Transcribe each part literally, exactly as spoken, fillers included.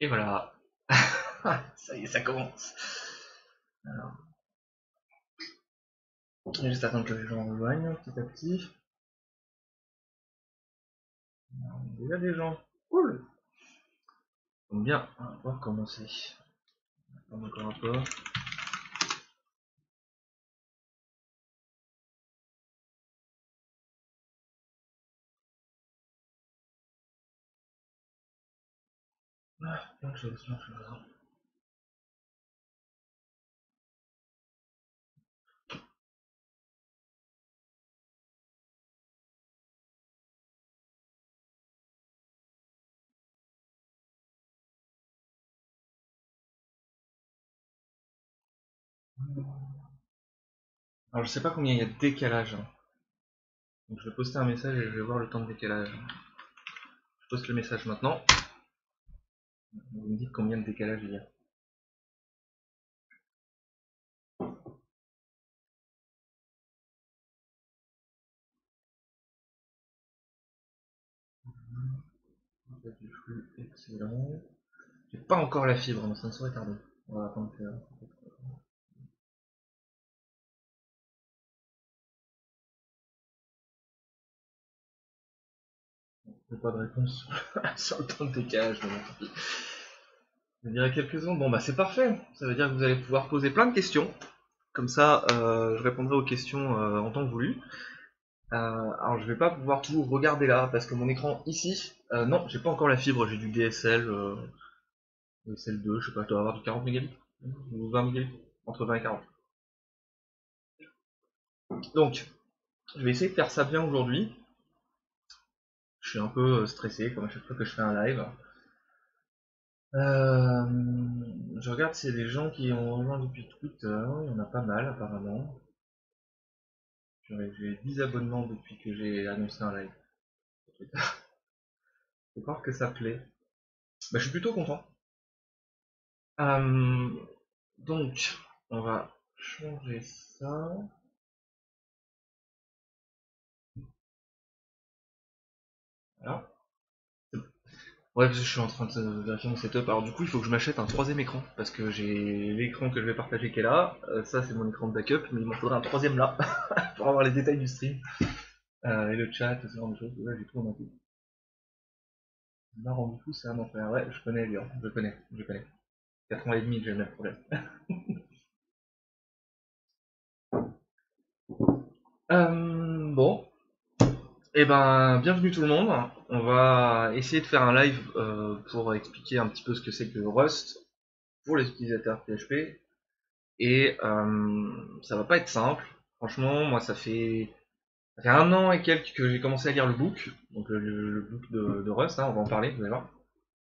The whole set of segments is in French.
Et voilà. Ça y est, ça commence. Alors, on va juste attendre que les gens rejoignent petit à petit. Alors, il y a des gens. Cool. Donc bien, on va pouvoir commencer. On encore un peu. Ah, plein de choses, plein de choses. Alors je sais pas combien il y a de décalage. Hein. Donc je vais poster un message et je vais voir le temps de décalage. Je poste le message maintenant. Vous me dites combien de décalage il y a. Du flux excellent. J'ai pas encore la fibre, mais ça ne saurait tarder. On va attendre que... J'ai pas de réponse sur le temps de décalage. Mais bon. Je dirais quelques secondes. Bon bah c'est parfait. Ça veut dire que vous allez pouvoir poser plein de questions. Comme ça, euh, je répondrai aux questions euh, en temps voulu. Euh, alors je vais pas pouvoir tout regarder là parce que mon écran ici, euh, non, j'ai pas encore la fibre, j'ai du D S L, euh, D S L deux, je sais pas, je dois avoir du quarante mégabits ou vingt mégabits, entre vingt et quarante. Donc, je vais essayer de faire ça bien aujourd'hui. Je suis un peu stressé comme à chaque fois que je fais un live. Euh, je regarde s'il y a des gens qui ont rejoint depuis Twitter, il y en a pas mal apparemment. J'ai dix abonnements depuis que j'ai annoncé un live. Faut croire que ça plaît. Bah, je suis plutôt content. Euh, donc, on va changer ça. Voilà. Ouais, parce que je suis en train de vérifier mon setup. Alors du coup, il faut que je m'achète un troisième écran. Parce que j'ai l'écran que je vais partager qui est là. Euh, ça, c'est mon écran de backup. Mais il m'en faudrait un troisième là. Pour avoir les détails du stream. Euh, et le chat, ce genre de choses. Là, j'ai tout en un coup. Ça m'a rendu fou, c'est un enfer. Ouais, je connais, bien. Je connais, je connais. quatre ans et demi que j'ai le même problème. Euh, bon. Eh ben, bienvenue tout le monde. On va essayer de faire un live euh, pour expliquer un petit peu ce que c'est que Rust pour les utilisateurs P H P. Et euh, ça va pas être simple. Franchement, moi, ça fait, ça fait un an et quelques que j'ai commencé à lire le book, donc le, le- le book de, de Rust, hein, on va en parler, vous allez voir.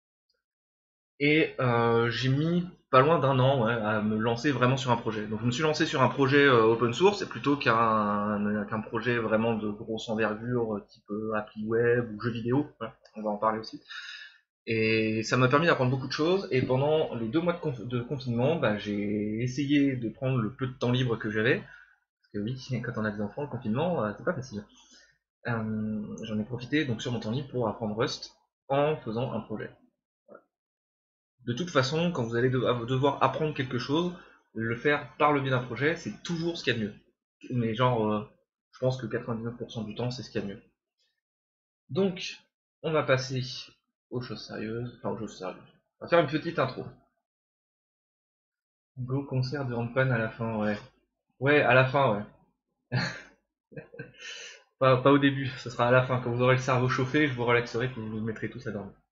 Et euh, j'ai mis pas loin d'un an ouais, à me lancer vraiment sur un projet. Donc je me suis lancé sur un projet euh, open source, plutôt qu'un qu'un projet vraiment de grosse envergure, euh, type euh, appli web ou jeu vidéo. Voilà, on va en parler aussi. Et ça m'a permis d'apprendre beaucoup de choses. Et pendant les deux mois de, conf- de confinement, bah, j'ai essayé de prendre le peu de temps libre que j'avais. Parce que oui, quand on a des enfants, le confinement, euh, c'est pas facile. Euh, J'en ai profité donc sur mon temps libre pour apprendre Rust en faisant un projet. De toute façon, quand vous allez devoir apprendre quelque chose, le faire par le biais d'un projet, c'est toujours ce qu'il y a de mieux. Mais genre, euh, je pense que quatre-vingt-dix-neuf pour cent du temps, c'est ce qu'il y a de mieux. Donc, on va passer aux choses sérieuses. Enfin, aux choses sérieuses. On va faire une petite intro. Go concert de handpan à la fin, ouais. Ouais, à la fin, ouais. Pas, pas au début, ce sera à la fin. Quand vous aurez le cerveau chauffé, je vous relaxerai, que vous vous mettrez tous à dormir.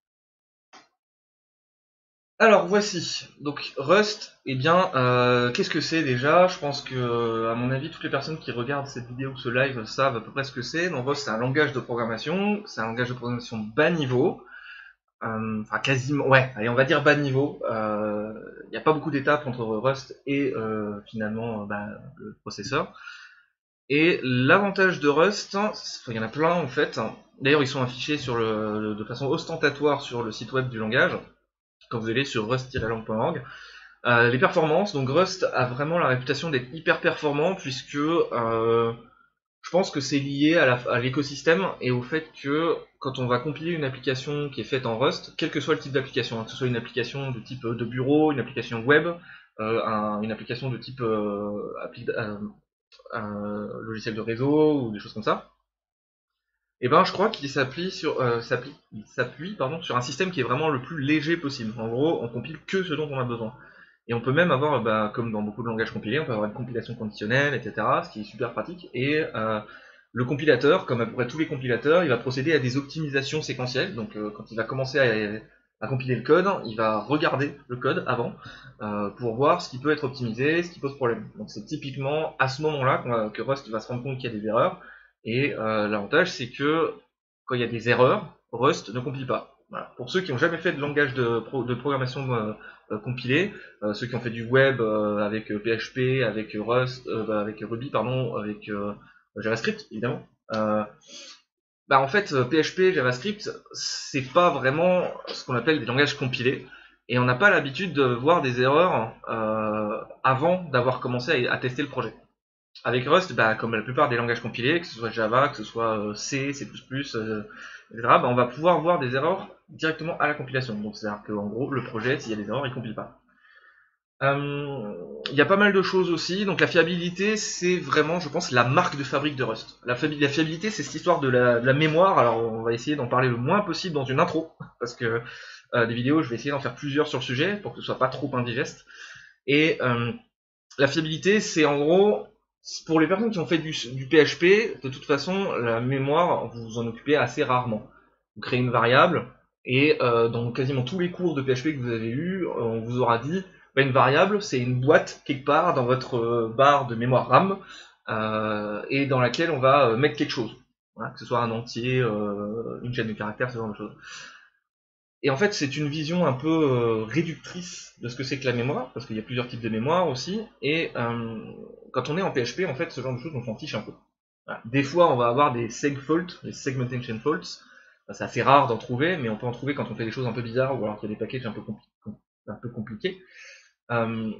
Alors voici, donc Rust, eh bien, euh, qu'est-ce que c'est déjà? Je pense que, à mon avis, toutes les personnes qui regardent cette vidéo ou ce live savent à peu près ce que c'est. Donc Rust, c'est un langage de programmation, c'est un langage de programmation bas niveau, euh, enfin quasiment, ouais, allez, on va dire bas niveau. Il euh, n'y a pas beaucoup d'étapes entre Rust et euh, finalement bah, le processeur. Et l'avantage de Rust, il y en a plein en fait. D'ailleurs, ils sont affichés sur le, de façon ostentatoire sur le site web du langage quand vous allez sur rust tiret lang point org. Euh, les performances, donc Rust a vraiment la réputation d'être hyper performant puisque euh, Je pense que c'est lié à l'écosystème et au fait que quand on va compiler une application qui est faite en Rust, quel que soit le type d'application, hein, que ce soit une application de type de bureau, une application web, euh, un, une application de type euh, appli, euh, un logiciel de réseau ou des choses comme ça, et ben je crois qu'il s'appuie sur, euh, s'appuie, il s'appuie pardon sur un système qui est vraiment le plus léger possible. En gros, on compile que ce dont on a besoin. Et on peut même avoir, bah, comme dans beaucoup de langages compilés, on peut avoir une compilation conditionnelle, et cetera, ce qui est super pratique. Et euh, le compilateur, comme à peu près tous les compilateurs, il va procéder à des optimisations séquentielles. Donc euh, quand il va commencer à, à compiler le code, il va regarder le code avant euh, pour voir ce qui peut être optimisé, ce qui pose problème. Donc c'est typiquement à ce moment-là qu'on que Rust va se rendre compte qu'il y a des erreurs. Et euh, l'avantage, c'est que quand il y a des erreurs, Rust ne compile pas. Voilà. Pour ceux qui n'ont jamais fait de langage de, pro, de programmation euh, euh, compilé, euh, ceux qui ont fait du web euh, avec euh, P H P, avec Rust, euh, avec Ruby, pardon, avec euh, JavaScript évidemment. Euh, bah en fait, P H P, JavaScript, c'est pas vraiment ce qu'on appelle des langages compilés, et on n'a pas l'habitude de voir des erreurs euh, avant d'avoir commencé à, à tester le projet. Avec Rust, bah, comme la plupart des langages compilés, que ce soit Java, que ce soit C, C++, euh, et cetera, bah, on va pouvoir voir des erreurs directement à la compilation. Donc c'est-à-dire qu'en gros, le projet, s'il y a des erreurs, il ne compile pas. Il euh, y a pas mal de choses aussi, donc la fiabilité, c'est vraiment, je pense, la marque de fabrique de Rust. La, la fiabilité, c'est cette histoire de la, de la mémoire, alors on va essayer d'en parler le moins possible dans une intro, parce que euh, des vidéos, je vais essayer d'en faire plusieurs sur le sujet, pour que ce soit pas trop indigeste. Et euh, la fiabilité, c'est en gros... Pour les personnes qui ont fait du, du P H P, de toute façon, la mémoire, vous vous en occupez assez rarement. Vous créez une variable, et euh, dans quasiment tous les cours de P H P que vous avez eu, on vous aura dit, bah, une variable, c'est une boîte quelque part dans votre euh, barre de mémoire RAM, euh, et dans laquelle on va euh, mettre quelque chose. Voilà, que ce soit un entier, euh, une chaîne de caractères, ce genre de choses. Et en fait, c'est une vision un peu euh, réductrice de ce que c'est que la mémoire, parce qu'il y a plusieurs types de mémoire aussi, et euh, quand on est en P H P, en fait, ce genre de choses, on s'en fiche un peu. Voilà. Des fois, on va avoir des seg faults, des segmentation faults, c'est assez rare d'en trouver, mais on peut en trouver quand on fait des choses un peu bizarres, ou alors qu'il y a des packages un peu, compli un peu compliqués. Euh,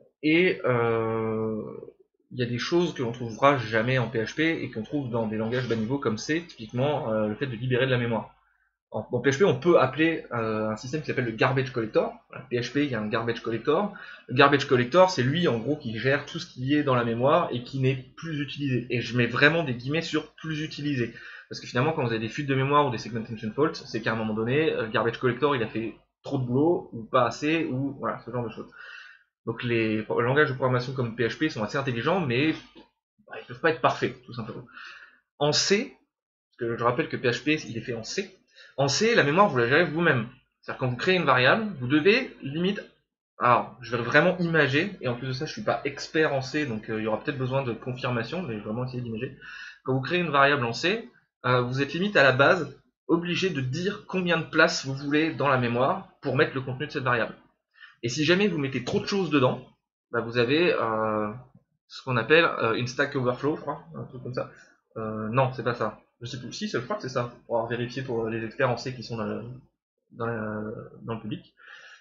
et euh, il y a des choses que l'on trouvera jamais en P H P, et qu'on trouve dans des langages bas niveau comme C, typiquement euh, le fait de libérer de la mémoire. En, en P H P, on peut appeler euh, un système qui s'appelle le garbage collector. En P H P, il y a un garbage collector. Le garbage collector, c'est lui, en gros, qui gère tout ce qui est dans la mémoire et qui n'est plus utilisé. Et je mets vraiment des guillemets sur plus utilisé. Parce que finalement, quand vous avez des fuites de mémoire ou des segmentation faults, c'est qu'à un moment donné, le garbage collector, il a fait trop de boulot, ou pas assez, ou voilà, ce genre de choses. Donc les langages de programmation comme P H P sont assez intelligents, mais bah, ils ne peuvent pas être parfaits, tout simplement. En C, parce que je rappelle que P H P, il est fait en C, en C, la mémoire, vous la gérez vous-même. C'est-à-dire quand vous créez une variable, vous devez limite... Alors, je vais vraiment imager, et en plus de ça, je suis pas expert en C, donc euh, il y aura peut-être besoin de confirmation, mais je vais vraiment essayer d'imager. Quand vous créez une variable en C, euh, vous êtes limite à la base obligé de dire combien de place vous voulez dans la mémoire pour mettre le contenu de cette variable. Et si jamais vous mettez trop de choses dedans, bah vous avez euh, ce qu'on appelle euh, une stack overflow, je crois, un truc comme ça. Euh, non, c'est pas ça. Je sais plus. Si, je crois que c'est ça. On va vérifier pour les experts en C qui sont dans le, dans le, dans le public.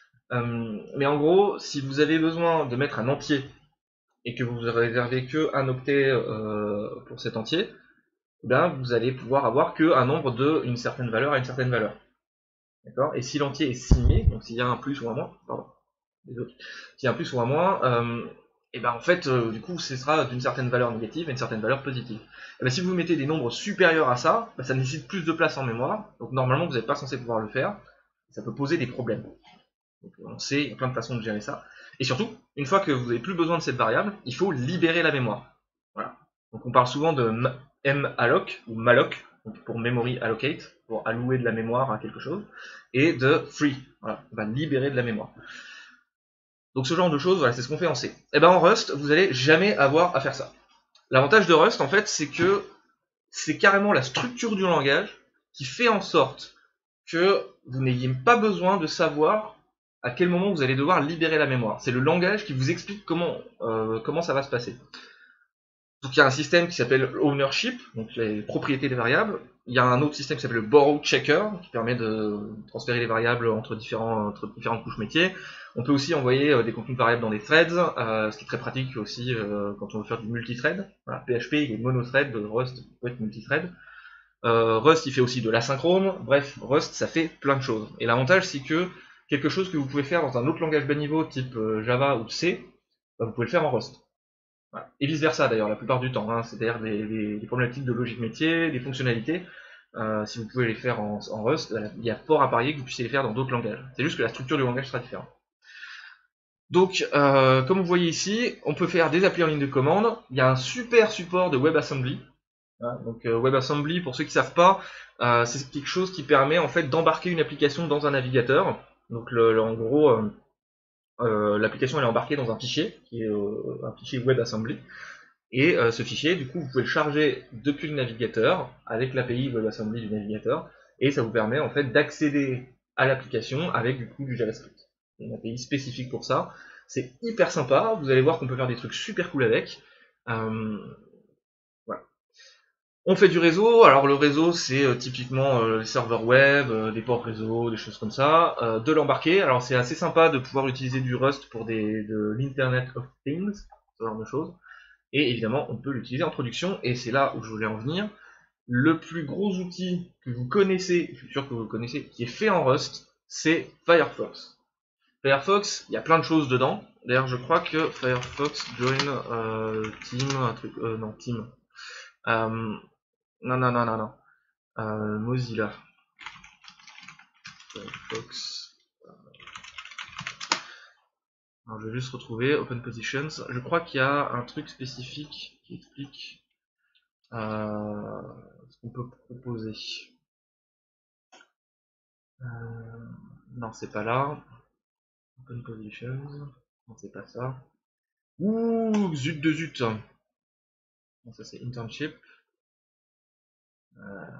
Euh, mais en gros, si vous avez besoin de mettre un entier et que vous réservez que un octet euh, pour cet entier, ben vous allez pouvoir avoir que un nombre de une certaine valeur à une certaine valeur. D'accord. Et si l'entier est signé, donc s'il y a un plus ou un moins, pardon, désolé, s'il y a un plus ou un moins, euh, et ben en fait, euh, du coup, ce sera d'une certaine valeur négative et une certaine valeur positive. Et ben, si vous mettez des nombres supérieurs à ça, ben, ça nécessite plus de place en mémoire, donc normalement vous n'êtes pas censé pouvoir le faire, ça peut poser des problèmes. Donc, on sait, il y a plein de façons de gérer ça. Et surtout, une fois que vous n'avez plus besoin de cette variable, il faut libérer la mémoire. Voilà. Donc on parle souvent de malloc, ou malloc, donc pour memory allocate, pour allouer de la mémoire à quelque chose, et de free, voilà, on va libérer de la mémoire. Donc ce genre de choses, voilà, c'est ce qu'on fait en C. Et ben en Rust, vous n'allez jamais avoir à faire ça. L'avantage de Rust, en fait, c'est que c'est carrément la structure du langage qui fait en sorte que vous n'ayez pas besoin de savoir à quel moment vous allez devoir libérer la mémoire. C'est le langage qui vous explique comment, euh, comment ça va se passer. Donc il y a un système qui s'appelle ownership, donc les propriétés des variables. Il y a un autre système qui s'appelle le borrow checker, qui permet de transférer les variables entre, différents, entre différentes couches métiers. On peut aussi envoyer euh, des contenus de variables dans des threads, euh, ce qui est très pratique aussi euh, quand on veut faire du multithread. Voilà, P H P il est monothread, Rust peut être multithread. Euh, Rust il fait aussi de l'asynchrone. Bref, Rust ça fait plein de choses. Et l'avantage c'est que quelque chose que vous pouvez faire dans un autre langage bas niveau type euh, Java ou C, bah, vous pouvez le faire en Rust. Voilà. Et vice versa d'ailleurs la plupart du temps, hein. C'est-à-dire des, des, des problématiques de logique métier, des fonctionnalités, euh, si vous pouvez les faire en, en Rust, il y a fort à parier que vous puissiez les faire dans d'autres langages. C'est juste que la structure du langage sera différente. Donc, euh, comme vous voyez ici, on peut faire des applis en ligne de commande. Il y a un super support de WebAssembly. Hein, donc euh, WebAssembly, pour ceux qui ne savent pas, euh, c'est quelque chose qui permet en fait d'embarquer une application dans un navigateur. Donc le, le, en gros, euh, euh, l'application elle est embarquée dans un fichier, qui est euh, un fichier WebAssembly. Et euh, ce fichier, du coup, vous pouvez le charger depuis le navigateur, avec l'A P I WebAssembly du navigateur, et ça vous permet en fait d'accéder à l'application avec du coup du JavaScript. Il y a une A P I spécifique pour ça. C'est hyper sympa, vous allez voir qu'on peut faire des trucs super cool avec. Euh, voilà. On fait du réseau, alors le réseau c'est euh, typiquement euh, les serveurs web, euh, des ports réseau, des choses comme ça, euh, de l'embarquer. Alors c'est assez sympa de pouvoir utiliser du Rust pour des, de l'Internet of Things, ce genre de choses. Et évidemment, on peut l'utiliser en production, et c'est là où je voulais en venir. Le plus gros outil que vous connaissez, je suis sûr que vous le connaissez, qui est fait en Rust, c'est Firefox. Firefox, il y a plein de choses dedans. D'ailleurs, je crois que Firefox join euh, team, un truc, euh, non, team. Euh, non, non, non, non, non. Euh, Mozilla. Firefox. Alors, je vais juste retrouver Open Positions. Je crois qu'il y a un truc spécifique qui explique euh, ce qu'on peut proposer. Euh, non, c'est pas là. Open Positions. Non, c'est pas ça. Ouh, zut de zut. Bon, ça c'est Internship. Euh...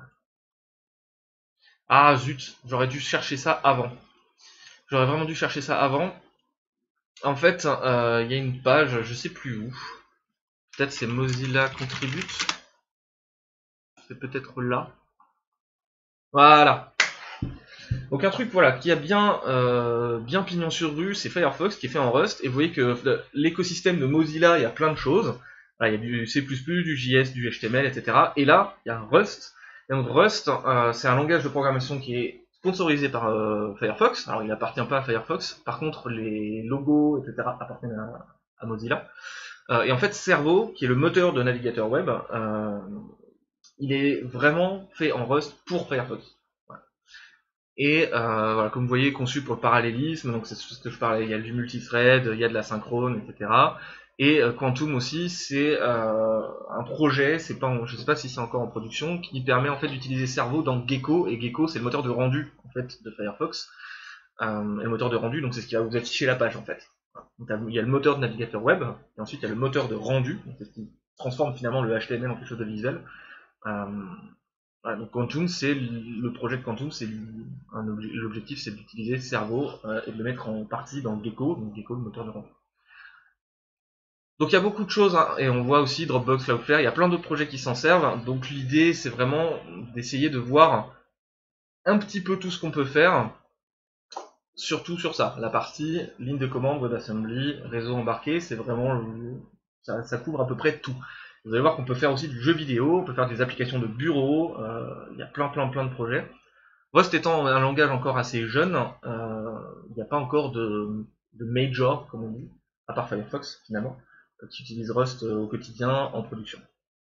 Ah zut, j'aurais dû chercher ça avant. J'aurais vraiment dû chercher ça avant. En fait, il euh, y a une page, je sais plus où. Peut-être c'est Mozilla Contribute. C'est peut-être là. Voilà. Donc un truc voilà qui a bien euh, bien pignon sur rue, c'est Firefox qui est fait en Rust. Et vous voyez que l'écosystème de Mozilla, il y a plein de choses. Voilà, il y a du C plus plus, du J S, du H T M L, et cetera. Et là, il y a un Rust. Et donc Rust, euh, c'est un langage de programmation qui est sponsorisé par euh, Firefox. Alors il n'appartient pas à Firefox. Par contre, les logos, et cetera appartiennent à, à Mozilla. Euh, et en fait, Servo, qui est le moteur de navigateur web, euh, il est vraiment fait en Rust pour Firefox. Voilà. Et euh, voilà, comme vous voyez, conçu pour le parallélisme, donc c'est ce que je parlais, il y a du multithread, il y a de la synchrone, et cetera. Et euh, Quantum aussi, c'est euh, un projet, c'est pas, je sais pas si c'est encore en production, qui permet en fait d'utiliser Servo dans Gecko, et Gecko c'est le moteur de rendu en fait de Firefox. Euh, et le moteur de rendu, donc c'est ce qui va vous afficher la page en fait. Donc, il y a le moteur de navigateur web, et ensuite il y a le moteur de rendu, donc c'est ce qui transforme finalement le H T M L en quelque chose de visuel. Euh, voilà, donc Quantum, c'est le projet de Quantum, c'est l'objectif, c'est d'utiliser Servo euh, et de le mettre en partie dans Gecko, donc Gecko le moteur de rendu. Donc il y a beaucoup de choses, hein, et on voit aussi Dropbox, Cloudflare, il y a plein d'autres projets qui s'en servent. Donc l'idée, c'est vraiment d'essayer de voir un petit peu tout ce qu'on peut faire, surtout sur ça, la partie ligne de commande, WebAssembly, réseau embarqué, c'est vraiment ça, ça couvre à peu près tout. Vous allez voir qu'on peut faire aussi du jeu vidéo, on peut faire des applications de bureau, euh, il y a plein plein plein de projets. Rust étant un langage encore assez jeune, euh, il n'y a pas encore de, de major, comme on dit, à part Firefox finalement, qui utilise Rust au quotidien en production.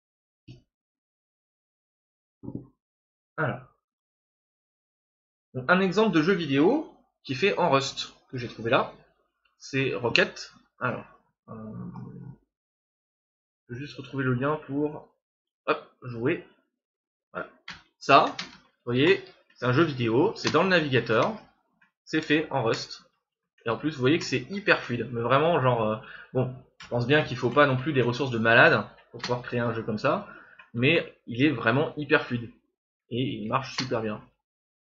Alors, donc, un exemple de jeu vidéo qui est fait en Rust, que j'ai trouvé là, c'est Rocket. Alors, euh, je vais juste retrouver le lien pour hop, jouer. Voilà. Ça, vous voyez, c'est un jeu vidéo, c'est dans le navigateur, c'est fait en Rust. Et en plus, vous voyez que c'est hyper fluide. Mais vraiment, genre, euh, bon, je pense bien qu'il faut pas non plus des ressources de malade pour pouvoir créer un jeu comme ça. Mais il est vraiment hyper fluide. Et il marche super bien.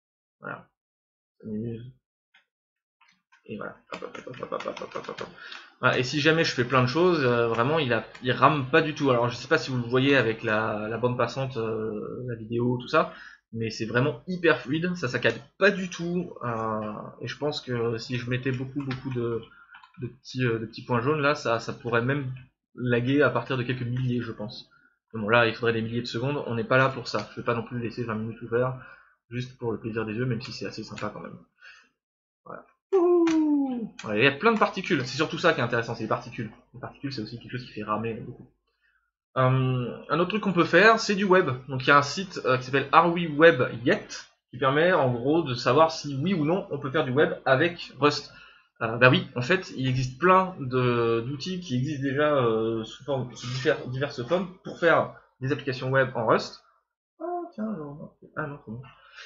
Voilà. Et voilà. Hop, hop, hop, hop, hop, hop, hop, hop. Voilà, et si jamais je fais plein de choses, euh, vraiment il, a, il rame pas du tout. Alors je sais pas si vous le voyez avec la, la bande passante, euh, la vidéo, tout ça, mais c'est vraiment hyper fluide, ça saccade pas du tout. Euh, et je pense que si je mettais beaucoup beaucoup de, de, petits, euh, de petits points jaunes là, ça, ça pourrait même laguer à partir de quelques milliers, je pense. Mais bon là il faudrait des milliers de secondes, on n'est pas là pour ça. Je vais pas non plus laisser vingt minutes ouvert, juste pour le plaisir des yeux, même si c'est assez sympa quand même. Voilà. Ouais, il y a plein de particules, c'est surtout ça qui est intéressant, c'est les particules. Les particules, c'est aussi quelque chose qui fait ramer beaucoup. Euh, un autre truc qu'on peut faire, c'est du web. Donc il y a un site euh, qui s'appelle Are We Web Yet, qui permet en gros de savoir si oui ou non on peut faire du web avec Rust. Euh, bah oui, en fait, il existe plein d'outils qui existent déjà euh, sous, forme, sous divers, diverses formes pour faire des applications web en Rust. Ah tiens, non, ah non, c'est bon.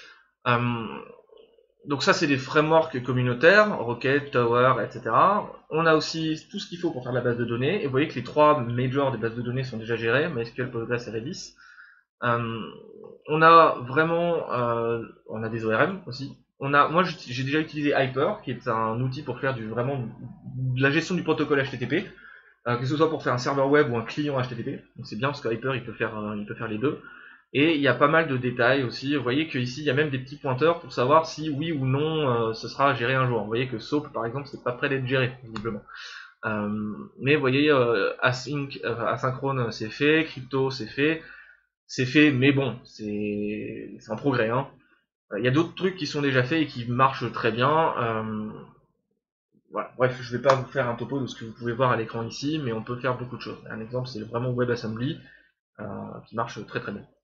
Euh, donc ça c'est des frameworks communautaires, Rocket, Tower, et cetera. On a aussi tout ce qu'il faut pour faire de la base de données. Et vous voyez que les trois majors des bases de données sont déjà gérées, MySQL, Postgres et Redis. Euh, on a vraiment, euh, on a des O R M aussi. On a, moi j'ai déjà utilisé Hyper, qui est un outil pour faire du vraiment de la gestion du protocole H T T P, euh, que ce soit pour faire un serveur web ou un client H T T P. Donc c'est bien parce que Hyper il peut faire, euh, il peut faire les deux. Et il y a pas mal de détails aussi. Vous voyez qu'ici, il y a même des petits pointeurs pour savoir si oui ou non euh, ce sera géré un jour. Vous voyez que Soap, par exemple, c'est pas prêt d'être géré, visiblement. Euh, mais vous voyez, euh, async, euh, asynchrone, c'est fait. Crypto, c'est fait. C'est fait, mais bon, c'est un progrès. Hein. Il y a d'autres trucs qui sont déjà faits et qui marchent très bien. Euh, voilà. Bref, je vais pas vous faire un topo de ce que vous pouvez voir à l'écran ici, mais on peut faire beaucoup de choses. Un exemple, c'est vraiment WebAssembly, euh, qui marche très très bien.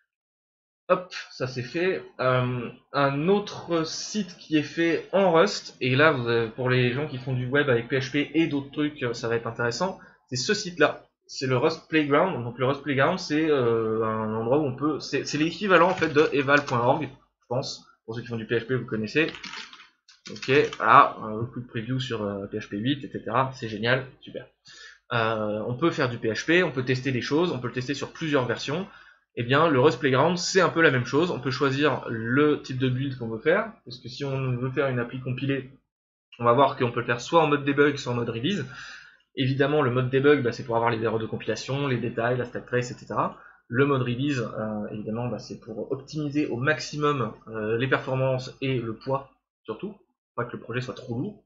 Hop, ça c'est fait. Euh, un autre site qui est fait en Rust, et là vous avez, pour les gens qui font du web avec P H P et d'autres trucs, ça va être intéressant, c'est ce site-là. C'est le Rust Playground. Donc le Rust Playground, c'est euh, un endroit où on peut... C'est l'équivalent en fait de eval point org, je pense. Pour ceux qui font du P H P, vous connaissez. Ok, voilà, un coup de preview sur euh, P H P huit, et cetera. C'est génial, super. Euh, on peut faire du P H P, on peut tester des choses, on peut le tester sur plusieurs versions. Eh bien, le Rust Playground, c'est un peu la même chose. On peut choisir le type de build qu'on veut faire, parce que si on veut faire une appli compilée, on va voir qu'on peut le faire soit en mode debug, soit en mode release. Évidemment, le mode debug, bah, c'est pour avoir les erreurs de compilation, les détails, la stack trace, et cetera. Le mode release, euh, évidemment, bah, c'est pour optimiser au maximum euh, les performances et le poids, surtout, pour pas que le projet soit trop lourd.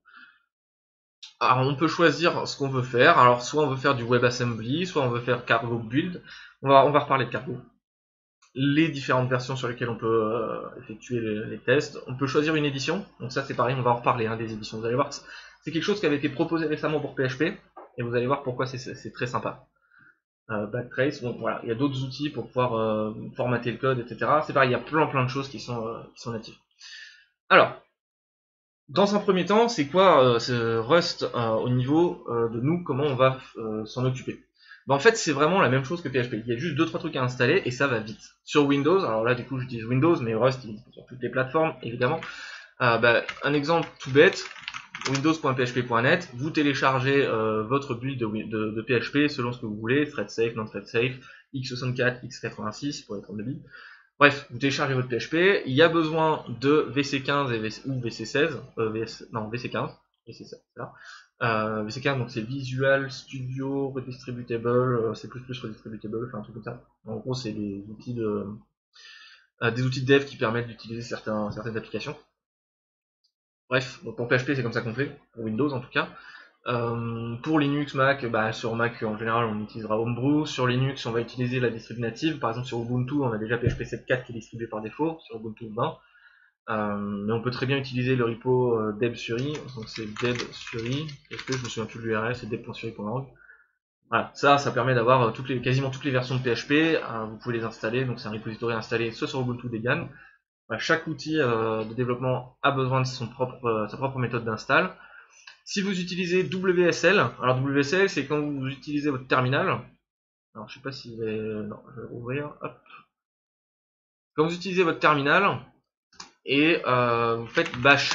Alors on peut choisir ce qu'on veut faire, alors soit on veut faire du WebAssembly, soit on veut faire Cargo Build, on va, on va reparler de Cargo. Les différentes versions sur lesquelles on peut euh, effectuer les, les tests, on peut choisir une édition, donc ça c'est pareil, on va en reparler hein, des éditions, vous allez voir, c'est quelque chose qui avait été proposé récemment pour P H P, et vous allez voir pourquoi c'est très sympa. Euh, Backtrace, bon voilà, il y a d'autres outils pour pouvoir euh, formater le code, et cetera. C'est pareil, il y a plein plein de choses qui sont, euh, qui sont natives. Alors, dans un premier temps, c'est quoi euh, ce Rust euh, au niveau euh, de nous, comment on va euh, s'en occuper? Ben, en fait, c'est vraiment la même chose que P H P. Il y a juste deux trois trucs à installer et ça va vite. Sur Windows, alors là du coup j'utilise Windows, mais Rust il existe sur toutes les plateformes évidemment. Euh, ben, un exemple tout bête, windows point p h p point net, vous téléchargez euh, votre build de, de, de P H P selon ce que vous voulez, thread safe, non thread safe, x soixante-quatre, x quatre-vingt-six pour les trente-deux bits. Bref, vous téléchargez votre P H P, il y a besoin de V C quinze et V C, ou V C seize, euh, V S, non V C quinze, V C seize, là. Euh, V C quinze donc c'est Visual Studio Redistributable, euh, c'est plus plus Redistributable, enfin un truc comme ça. En gros c'est des outils de euh, des outils de dev qui permettent d'utiliser certains, certaines applications. Bref, donc pour P H P c'est comme ça qu'on fait, pour Windows en tout cas. Euh, pour Linux, Mac, bah, sur Mac en général on utilisera Homebrew, sur Linux on va utiliser la distrib native, par exemple sur Ubuntu on a déjà P H P sept point quatre qui est distribué par défaut, sur Ubuntu vingt, euh, mais on peut très bien utiliser le repo euh, deb-suri, donc c'est deb-suri, est-ce que je me souviens plus de l'U R L, c'est deb.suri point org. Voilà, ça, ça permet d'avoir toutes les, quasiment toutes les versions de P H P, euh, vous pouvez les installer, donc c'est un repository installé soit sur Ubuntu Debian. Voilà, chaque outil euh, de développement a besoin de son propre, euh, sa propre méthode d'install. Si vous utilisez W S L, alors W S L c'est quand vous utilisez votre terminal. Alors je sais pas si vous avez... non, je vais ouvrir. Hop. Quand vous utilisez votre terminal et euh, vous faites bash.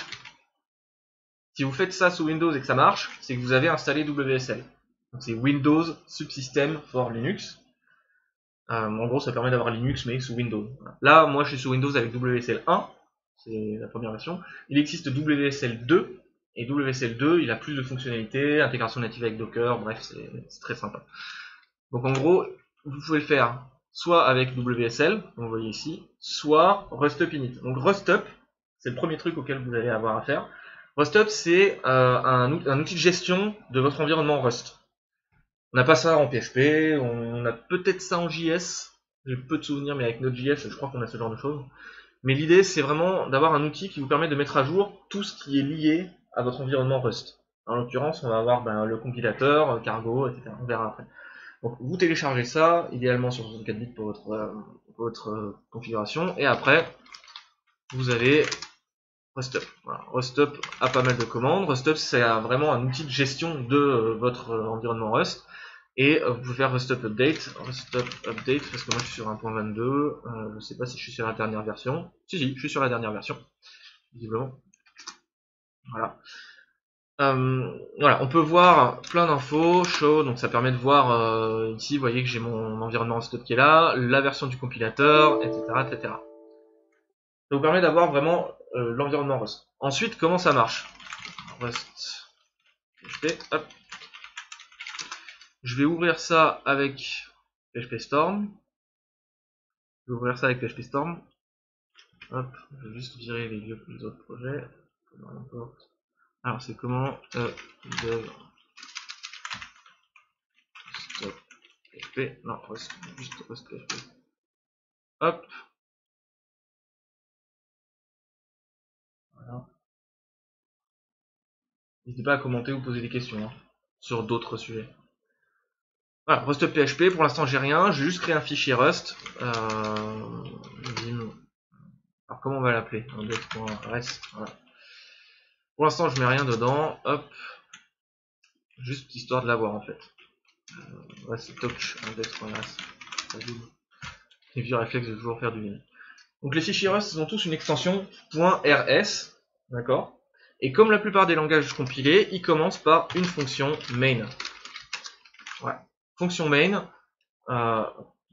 Si vous faites ça sous Windows et que ça marche, c'est que vous avez installé W S L. Donc c'est Windows Subsystem for Linux. Euh, en gros ça permet d'avoir Linux mais sous Windows. Là moi je suis sous Windows avec W S L un, c'est la première version. Il existe W S L deux. Et W S L deux, il a plus de fonctionnalités, intégration native avec Docker, bref, c'est très sympa. Donc en gros, vous pouvez le faire soit avec W S L, comme vous voyez ici, soit RustUp init. Donc RustUp, c'est le premier truc auquel vous allez avoir à faire. RustUp, c'est euh, un, un outil de gestion de votre environnement Rust. On n'a pas ça en P H P, on a peut-être ça en J S, j'ai peu de souvenirs, mais avec Node.js, je crois qu'on a ce genre de choses. Mais l'idée, c'est vraiment d'avoir un outil qui vous permet de mettre à jour tout ce qui est lié à votre environnement Rust. En l'occurrence, on va avoir ben, le compilateur, Cargo, et cetera. On verra après. Donc vous téléchargez ça, idéalement sur soixante-quatre bits pour votre, euh, votre euh, configuration, et après, vous avez RustUp. Voilà. RustUp a pas mal de commandes. RustUp, c'est vraiment un outil de gestion de euh, votre euh, environnement Rust. Et euh, vous pouvez faire RustUp Update. RustUp Update, parce que moi je suis sur un point vingt-deux. Euh, je ne sais pas si je suis sur la dernière version. Si, si, je suis sur la dernière version. Visiblement. Voilà. Euh, voilà, on peut voir plein d'infos, show, donc ça permet de voir euh, ici, vous voyez que j'ai mon environnement RustUp qui est là, la version du compilateur, et cetera, et cetera. Ça vous permet d'avoir vraiment euh, l'environnement Rust. Ensuite, comment ça marche? Rust, P H P, hop. Je vais ouvrir ça avec P H P Storm. Je vais ouvrir ça avec P H P Storm. Hop, je vais juste virer les vieux les autres projets. Alors c'est comment euh, dev stop P H P, non, Rust, juste Rust P H P. Hop. Voilà. N'hésitez pas à commenter ou poser des questions hein, sur d'autres sujets. Voilà, Rust P H P, pour l'instant j'ai rien, j'ai juste créé un fichier Rust. Euh, alors comment on va l'appeler? Index.res. Voilà. Pour l'instant je mets rien dedans, hop. Juste histoire de l'avoir en fait. Euh, ouais, c'est touch index.res. Les vieux réflexes de toujours faire du vim. Donc les fichiers Rust, ils ont tous une extension .rs, d'accord? Et comme la plupart des langages compilés, ils commencent par une fonction main. Ouais. Fonction main. Euh,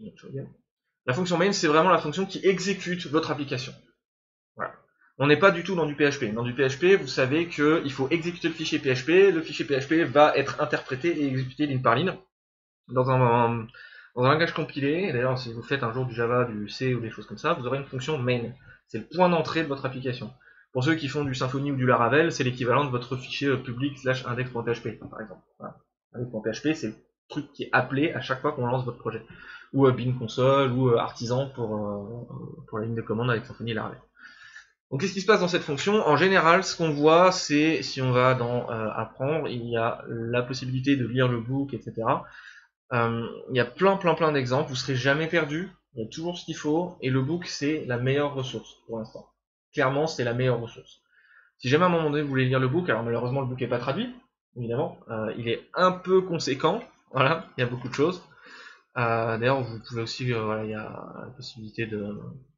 la fonction main, c'est vraiment la fonction qui exécute votre application. Voilà. On n'est pas du tout dans du P H P. Dans du P H P, vous savez qu'il faut exécuter le fichier P H P. Le fichier P H P va être interprété et exécuté ligne par ligne. Dans un, dans un langage compilé, d'ailleurs si vous faites un jour du Java, du C ou des choses comme ça, vous aurez une fonction main. C'est le point d'entrée de votre application. Pour ceux qui font du Symfony ou du Laravel, c'est l'équivalent de votre fichier public slash index.php par exemple. Voilà. Index.php, c'est le truc qui est appelé à chaque fois qu'on lance votre projet. Ou euh, bin console, ou euh, artisan pour, euh, pour la ligne de commande avec Symfony et Laravel. Donc qu'est-ce qui se passe dans cette fonction? En général, ce qu'on voit, c'est, si on va dans euh, apprendre, il y a la possibilité de lire le book, et cetera. Euh, il y a plein plein plein d'exemples, vous serez jamais perdu, il y a toujours ce qu'il faut, et le book c'est la meilleure ressource pour l'instant. Clairement c'est la meilleure ressource. Si jamais à un moment donné vous voulez lire le book, alors malheureusement le book n'est pas traduit, évidemment, euh, il est un peu conséquent, voilà, il y a beaucoup de choses. Euh, D'ailleurs vous pouvez aussi, euh, voilà, il y a la possibilité de,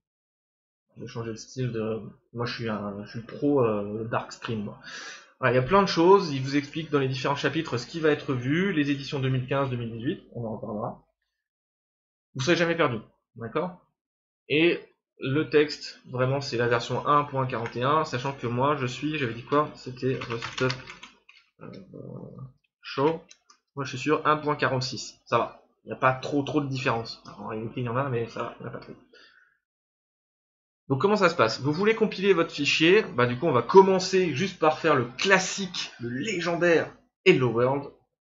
de changer le style de... Moi je suis un je suis pro euh, dark screen moi. Voilà, il y a plein de choses, il vous explique dans les différents chapitres ce qui va être vu, les éditions deux mille quinze deux mille dix-huit, on en reparlera. Vous serez jamais perdu, d'accord? Et le texte, vraiment c'est la version un point quarante et un, sachant que moi je suis, j'avais dit quoi? C'était RustUp euh, show, moi je suis sur un point quarante-six, ça va, il n'y a pas trop trop de différence, alors, en réalité il y en a mais ça, il n'y en a pas trop. Donc comment ça se passe? Vous voulez compiler votre fichier, bah du coup on va commencer juste par faire le classique, le légendaire Hello World.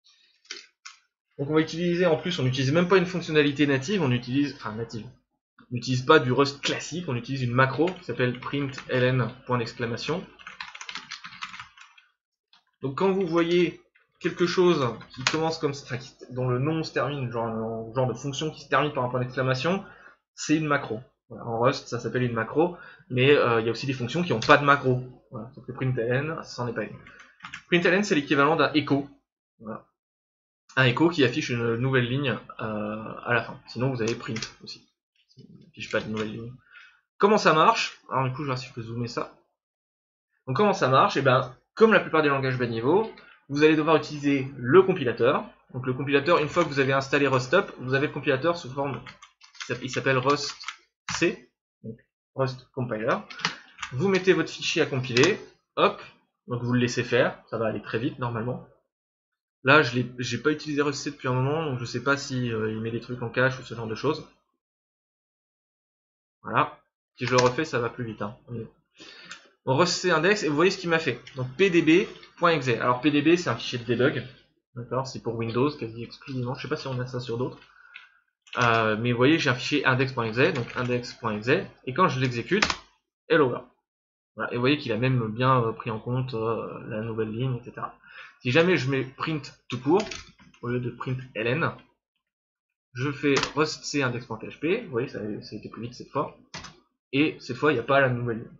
Donc on va utiliser, en plus on n'utilise même pas une fonctionnalité native, on utilise, enfin native, on n'utilise pas du Rust classique, on utilise une macro qui s'appelle println, point d'exclamation. Donc quand vous voyez quelque chose qui commence comme ça, enfin, qui, dont le nom se termine, genre, genre de fonction qui se termine par un point d'exclamation, c'est une macro. Voilà, en Rust ça s'appelle une macro, mais euh, il y a aussi des fonctions qui n'ont pas de macro. Voilà, sauf que println, ça n'en est pas une. Println c'est l'équivalent d'un echo. Voilà. Un echo qui affiche une nouvelle ligne euh, à la fin. Sinon vous avez print aussi. Ça n'affiche pas de nouvelle ligne. Comment ça marche? Alors du coup je vais voir si je peux zoomer ça. Donc comment ça marche? Et ben comme la plupart des langages bas niveau, vous allez devoir utiliser le compilateur. Donc le compilateur, une fois que vous avez installé RustUp, vous avez le compilateur sous forme, il s'appelle Rust C, donc Rust Compiler. Vous mettez votre fichier à compiler, hop, Donc vous le laissez faire, ça va aller très vite normalement. Là, je j'ai pas utilisé Rust C depuis un moment, donc je sais pas si euh, il met des trucs en cache ou ce genre de choses. Voilà. Si je le refais, ça va plus vite. Hein. On Rust C index et vous voyez ce qu'il m'a fait. Donc pdb.exe. Alors pdb c'est un fichier de debug. D'accord, c'est pour Windows quasi exclusivement. Je sais pas si on a ça sur d'autres. Euh, mais vous voyez, j'ai un fichier index.exe, donc index.exe, et quand je l'exécute, hello là. Voilà, et vous voyez qu'il a même bien euh, pris en compte euh, la nouvelle ligne, et cetera. Si jamais je mets print tout court, au lieu de print ln, je fais rustc index.php, vous voyez, ça, ça a été plus vite cette fois, et cette fois, il n'y a pas la nouvelle ligne.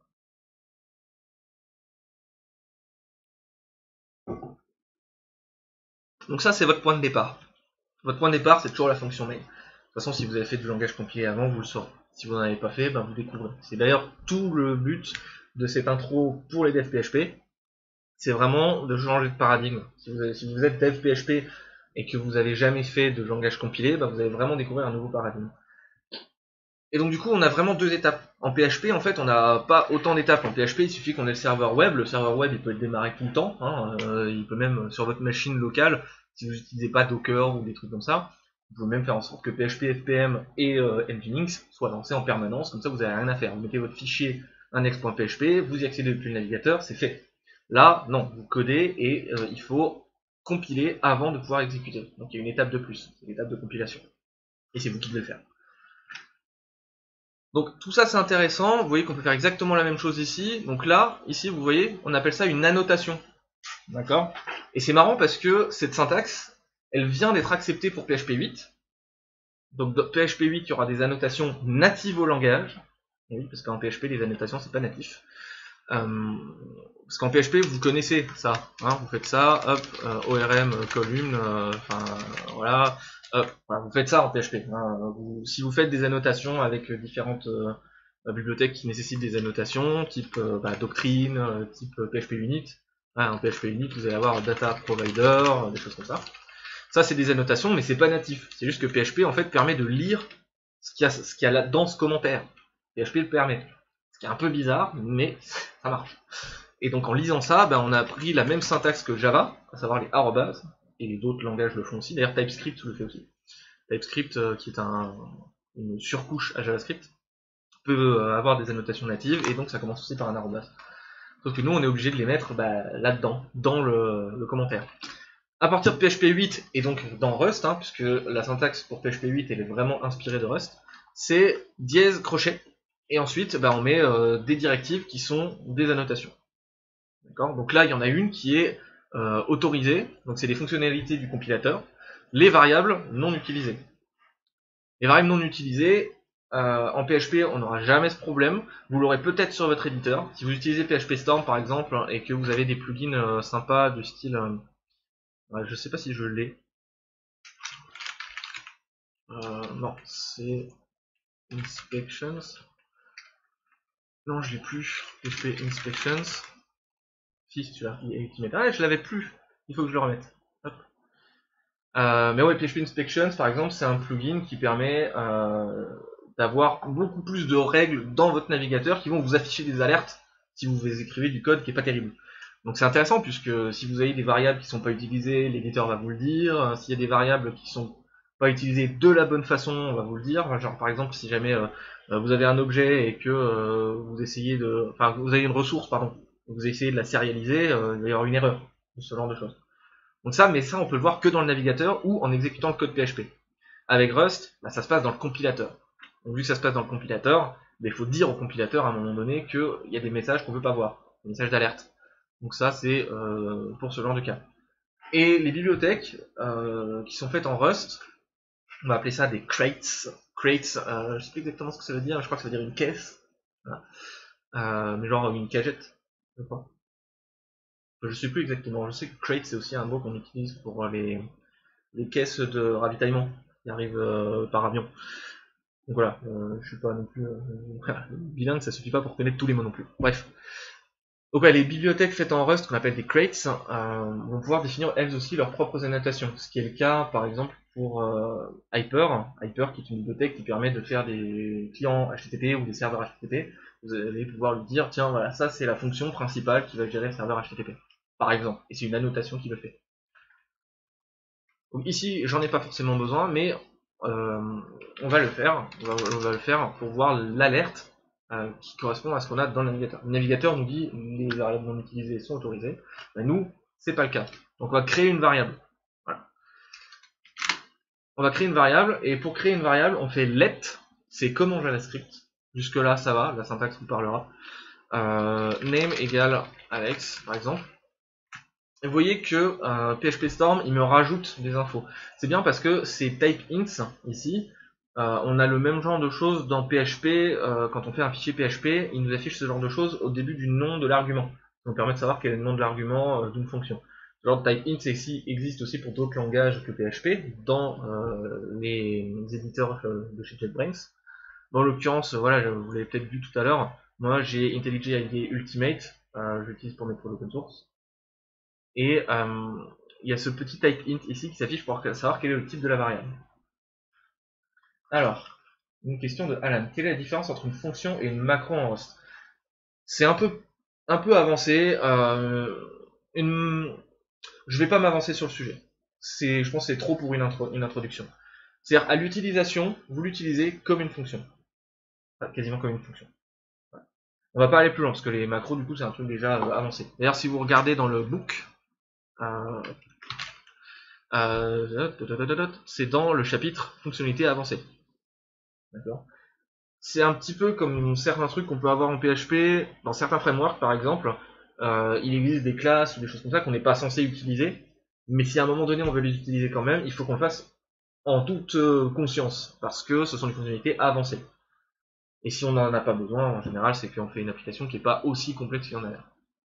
Donc ça, c'est votre point de départ. Votre point de départ, c'est toujours la fonction main. De toute façon, si vous avez fait du langage compilé avant, vous le saurez. Si vous n'en avez pas fait, ben vous découvrez. C'est d'ailleurs tout le but de cette intro pour les devs P H P. C'est vraiment de changer de paradigme. Si vous, avez, si vous êtes dev P H P et que vous n'avez jamais fait de langage compilé, ben vous allez vraiment découvrir un nouveau paradigme. Et donc du coup, on a vraiment deux étapes. En P H P, en fait, on n'a pas autant d'étapes. En P H P, il suffit qu'on ait le serveur web. Le serveur web, il peut être démarré tout le temps. Hein. Euh, il peut même, sur votre machine locale, si vous n'utilisez pas Docker ou des trucs comme ça, vous pouvez même faire en sorte que P H P, F P M et euh, Nginx soient lancés en permanence. Comme ça, vous n'avez rien à faire. Vous mettez votre fichier index.php, vous y accédez depuis le navigateur, c'est fait. Là, non, vous codez et euh, il faut compiler avant de pouvoir exécuter. Donc il y a une étape de plus, c'est l'étape de compilation. Et c'est vous qui devez le faire. Donc tout ça c'est intéressant, vous voyez qu'on peut faire exactement la même chose ici. Donc là, ici vous voyez, on appelle ça une annotation. D'accord? Et c'est marrant parce que cette syntaxe, elle vient d'être acceptée pour P H P huit. Donc dans P H P huit, il y aura des annotations natives au langage. Et oui, parce qu'en P H P, les annotations, c'est pas natif. Euh, parce qu'en P H P, vous connaissez ça. Hein, vous faites ça, hop, euh, O R M, column, enfin euh, voilà. Hop, voilà, vous faites ça en P H P. Hein, vous, si vous faites des annotations avec différentes euh, bibliothèques qui nécessitent des annotations, type euh, bah, Doctrine, euh, type P H P Unit, hein, en P H P Unit, vous allez avoir Data Provider, euh, des choses comme ça. Ça, c'est des annotations, mais c'est pas natif. C'est juste que P H P, en fait, permet de lire ce qu'il y a, ce qu'il y a là dans ce commentaire. P H P le permet. Ce qui est un peu bizarre, mais ça marche. Et donc, en lisant ça, ben, on a pris la même syntaxe que Java, à savoir les arrobases, et d'autres langages le font aussi. D'ailleurs, TypeScript le fait aussi. TypeScript, euh, qui est un, une surcouche à JavaScript, peut euh, avoir des annotations natives, et donc ça commence aussi par un arrobase. Sauf que nous, on est obligé de les mettre bah, là-dedans, dans le, le commentaire. À partir de P H P huit, et donc dans Rust, hein, puisque la syntaxe pour P H P huit elle est vraiment inspirée de Rust, c'est dièse crochet, et ensuite bah, on met euh, des directives qui sont des annotations. D'accord ? Donc là il y en a une qui est euh, autorisée, donc c'est des fonctionnalités du compilateur, les variables non utilisées. Les variables non utilisées, euh, en P H P on n'aura jamais ce problème, vous l'aurez peut-être sur votre éditeur, si vous utilisez P H P Storm par exemple, et que vous avez des plugins euh, sympas du style... Euh, Ouais, je sais pas si je l'ai. Euh, non, c'est Inspections. Non, je l'ai plus. P H P Inspections. Si, c'est celui-là. Ah, je l'avais plus. Il faut que je le remette. Hop. Euh, mais ouais, P H P Inspections, par exemple, c'est un plugin qui permet euh, d'avoir beaucoup plus de règles dans votre navigateur qui vont vous afficher des alertes si vous écrivez du code qui est pas terrible. Donc c'est intéressant puisque si vous avez des variables qui sont pas utilisées, l'éditeur va vous le dire. S'il y a des variables qui sont pas utilisées de la bonne façon, on va vous le dire. Genre par exemple si jamais euh, vous avez un objet et que euh, vous essayez de, enfin vous avez une ressource pardon, vous essayez de la sérialiser, euh, il va y avoir une erreur, ce genre de choses. Donc ça, mais ça on peut le voir que dans le navigateur ou en exécutant le code P H P. Avec Rust, bah, ça se passe dans le compilateur. Donc vu que ça se passe dans le compilateur, bah, il faut dire au compilateur à un moment donné qu'il y a des messages qu'on veut pas voir, des messages d'alerte. Donc ça, c'est euh, pour ce genre de cas. Et les bibliothèques euh, qui sont faites en Rust, on va appeler ça des crates. Crates, euh, je sais plus exactement ce que ça veut dire, je crois que ça veut dire une caisse. Voilà. Euh, mais genre une cagette, je crois. Je sais plus exactement, je sais que crate c'est aussi un mot qu'on utilise pour les, les caisses de ravitaillement qui arrivent euh, par avion. Donc voilà, euh, je suis pas non plus euh, bilingue, ça suffit pas pour connaître tous les mots non plus. Bref. Donc ouais, les bibliothèques faites en Rust, qu'on appelle des crates, euh, vont pouvoir définir elles aussi leurs propres annotations. Ce qui est le cas, par exemple, pour euh, Hyper. Hyper, qui est une bibliothèque qui permet de faire des clients H T T P ou des serveurs H T T P vous allez pouvoir lui dire, tiens, voilà, ça c'est la fonction principale qui va gérer le serveur H T T P, par exemple, et c'est une annotation qui le fait. Donc ici, j'en ai pas forcément besoin, mais euh, on va le faire, on va, on va le faire pour voir l'alerte euh, qui correspond à ce qu'on a dans le navigateur. Le navigateur nous dit les variables non utilisées sont autorisées, mais nous, c'est pas le cas. Donc on va créer une variable. Voilà. On va créer une variable, et pour créer une variable, on fait let, c'est comme en JavaScript. Jusque là, ça va, la syntaxe vous parlera. Euh, name égale Alex, par exemple. Et vous voyez que euh, P H P Storm, il me rajoute des infos. C'est bien parce que c'est type ints, ici. Euh, on a le même genre de choses dans P H P, euh, quand on fait un fichier P H P, il nous affiche ce genre de choses au début du nom de l'argument. Ça nous permet de savoir quel est le nom de l'argument euh, d'une fonction. Ce genre de type int ici existe aussi pour d'autres langages que P H P, dans euh, les éditeurs euh, de chez JetBrains. En l'occurrence, voilà, vous l'avez peut-être vu tout à l'heure, moi j'ai IntelliJ I D E Ultimate, euh, je l'utilise pour mes projets open source. Et euh, il y a ce petit type int ici qui s'affiche pour savoir quel est le type de la variable. Alors, une question de Alan. Quelle est la différence entre une fonction et une macro en Rust? C'est un peu, un peu avancé. Euh, une... Je vais pas m'avancer sur le sujet. Je pense que c'est trop pour une, intro, une introduction. C'est-à-dire, à l'utilisation, vous l'utilisez comme une fonction. Enfin, quasiment comme une fonction. On va pas aller plus loin, parce que les macros, du coup, c'est un truc déjà euh, avancé. D'ailleurs, si vous regardez dans le book, euh, euh, c'est dans le chapitre fonctionnalité avancée. D'accord. C'est un petit peu comme certains trucs qu'on peut avoir en P H P, dans certains frameworks par exemple, euh, il existe des classes ou des choses comme ça qu'on n'est pas censé utiliser, mais si à un moment donné on veut les utiliser quand même, il faut qu'on le fasse en toute euh, conscience, parce que ce sont des fonctionnalités avancées. Et si on n'en a pas besoin, en général, c'est qu'on fait une application qui n'est pas aussi complexe qu'il y en a l'air.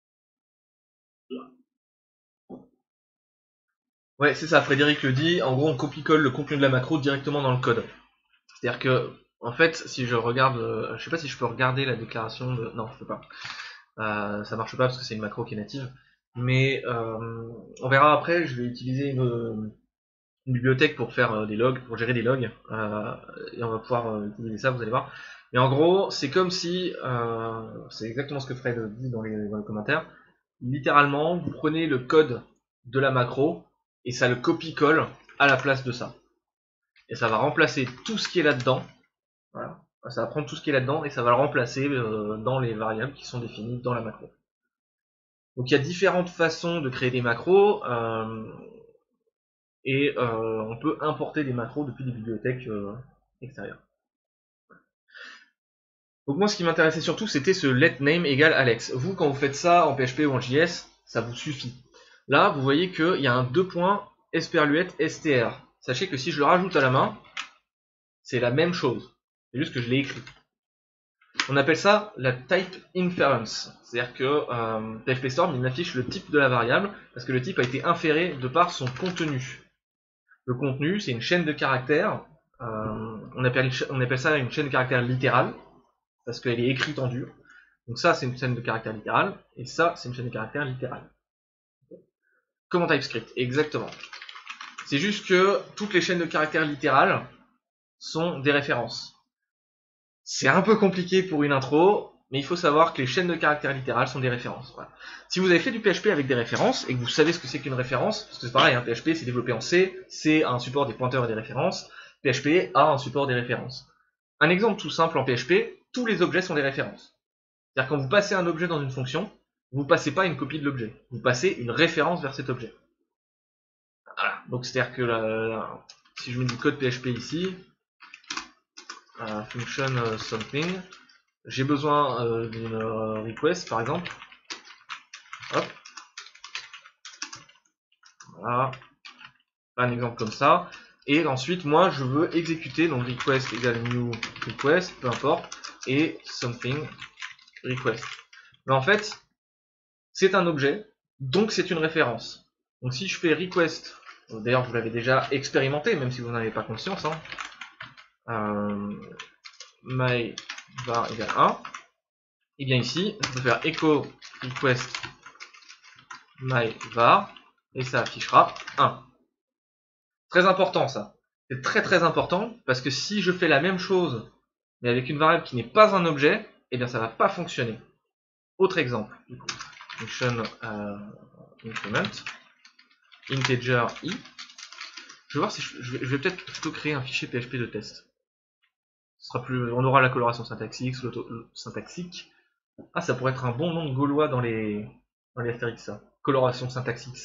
Ouais, c'est ça, Frédéric le dit, en gros on copie-colle le contenu de la macro directement dans le code. C'est-à-dire que, en fait, si je regarde, euh, je sais pas si je peux regarder la déclaration de... Non, je peux pas. Euh, ça marche pas parce que c'est une macro qui est native. Mais euh, on verra après, je vais utiliser une, une bibliothèque pour faire euh, des logs, pour gérer des logs. Euh, et on va pouvoir euh, utiliser ça, vous allez voir. Mais en gros, c'est comme si, euh, c'est exactement ce que Fred dit dans les, dans les commentaires, littéralement, vous prenez le code de la macro et ça le copie-colle à la place de ça. Et ça va remplacer tout ce qui est là-dedans. Voilà. Ça va prendre tout ce qui est là-dedans et ça va le remplacer euh, dans les variables qui sont définies dans la macro. Donc il y a différentes façons de créer des macros euh, et euh, on peut importer des macros depuis des bibliothèques euh, extérieures. Donc moi ce qui m'intéressait surtout c'était ce letName égale Alex. Vous quand vous faites ça en P H P ou en J S, ça vous suffit. Là vous voyez qu'il y a un deux points esperluette str. Sachez que si je le rajoute à la main, c'est la même chose. C'est juste que je l'ai écrit. On appelle ça la type inference. C'est-à-dire que euh, P H P Storm il affiche le type de la variable parce que le type a été inféré de par son contenu. Le contenu, c'est une chaîne de caractères. Euh, on, appelle, on appelle ça une chaîne de caractères littérale parce qu'elle est écrite en dur. Donc ça, c'est une chaîne de caractères littérale et ça, c'est une chaîne de caractères littérale. Comme en TypeScript, exactement. C'est juste que toutes les chaînes de caractères littérales sont des références. C'est un peu compliqué pour une intro, mais il faut savoir que les chaînes de caractères littérales sont des références. Voilà. Si vous avez fait du P H P avec des références, et que vous savez ce que c'est qu'une référence, parce que c'est pareil, hein, P H P c'est développé en C, C a un support des pointeurs et des références, P H P a un support des références. Un exemple tout simple en P H P, tous les objets sont des références. C'est-à-dire quand vous passez un objet dans une fonction, vous ne passez pas une copie de l'objet, vous passez une référence vers cet objet. Voilà. Donc c'est-à-dire que là, si je mets du code P H P ici, uh, function uh, something, j'ai besoin euh, d'une euh, request par exemple. Hop. Voilà. Un exemple comme ça. Et ensuite, moi, je veux exécuter, donc request égale new request, peu importe, et something request. Mais en fait, c'est un objet, donc c'est une référence. Donc si je fais request, d'ailleurs vous l'avez déjà expérimenté, même si vous n'en avez pas conscience, hein, euh, my var égale un, et bien ici, je peux faire echo request my var, et ça affichera un. Très important ça. C'est très très important, parce que si je fais la même chose, mais avec une variable qui n'est pas un objet, eh bien ça va pas fonctionner. Autre exemple, du coup, function euh, increment, integer i. Je vais voir si je, je vais, vais peut-être plutôt créer un fichier P H P de test. Ce sera plus, on aura la coloration syntaxique, syntaxique. Ah, ça pourrait être un bon nom de gaulois dans les, dans les Astérix, ça. Coloration syntaxique.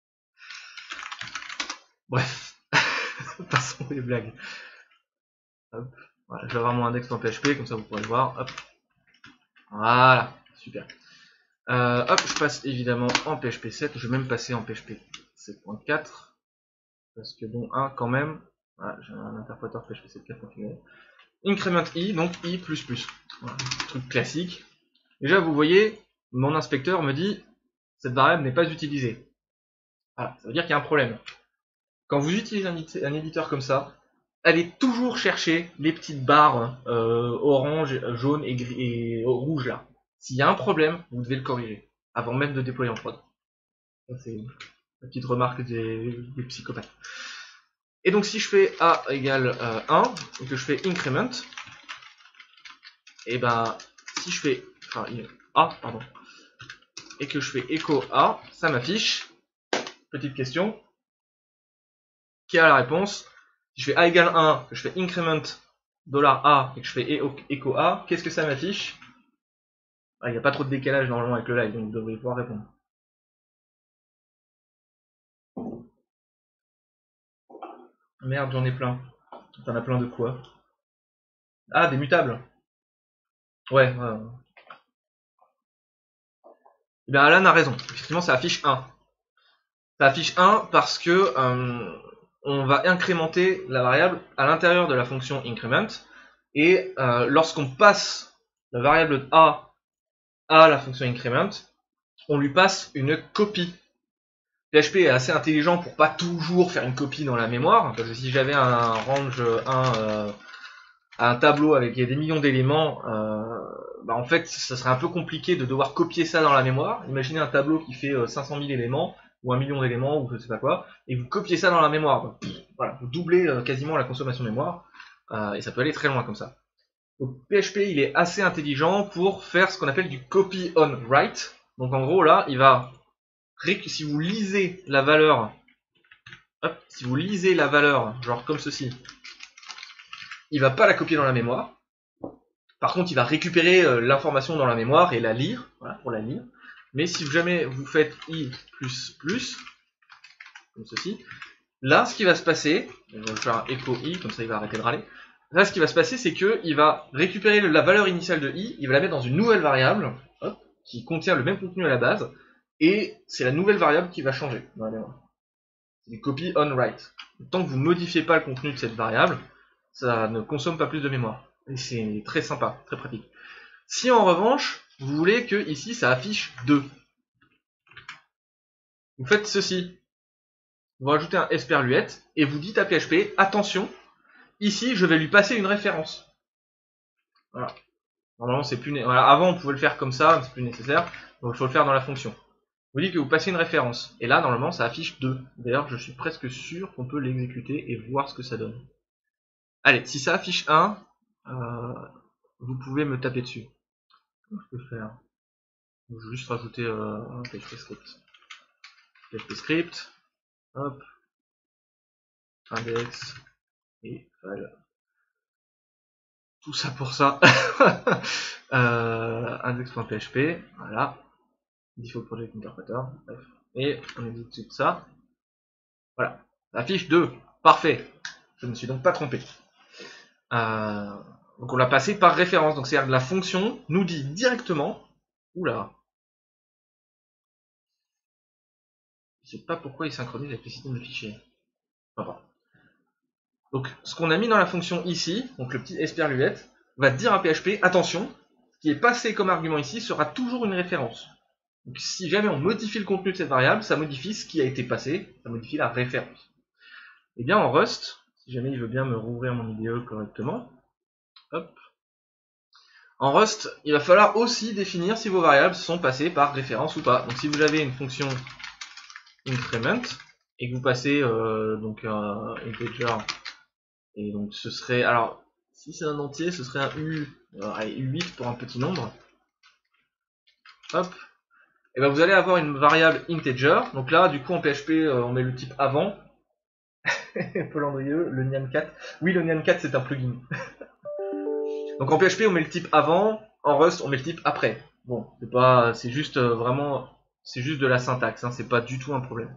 Bref, passons les blagues. Hop. Voilà, je vais avoir mon index.php, comme ça vous pourrez le voir. Hop. Voilà, super. Euh, hop, je passe évidemment en P H P sept. Je vais même passer en P H P sept point quatre. Parce que bon, un quand même. Voilà, j'ai un interpréteur P H P sept point quatre configuré. Increment i, donc i plus plus. Voilà, truc classique. Déjà, vous voyez, mon inspecteur me dit cette variable n'est pas utilisée. Voilà, ça veut dire qu'il y a un problème. Quand vous utilisez un, un éditeur comme ça, allez toujours chercher les petites barres euh, orange, jaune et, gris, et rouge là. S'il y a un problème, vous devez le corriger avant même de déployer en prod. C'est la petite remarque des, des psychopathes. Et donc si je fais a égale euh, un et que je fais increment, et ben si je fais enfin a pardon et que je fais echo a, ça m'affiche petite question qui a la réponse. Si je fais a égale un, que je fais increment $a et que je fais echo a, qu'est-ce que ça m'affiche? Il n'y a pas trop de décalage normalement avec le live, donc vous devriez pouvoir répondre. Merde, j'en ai plein. T'en as plein de quoi? Ah, des mutables. Ouais, ouais. Et bien Alan a raison. Effectivement, ça affiche un. Ça affiche un parce que euh, on va incrémenter la variable à l'intérieur de la fonction increment. Et euh, lorsqu'on passe la variable a à la fonction increment, on lui passe une copie. P H P est assez intelligent pour pas toujours faire une copie dans la mémoire, parce que si j'avais un range un, euh, un tableau avec des millions d'éléments, euh, bah en fait ça serait un peu compliqué de devoir copier ça dans la mémoire. Imaginez un tableau qui fait cinq cent mille éléments, ou un million d'éléments, ou je sais pas quoi, et vous copiez ça dans la mémoire. Donc, pff, voilà, vous doublez euh, quasiment la consommation de mémoire, euh, et ça peut aller très loin comme ça. Donc P H P il est assez intelligent pour faire ce qu'on appelle du copy on write. Donc en gros là, il va si vous lisez la valeur, hop, si vous lisez la valeur, genre comme ceci, il va pas la copier dans la mémoire. Par contre, il va récupérer euh, l'information dans la mémoire et la lire, voilà, pour la lire. Mais si jamais vous faites i plus plus, comme ceci, là, ce qui va se passer, je vais faire un echo i, comme ça il va arrêter de râler. Là, ce qui va se passer, c'est que il va récupérer la valeur initiale de i, il va la mettre dans une nouvelle variable, hop, qui contient le même contenu à la base, et c'est la nouvelle variable qui va changer dans la mémoire. C'est du copy on write. Tant que vous ne modifiez pas le contenu de cette variable, ça ne consomme pas plus de mémoire. Et c'est très sympa, très pratique. Si en revanche, vous voulez que ici ça affiche deux, vous faites ceci. Vous rajoutez un esperluette et vous dites à P H P, attention, ici je vais lui passer une référence. Voilà. Normalement c'est plus. Voilà. Avant on pouvait le faire comme ça, c'est plus nécessaire. Donc il faut le faire dans la fonction. Vous dites que vous passez une référence. Et là normalement ça affiche deux. D'ailleurs je suis presque sûr qu'on peut l'exécuter et voir ce que ça donne. Allez, si ça affiche un, euh, vous pouvez me taper dessus. Comment je peux faire? Je vais juste rajouter euh, un P H P script. P H P script, hop, index, et file. Tout ça pour ça. euh, index.php, voilà. Default project interpreter, bref. Et on exécute ça. Voilà. Ça affiche deux. Parfait. Je ne me suis donc pas trompé. Euh, donc on l'a passé par référence. Donc c'est-à-dire que la fonction nous dit directement. Oula. Je sais pas pourquoi il synchronise avec le système de fichiers. Enfin, donc ce qu'on a mis dans la fonction ici, donc le petit esperluette, va dire à P H P, attention, ce qui est passé comme argument ici sera toujours une référence. Donc si jamais on modifie le contenu de cette variable, ça modifie ce qui a été passé, ça modifie la référence. Et bien en Rust, si jamais il veut bien me rouvrir mon I D E correctement, hop. En Rust, il va falloir aussi définir si vos variables sont passées par référence ou pas. Donc si vous avez une fonction increment et que vous passez euh, donc un integer, et donc ce serait, alors Si c'est un entier, ce serait un U, euh, allez, U huit pour un petit nombre. Hop. Et ben vous allez avoir une variable integer. Donc là, du coup, en P H P, euh, on met le type avant. Paul Andrieux, le Nyan quatre. Oui, le Nyan quatre, c'est un plugin. Donc en P H P, on met le type avant. En Rust, on met le type après. Bon, c'est pas, c'est juste euh, vraiment, c'est juste de la syntaxe. Hein, c'est pas du tout un problème.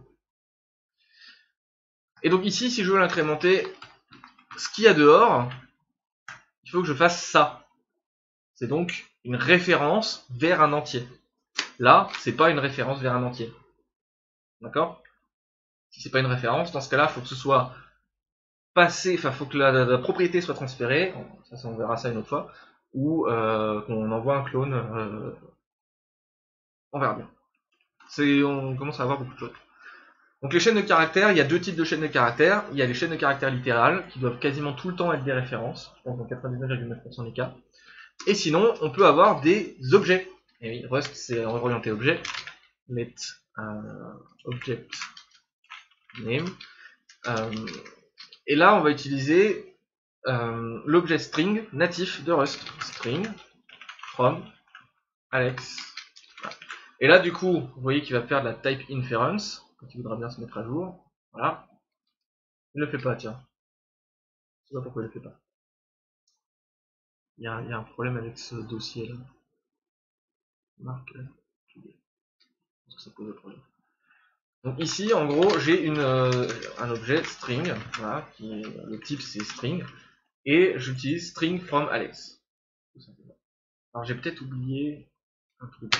Et donc ici, si je veux l'incrémenter, ce qu'il y a dehors, il faut que je fasse ça. C'est donc une référence vers un entier. Là, c'est pas une référence vers un entier. D'accord? Si c'est pas une référence, dans ce cas-là, il faut que ce soit passé, enfin, il faut que la, la, la propriété soit transférée. Ça, ça, on verra ça une autre fois. Ou euh, qu'on envoie un clone. Euh, on verra bien. On commence à avoir beaucoup de choses. Donc les chaînes de caractères, il y a deux types de chaînes de caractères. Il y a les chaînes de caractères littérales, qui doivent quasiment tout le temps être des références, je pense dans quatre-vingt-dix-neuf virgule neuf pour cent des cas. Et sinon, on peut avoir des objets. Et oui, Rust, c'est orienté objet. Let euh, object name. Euh, et là, on va utiliser euh, l'objet string natif de Rust. String from Alex. Voilà. Et là, du coup, vous voyez qu'il va faire de la type inference, quand il voudra bien se mettre à jour. Voilà. Il ne le fait pas, tiens. Je sais pas pourquoi il le fait pas. Il y a, il y a un problème avec ce dossier là. Marque. Parce que ça pose le problème. Donc ici, en gros, j'ai une euh, un objet string, voilà, qui est, le type c'est string, et j'utilise string from Alex. Tout simplement. Alors j'ai peut-être oublié un truc.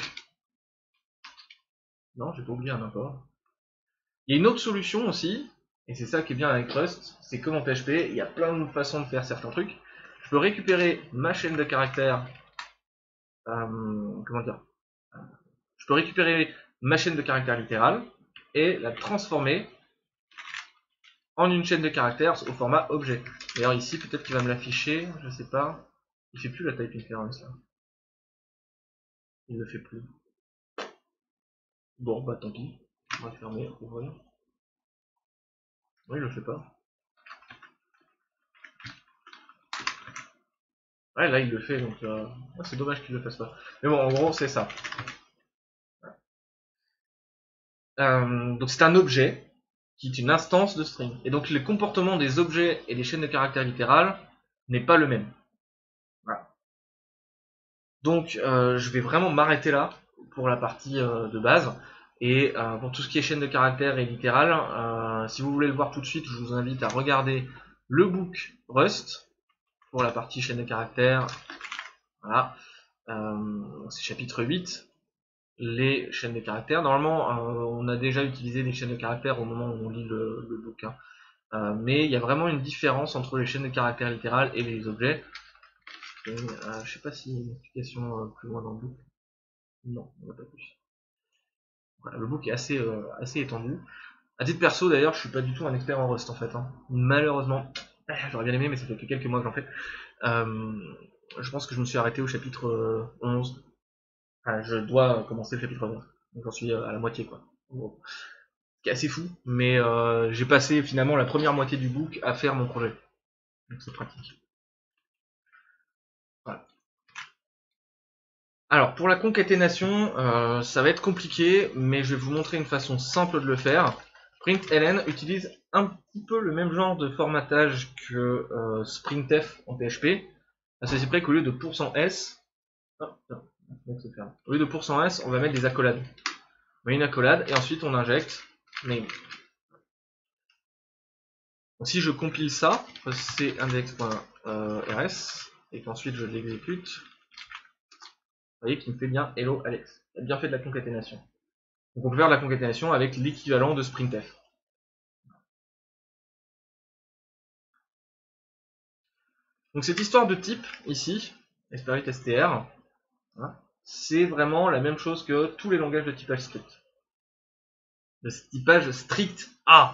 Non, j'ai pas oublié un import. Il y a une autre solution aussi, et c'est ça qui est bien avec Rust, c'est comme en P H P, il y a plein de façons de faire certains trucs. Je peux récupérer ma chaîne de caractères, euh, comment dire, je peux récupérer ma chaîne de caractères littérale et la transformer en une chaîne de caractères au format objet. D'ailleurs ici peut-être qu'il va me l'afficher, je sais pas. Il fait plus la type inference là. Il le fait plus. Bon bah tant pis. On va fermer, ouvrir. Oui, il le fait pas. Ouais, là il le fait donc euh... oh, c'est dommage qu'il le fasse pas. Mais bon, en gros c'est ça. Euh, donc c'est un objet qui est une instance de string. Et donc le comportement des objets et des chaînes de caractères littérales n'est pas le même. Voilà. Donc euh, je vais vraiment m'arrêter là pour la partie euh, de base. Et euh, pour tout ce qui est chaîne de caractères et littéral, euh, si vous voulez le voir tout de suite, je vous invite à regarder le book Rust pour la partie chaîne de caractères. Voilà, euh, c'est chapitre huit. Les chaînes de caractères. Normalement, euh, on a déjà utilisé des chaînes de caractères au moment où on lit le, le bouquin. Euh, mais il y a vraiment une différence entre les chaînes de caractères littérales et les objets. Et, euh, je sais pas s'il y a une explication euh, plus loin dans le book. Non, on n'a pas plus. Voilà, le book est assez, euh, assez étendu. À titre perso d'ailleurs, je suis pas du tout un expert en Rust en fait. Hein. Malheureusement, j'aurais bien aimé, mais ça fait que quelques mois que j'en fais. Euh, je pense que je me suis arrêté au chapitre euh, onze. Enfin, je dois commencer le chapitre onze. Donc j'en suis à la moitié quoi. Bon. Ce qui est assez fou, mais euh, j'ai passé finalement la première moitié du book à faire mon projet. Donc c'est pratique. Voilà. Alors pour la concaténation, euh, ça va être compliqué, mais je vais vous montrer une façon simple de le faire. println utilise un petit peu le même genre de formatage que euh, sprintf en P H P. À ceci près qu'au lieu de %s, oh, non, au lieu de %s, on va mettre des accolades. On met une accolade et ensuite on injecte name. Donc, si je compile ça, c'est index.rs et qu'ensuite je l'exécute, vous voyez qu'il me fait bien hello Alex. Il a bien fait de la concaténation. Donc on peut faire de la concaténation avec l'équivalent de sprintf. Donc cette histoire de type ici, exploit str, c'est vraiment la même chose que tous les langages de typage strict. Le typage strict A.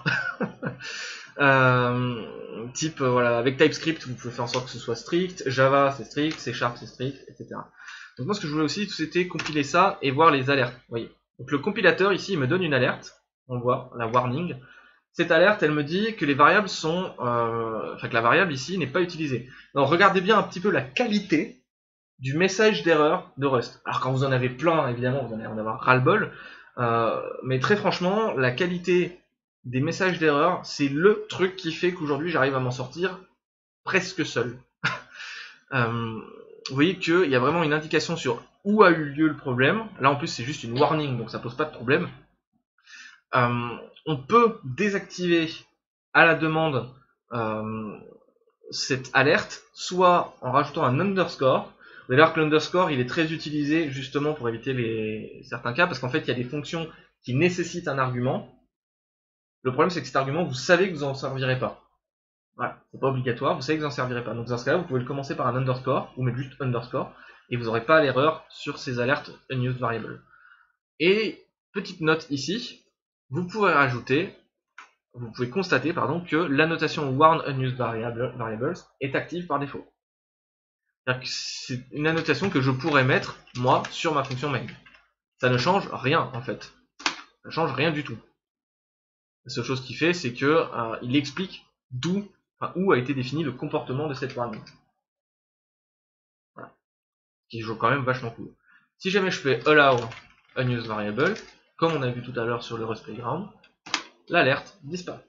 euh, type voilà, avec TypeScript vous pouvez faire en sorte que ce soit strict, Java c'est strict, C Sharp c'est strict, et cetera. Donc moi ce que je voulais aussi c'était compiler ça et voir les alertes. Vous voyez. Donc le compilateur ici il me donne une alerte, on voit la warning. cette alerte, elle me dit que les variables sont, euh, enfin que la variable ici n'est pas utilisée. Donc regardez bien un petit peu la qualité du message d'erreur de Rust. Alors quand vous en avez plein, évidemment, vous allez en avoir ras-le-bol, euh, mais très franchement, la qualité des messages d'erreur, c'est le truc qui fait qu'aujourd'hui j'arrive à m'en sortir presque seul. euh, vous voyez qu'il y a vraiment une indication sur où a eu lieu le problème. Là en plus c'est juste une warning, donc ça pose pas de problème. Euh, on peut désactiver à la demande euh, cette alerte, soit en rajoutant un underscore. Vous allez voir que l'underscore il est très utilisé justement pour éviter les certains cas, parce qu'en fait il y a des fonctions qui nécessitent un argument. Le problème c'est que cet argument vous savez que vous en servirez pas. Voilà, c'est pas obligatoire, vous savez que vous en servirez pas. Donc dans ce cas-là, vous pouvez le commencer par un underscore, ou mettre juste underscore, et vous n'aurez pas l'erreur sur ces alertes unused variable. Et petite note ici, vous pouvez rajouter, vous pouvez constater pardon, que l'annotation warn unused variable, variables est active par défaut. C'est une annotation que je pourrais mettre, moi, sur ma fonction main. Ça ne change rien, en fait. Ça ne change rien du tout. La seule chose qu'il fait, c'est que euh, il explique d'où, enfin, où a été défini le comportement de cette warning. Voilà. Qui joue quand même vachement cool. Si jamais je fais allow unused variable, comme on a vu tout à l'heure sur le Rust Playground, l'alerte disparaît.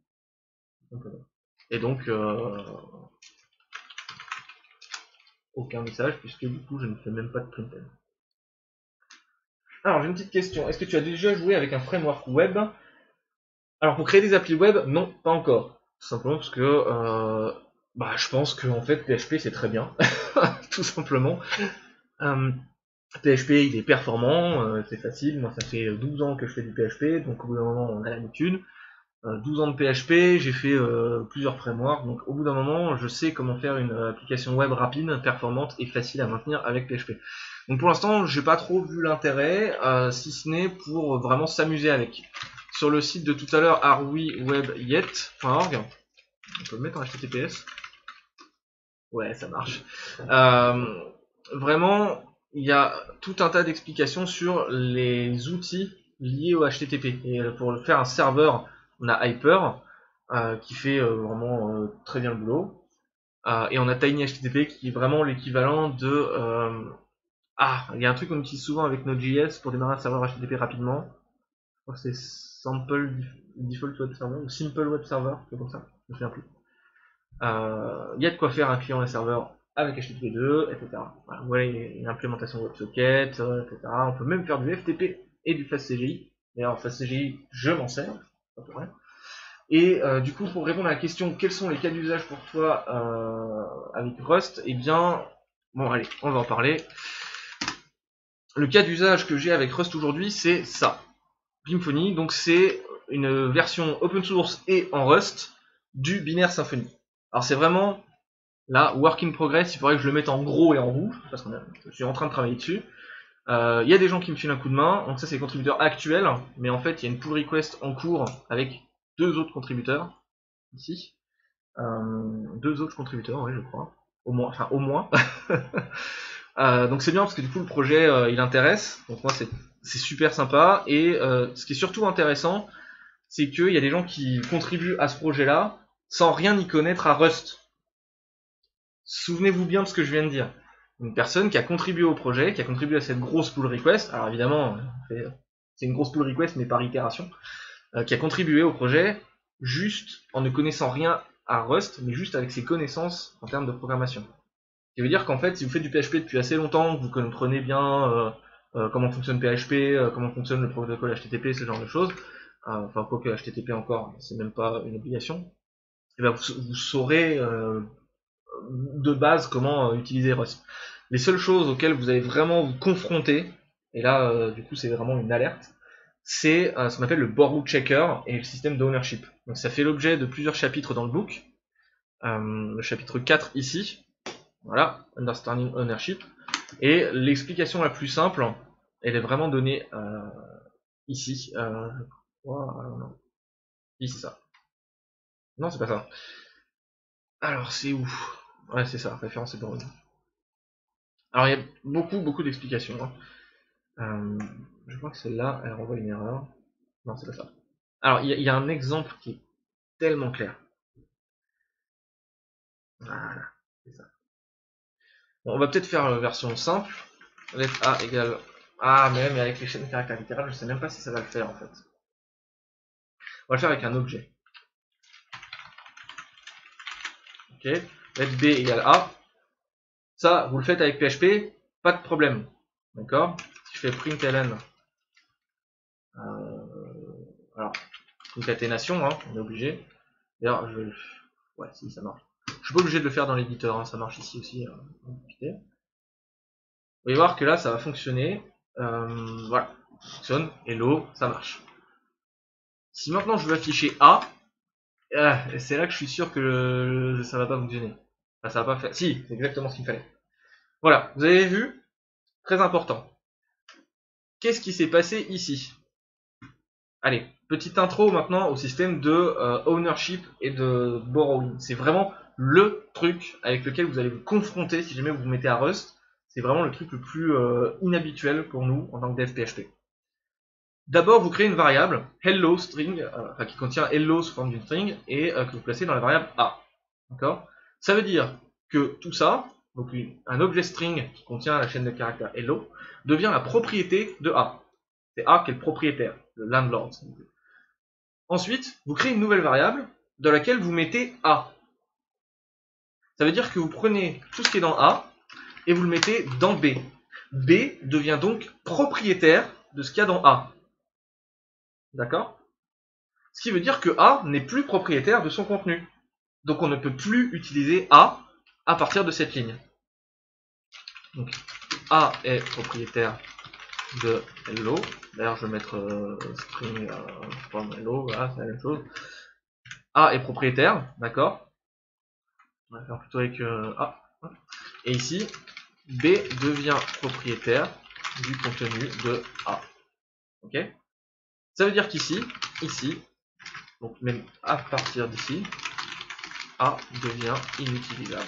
Et donc, euh, aucun message, puisque du coup, je ne fais même pas de println. Alors, j'ai une petite question. Est-ce que tu as déjà joué avec un framework web? Alors, pour créer des applis web, non, pas encore. Tout simplement parce que euh, bah, je pense que en fait, P H P, c'est très bien. Tout simplement. Euh, P H P, il est performant, euh, c'est facile. Moi, ça fait douze ans que je fais du P H P, donc au bout d'un moment, on a l'habitude. Euh, douze ans de P H P, j'ai fait euh, plusieurs frameworks, donc au bout d'un moment, je sais comment faire une application web rapide, performante et facile à maintenir avec P H P. Donc pour l'instant, j'ai pas trop vu l'intérêt, euh, si ce n'est pour vraiment s'amuser avec. Sur le site de tout à l'heure, are we web yet point org, on peut le mettre en H T T P S. Ouais, ça marche. Euh, vraiment, il y a tout un tas d'explications sur les outils liés au H T T P. Et pour faire un serveur, on a Hyper, euh, qui fait euh, vraiment euh, très bien le boulot. Euh, et on a TinyHTTP qui est vraiment l'équivalent de... Euh... Ah, il y a un truc qu'on utilise souvent avec Node.js pour démarrer un serveur H T T P rapidement. Je crois que c'est Sample Default Web Server ou Simple Web Server, c'est comme ça, je me souviens plus. Il euh, y a de quoi faire un client et serveur avec H T T P deux, et cetera. Voilà, vous voyez, une implémentation WebSocket, euh, et cetera. On peut même faire du F T P et du FastCGI. D'ailleurs, FastCGI, je m'en sers, pas pour rien. Et euh, du coup, pour répondre à la question, quels sont les cas d'usage pour toi euh, avec Rust, eh bien, bon, allez, on va en parler. Le cas d'usage que j'ai avec Rust aujourd'hui, c'est ça. Symfony, donc c'est une version open source et en Rust du binaire Symfony. Alors c'est vraiment là, work in progress, il faudrait que je le mette en gros et en rouge, parce que je suis en train de travailler dessus. Il euh, y a des gens qui me filent un coup de main, donc ça c'est les contributeurs actuels, mais en fait il y a une pull request en cours avec deux autres contributeurs, ici. Euh, deux autres contributeurs, oui je crois. Au moins, enfin au moins. euh, donc c'est bien parce que du coup le projet euh, il intéresse, donc moi c'est super sympa, et euh, ce qui est surtout intéressant, c'est qu'il y a des gens qui contribuent à ce projet-là sans rien y connaître à Rust. Souvenez-vous bien de ce que je viens de dire. Une personne qui a contribué au projet, qui a contribué à cette grosse pull request, alors évidemment, c'est une grosse pull request mais par itération, euh, qui a contribué au projet juste en ne connaissant rien à Rust, mais juste avec ses connaissances en termes de programmation. Ce qui veut dire qu'en fait, si vous faites du P H P depuis assez longtemps, que vous comprenez bien euh, euh, comment fonctionne P H P, euh, comment fonctionne le protocole H T T P, ce genre de choses, euh, enfin quoi que H T T P encore, c'est même pas une obligation, et ben vous, vous saurez euh, de base comment euh, utiliser Rust. Les seules choses auxquelles vous allez vraiment vous confronter, et là euh, du coup c'est vraiment une alerte, c'est euh, ce qu'on appelle le borrow checker et le système d'ownership. Donc ça fait l'objet de plusieurs chapitres dans le book. Euh, le chapitre quatre ici, voilà, Understanding Ownership. Et l'explication la plus simple, elle est vraiment donnée euh, ici. Euh, oh, non. Ici, c'est ça. Non, c'est pas ça. Alors, c'est où? Ouais, c'est ça, référence et borrow. Alors, il y a beaucoup, beaucoup d'explications. Hein. Euh, je crois que celle-là, elle renvoie une erreur. Non, c'est pas ça. Alors, il y, y, a un exemple qui est tellement clair. Voilà, c'est ça. Bon, on va peut-être faire la version simple. Let A égale... Ah, mais même avec les chaînes caractères littérales, je sais même pas si ça va le faire en fait. On va le faire avec un objet. Ok, let B égale A. Ça, vous le faites avec P H P, pas de problème. D'accord? Si je fais println, euh, alors, concaténation, hein, on est obligé. D'ailleurs, je vais... Ouais, si, ça marche. Je suis pas obligé de le faire dans l'éditeur, hein, ça marche ici aussi. Hein. Vous allez voir que là, ça va fonctionner. Euh, voilà, ça fonctionne. Hello, ça marche. Si maintenant je veux afficher A, euh, c'est là que je suis sûr que le... ça va pas fonctionner. Enfin, ça va pas faire. Si, c'est exactement ce qu'il fallait. Voilà, vous avez vu, très important. Qu'est-ce qui s'est passé ici? Allez, petite intro maintenant au système de euh, ownership et de borrowing. C'est vraiment le truc avec lequel vous allez vous confronter si jamais vous vous mettez à Rust. C'est vraiment le truc le plus euh, inhabituel pour nous en tant que dev P H P. D'abord, vous créez une variable hello string, euh, enfin, qui contient hello sous forme d'une string et euh, que vous placez dans la variable A. D'accord? Ça veut dire que tout ça, donc un objet string qui contient la chaîne de caractères hello, devient la propriété de A. C'est A qui est le propriétaire, le landlord. Ensuite, vous créez une nouvelle variable dans laquelle vous mettez A. Ça veut dire que vous prenez tout ce qui est dans A et vous le mettez dans B. B devient donc propriétaire de ce qu'il y a dans A. D'accord? Ce qui veut dire que A n'est plus propriétaire de son contenu. Donc on ne peut plus utiliser A à partir de cette ligne. Donc A est propriétaire de hello. D'ailleurs je vais mettre euh, string euh, from hello, voilà, c'est la même chose. A est propriétaire, d'accord? On va faire plutôt avec euh, A. Et ici, B devient propriétaire du contenu de A. Ok? Ça veut dire qu'ici, ici, donc même à partir d'ici, A devient inutilisable.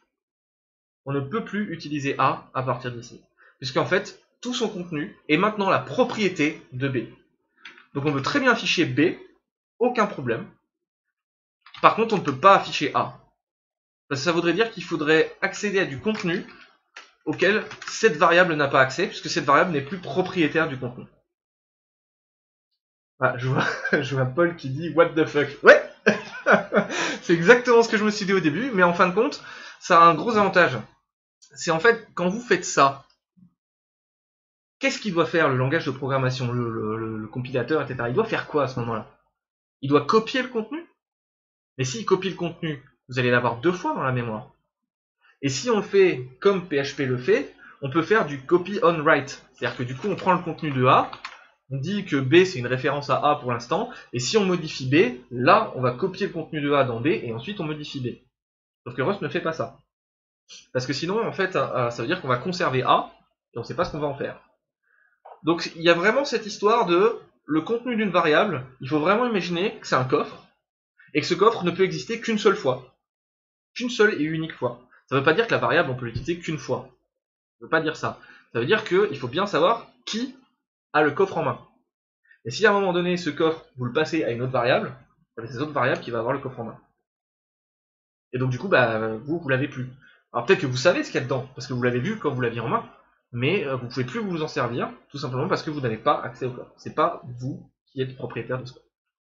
On ne peut plus utiliser A à partir d'ici. Puisqu'en fait, tout son contenu est maintenant la propriété de B. Donc on peut très bien afficher B, aucun problème. Par contre, on ne peut pas afficher A. Parce que ça voudrait dire qu'il faudrait accéder à du contenu auquel cette variable n'a pas accès, puisque cette variable n'est plus propriétaire du contenu. Ah, je vois, je vois Paul qui dit what the fuck. Ouais. C'est exactement ce que je me suis dit au début, mais en fin de compte, ça a un gros avantage. C'est en fait, quand vous faites ça, qu'est-ce qu'il doit faire le langage de programmation, le, le, le, le compilateur, et cetera. Il doit faire quoi à ce moment-là? Il doit copier le contenu. Mais s'il copie le contenu, vous allez l'avoir deux fois dans la mémoire. Et si on le fait comme P H P le fait, on peut faire du copy on write. C'est-à-dire que du coup, on prend le contenu de A, on dit que B c'est une référence à A pour l'instant, et si on modifie B, là on va copier le contenu de A dans B, et ensuite on modifie B. Sauf que Rust ne fait pas ça. Parce que sinon, en fait, ça veut dire qu'on va conserver A, et on ne sait pas ce qu'on va en faire. Donc il y a vraiment cette histoire de le contenu d'une variable, il faut vraiment imaginer que c'est un coffre, et que ce coffre ne peut exister qu'une seule fois. Qu'une seule et unique fois. Ça ne veut pas dire que la variable on peut l'utiliser qu'une fois. Ça ne veut pas dire ça. Ça veut dire qu'il faut bien savoir qui a le coffre en main. Et si à un moment donné ce coffre vous le passez à une autre variable, c'est cette autre variable qui va avoir le coffre en main. Et donc du coup bah vous vous l'avez plus. Alors peut-être que vous savez ce qu'il y a dedans, parce que vous l'avez vu quand vous l'aviez en main, mais euh, vous ne pouvez plus vous en servir, tout simplement parce que vous n'avez pas accès au coffre. C'est pas vous qui êtes propriétaire de ce coffre.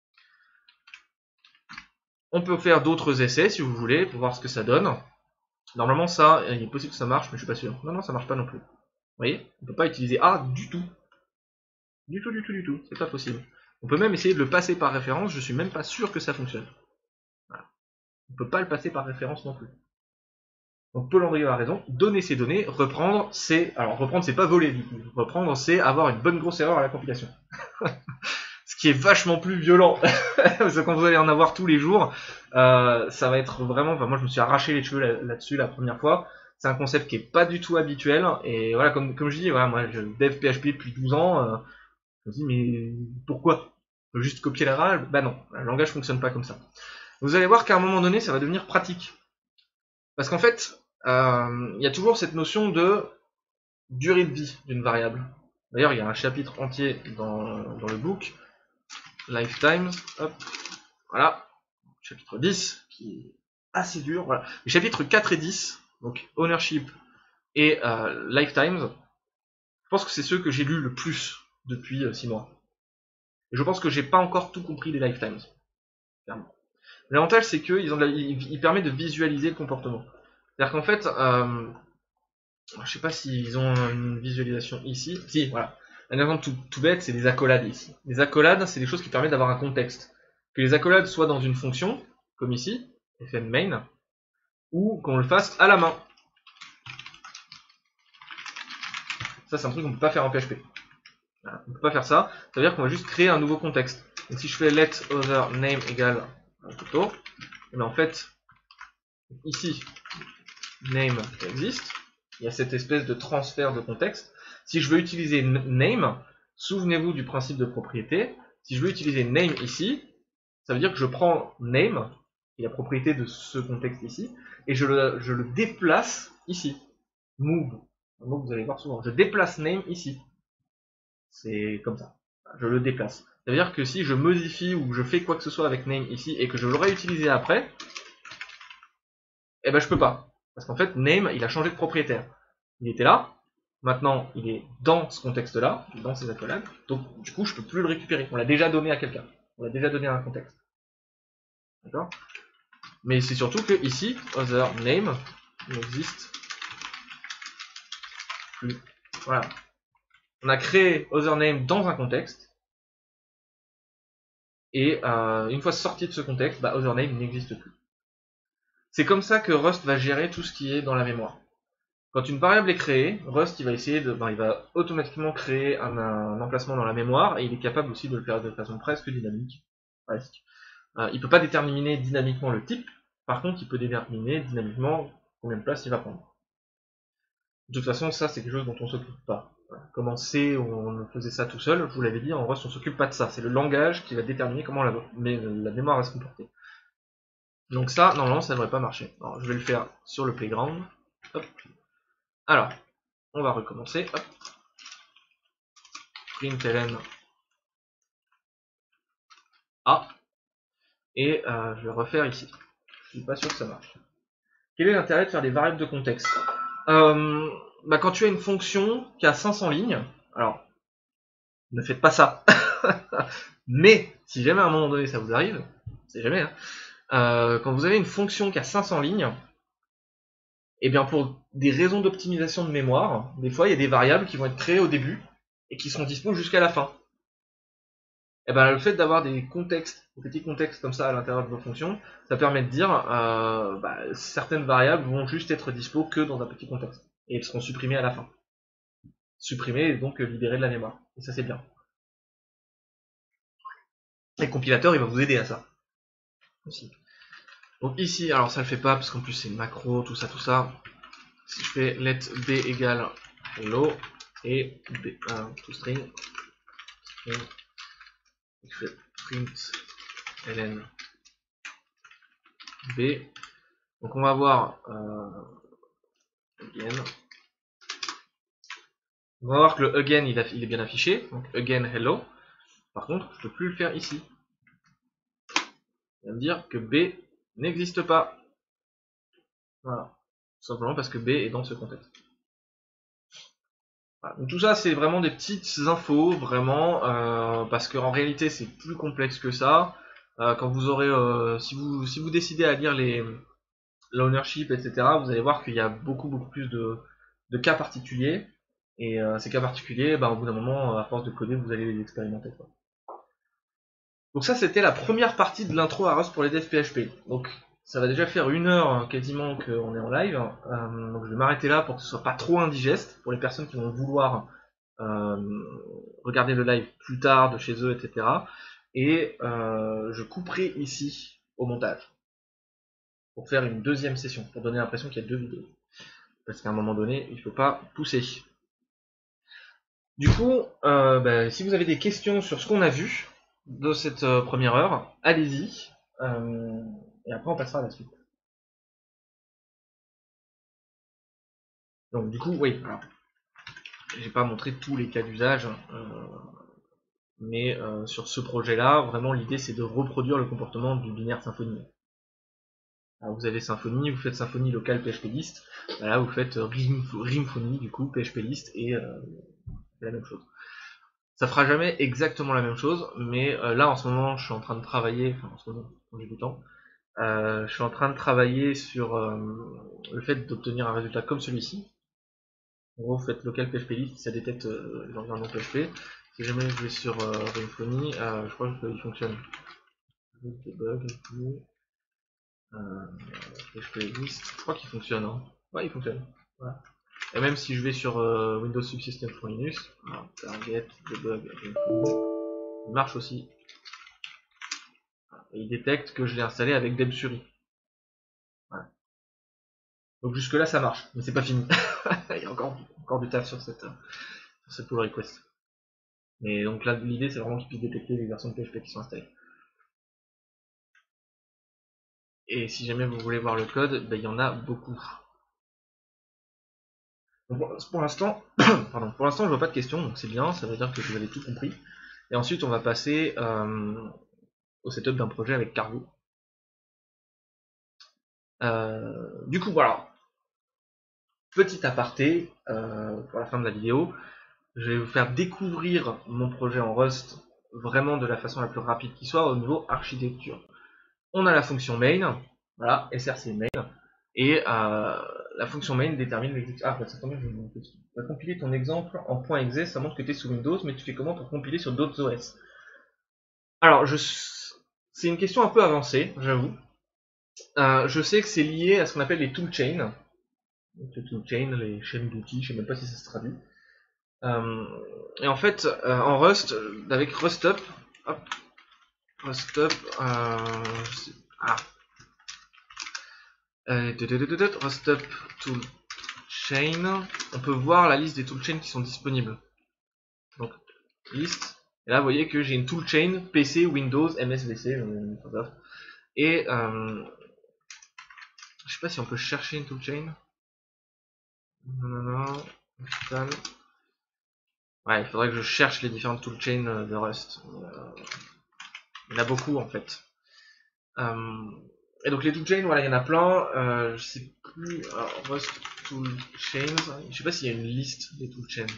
On peut faire d'autres essais si vous voulez pour voir ce que ça donne. Normalement ça, il est possible que ça marche, mais je suis pas sûr. Non non, ça marche pas non plus. Vous voyez, on peut pas utiliser A du tout. Du tout, du tout, du tout, c'est pas possible. On peut même essayer de le passer par référence, je suis même pas sûr que ça fonctionne. Voilà. On peut pas le passer par référence non plus. Donc Paul Andrieux a raison, donner ces données, reprendre c'est... Alors reprendre c'est pas voler du coup, reprendre c'est avoir une bonne grosse erreur à la compilation. Ce qui est vachement plus violent, parce que quand vous allez en avoir tous les jours, euh, ça va être vraiment... Enfin moi je me suis arraché les cheveux là-dessus la première fois, c'est un concept qui est pas du tout habituel, et voilà comme, comme je dis, voilà, moi je dev P H P depuis douze ans, euh, je me dis mais pourquoi? On peut juste copier la variable? Bah non, le langage fonctionne pas comme ça. Vous allez voir qu'à un moment donné ça va devenir pratique. Parce qu'en fait, il euh, y a toujours cette notion de durée de vie d'une variable. D'ailleurs, il y a un chapitre entier dans, dans le book, lifetime, hop, voilà. chapitre dix, qui est assez dur. Voilà. Les chapitres quatre et dix, donc ownership et euh, lifetimes, je pense que c'est ceux que j'ai lus le plus depuis euh, six mois. Et je pense que j'ai pas encore tout compris des lifetimes. L'avantage, c'est qu'ils ont de la, ils, ils permettent de visualiser le comportement. C'est-à-dire qu'en fait, euh, je sais pas s'ils ont une visualisation ici. Si, voilà. Un exemple tout, tout bête, c'est des accolades ici. Les accolades, c'est des choses qui permettent d'avoir un contexte. Que les accolades soient dans une fonction, comme ici, fn main, ou qu'on le fasse à la main. Ça, c'est un truc qu'on ne peut pas faire en P H P. Voilà, on ne peut pas faire ça. Ça veut dire qu'on va juste créer un nouveau contexte. Donc si je fais let other name égale photo, mais en fait, ici, name existe. Il y a cette espèce de transfert de contexte. Si je veux utiliser name, souvenez-vous du principe de propriété. Si je veux utiliser name ici, ça veut dire que je prends name, qui est la propriété de ce contexte ici, et je le, je le déplace ici. Move, un mot que vous allez voir souvent. Je déplace name ici. C'est comme ça. Je le déplace. Ça veut dire que si je modifie ou je fais quoi que ce soit avec name ici et que je l'aurais utilisé après, eh ben je peux pas. Parce qu'en fait, name, il a changé de propriétaire. Il était là, maintenant il est dans ce contexte-là, dans ces accolades, donc du coup je peux plus le récupérer. On l'a déjà donné à quelqu'un. On l'a déjà donné à un contexte. D'accord? Mais c'est surtout que ici, other name n'existe plus. Voilà. On a créé other name dans un contexte, et euh, une fois sorti de ce contexte, bah, other name n'existe plus. C'est comme ça que Rust va gérer tout ce qui est dans la mémoire. Quand une variable est créée, Rust il va essayer de, ben, il va automatiquement créer un, un emplacement dans la mémoire, et il est capable aussi de le faire de façon presque dynamique. Presque. Euh, il peut pas déterminer dynamiquement le type, par contre il peut déterminer dynamiquement combien de place il va prendre. De toute façon, ça c'est quelque chose dont on s'occupe pas. Comme en C, on faisait ça tout seul, je vous l'avais dit, en Rust on s'occupe pas de ça. C'est le langage qui va déterminer comment la, mais la mémoire va se comporter. Donc ça, normalement, ça devrait pas marcher. Alors, je vais le faire sur le playground. Hop. Alors, on va recommencer. Hop. Println A. Et euh, je vais refaire ici. Je suis pas sûr que ça marche. Quel est l'intérêt de faire des variables de contexte? euh, bah, Quand tu as une fonction qui a cinq cents lignes, alors, ne faites pas ça. Mais, si jamais à un moment donné ça vous arrive, c'est jamais, hein, euh, quand vous avez une fonction qui a cinq cents lignes, et bien pour des raisons d'optimisation de mémoire, des fois il y a des variables qui vont être créées au début et qui seront dispo jusqu'à la fin. Et ben le fait d'avoir des contextes, des petits contextes comme ça à l'intérieur de vos fonctions, ça permet de dire euh, bah, certaines variables vont juste être dispo que dans un petit contexte et elles seront supprimées à la fin. Supprimées et donc libérées de la mémoire. Et ça c'est bien. Et le compilateur il va vous aider à ça aussi. Donc ici, alors ça le fait pas parce qu'en plus c'est macro, tout ça, tout ça. Si je fais let b égale hello et b, euh, toString, string, je fais print ln b. Donc on va voir euh, again. On va voir que le again il, a, il est bien affiché, donc again hello. Par contre, je peux plus le faire ici. Il va me dire que b n'existe pas. Voilà. Tout simplement parce que b est dans ce contexte. Voilà. Donc tout ça c'est vraiment des petites infos, vraiment, euh, parce qu'en réalité c'est plus complexe que ça. Euh, quand vous aurez, euh, si vous si vous décidez à lire les l'ownership, et cetera, vous allez voir qu'il y a beaucoup beaucoup plus de, de cas particuliers. Et euh, ces cas particuliers, bah, au bout d'un moment, à force de coder, vous allez les expérimenter, quoi. Donc ça, c'était la première partie de l'intro à Rust pour les devs P H P. Donc ça va déjà faire une heure hein, quasiment qu'on est en live. Euh, donc je vais m'arrêter là pour que ce soit pas trop indigeste pour les personnes qui vont vouloir euh, regarder le live plus tard de chez eux, et cetera. Et euh, je couperai ici au montage pour faire une deuxième session, pour donner l'impression qu'il y a deux vidéos. Parce qu'à un moment donné, il ne faut pas pousser. Du coup, euh, bah, si vous avez des questions sur ce qu'on a vu de cette euh, première heure, allez-y. Euh, et après, on passera à la suite. Donc, du coup, oui. Alors, j'ai pas montré tous les cas d'usage, euh, mais euh, sur ce projet-là, vraiment, l'idée c'est de reproduire le comportement du binaire Symfony. Alors vous avez Symfony, vous faites Symfony local P H P list, là vous faites Rhymfony du coup P H P list et euh, la même chose. Ça fera jamais exactement la même chose, mais euh, là en ce moment je suis en train de travailler, enfin en ce moment quand j'ai du temps, euh, je suis en train de travailler sur euh, le fait d'obtenir un résultat comme celui-ci. En gros, vous faites local P H P list, ça détecte euh, l'environnement P H P. Si jamais je vais sur euh, Rhymfony, euh, je crois qu'il fonctionne. Debug et tout. Euh, P H P list, je crois qu'il fonctionne. Hein. Ouais, il fonctionne. Voilà. Et même si je vais sur euh, Windows Subsystem for Linux, voilà, target, debug, Rhymfony, il marche aussi. Et il détecte que je l'ai installé avec Debsuri. Voilà. Donc jusque là ça marche, mais c'est pas fini. Il y a encore, encore du taf sur cette, sur cette pull request. Mais donc là l'idée c'est vraiment qu'il puisse détecter les versions de P H P qui sont installées. Et si jamais vous voulez voir le code, ben, il y en a beaucoup. Donc, pour l'instant, pardon, pour l'instant je vois pas de questions, donc c'est bien, ça veut dire que vous avez tout compris. Et ensuite on va passer euh, au setup d'un projet avec Cargo. Euh, du coup voilà, petit aparté euh, pour la fin de la vidéo, je vais vous faire découvrir mon projet en Rust vraiment de la façon la plus rapide qui soit au niveau architecture. On a la fonction main, voilà, src main, et euh, la fonction main détermine l'exécution. Ah, bah, ça tombe bien, je vais tu vas compiler ton exemple en .exe, ça montre que tu es sous Windows, mais tu fais comment pour compiler sur d'autres O S? Alors, je... c'est une question un peu avancée, j'avoue. Euh, je sais que c'est lié à ce qu'on appelle les toolchains. Les toolchains, les chaînes d'outils, je sais même pas si ça se traduit. Euh, et en fait, euh, en Rust, avec Rustup, hop, Rustup, euh, ah, euh, Rustup toolchain, on peut voir la liste des toolchains qui sont disponibles. Donc, liste, et là vous voyez que j'ai une toolchain P C, Windows, M S V C, et euh, je sais pas si on peut chercher une toolchain. Non, non, non, total. Ouais, il faudrait que je cherche les différentes toolchains de Rust. Euh, il y en a beaucoup en fait. Euh, et donc les toolchains, voilà, il y en a plein. Euh, je sais plus. Alors, Rust toolchains. Je sais pas s'il y a une liste des toolchains.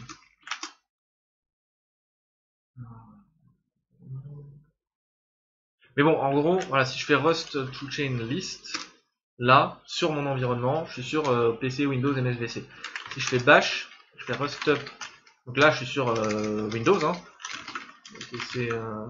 Mais bon, en gros, voilà, si je fais Rust toolchain list, là, sur mon environnement, je suis sur euh, P C, Windows, M S V C. Si je fais bash, je fais rustup. Donc là, je suis sur euh, Windows. Hein. C'est, euh,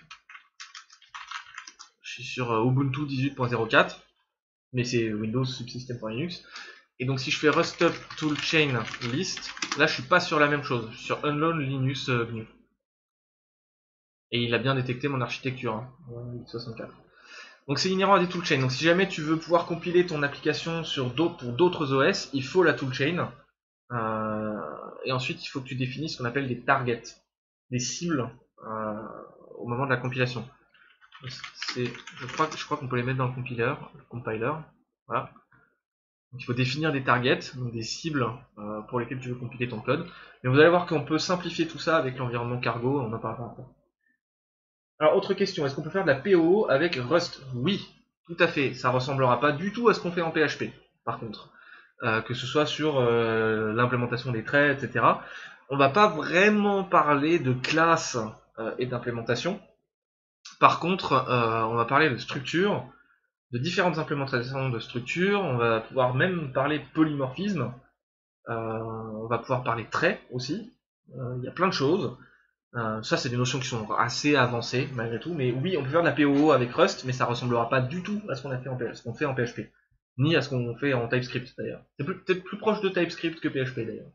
je suis sur euh, Ubuntu dix-huit point zéro quatre, mais c'est Windows Subsystem for Linux. Et donc si je fais rustup toolchain list, là je suis pas sur la même chose, je suis sur Unload Linux euh, G N U. Et il a bien détecté mon architecture, hein, x soixante-quatre. Donc c'est inhérent à des toolchains. Donc si jamais tu veux pouvoir compiler ton application sur d'autres, pour d'autres O S, il faut la toolchain. Euh, et ensuite il faut que tu définisses ce qu'on appelle des targets, des cibles euh, au moment de la compilation. C'est, je crois, je crois qu'on peut les mettre dans le compiler, le compiler. Voilà. Donc il faut définir des targets, donc des cibles euh, pour lesquelles tu veux compiler ton code. Mais vous allez voir qu'on peut simplifier tout ça avec l'environnement Cargo, on en parlera après. Alors autre question, est-ce qu'on peut faire de la P O O avec Rust? Oui, tout à fait. Ça ressemblera pas du tout à ce qu'on fait en P H P, par contre. Euh, que ce soit sur euh, l'implémentation des traits, et cetera. On va pas vraiment parler de classe euh, et d'implémentation. Par contre, euh, on va parler de structure, de différentes implémentations de structure, on va pouvoir même parler polymorphisme, euh, on va pouvoir parler traits aussi, euh, il y a plein de choses. Euh, ça c'est des notions qui sont assez avancées malgré tout, mais oui on peut faire de la P O O avec Rust, mais ça ressemblera pas du tout à ce qu'on a fait en, ce qu'on fait en P H P, ni à ce qu'on fait en TypeScript d'ailleurs. C'est peut-être plus proche de TypeScript que P H P d'ailleurs.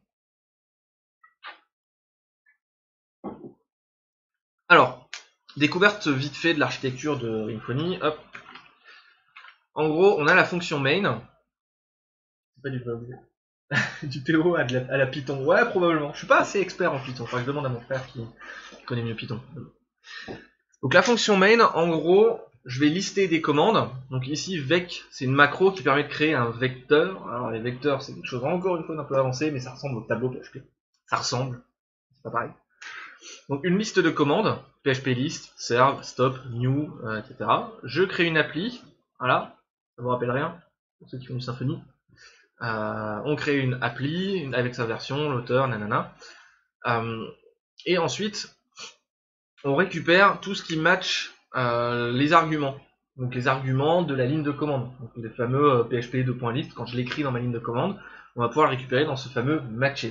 Alors, découverte vite fait de l'architecture de Rhymfony, hop. En gros, on a la fonction main. C'est pas du du P O à, de la, à la Python. Ouais, probablement. Je suis pas assez expert en Python. Enfin, je demande à mon frère qui, qui connaît mieux Python. Donc la fonction main, en gros, je vais lister des commandes. Donc ici, vec, c'est une macro qui permet de créer un vecteur. Alors les vecteurs, c'est quelque chose encore une fois d'un peu avancé, mais ça ressemble au tableau P H P. Ça ressemble. C'est pas pareil. Donc une liste de commandes, P H P list, serve, stop, new, euh, et cetera. Je crée une appli. Voilà. Ça vous rappelle rien? Pour ceux qui font du Symfony. Euh, on crée une appli une, avec sa version, l'auteur, nanana. Euh, et ensuite, on récupère tout ce qui match euh, les arguments. Donc les arguments de la ligne de commande. Donc les fameux euh, P H P deux point list, quand je l'écris dans ma ligne de commande, on va pouvoir le récupérer dans ce fameux matches.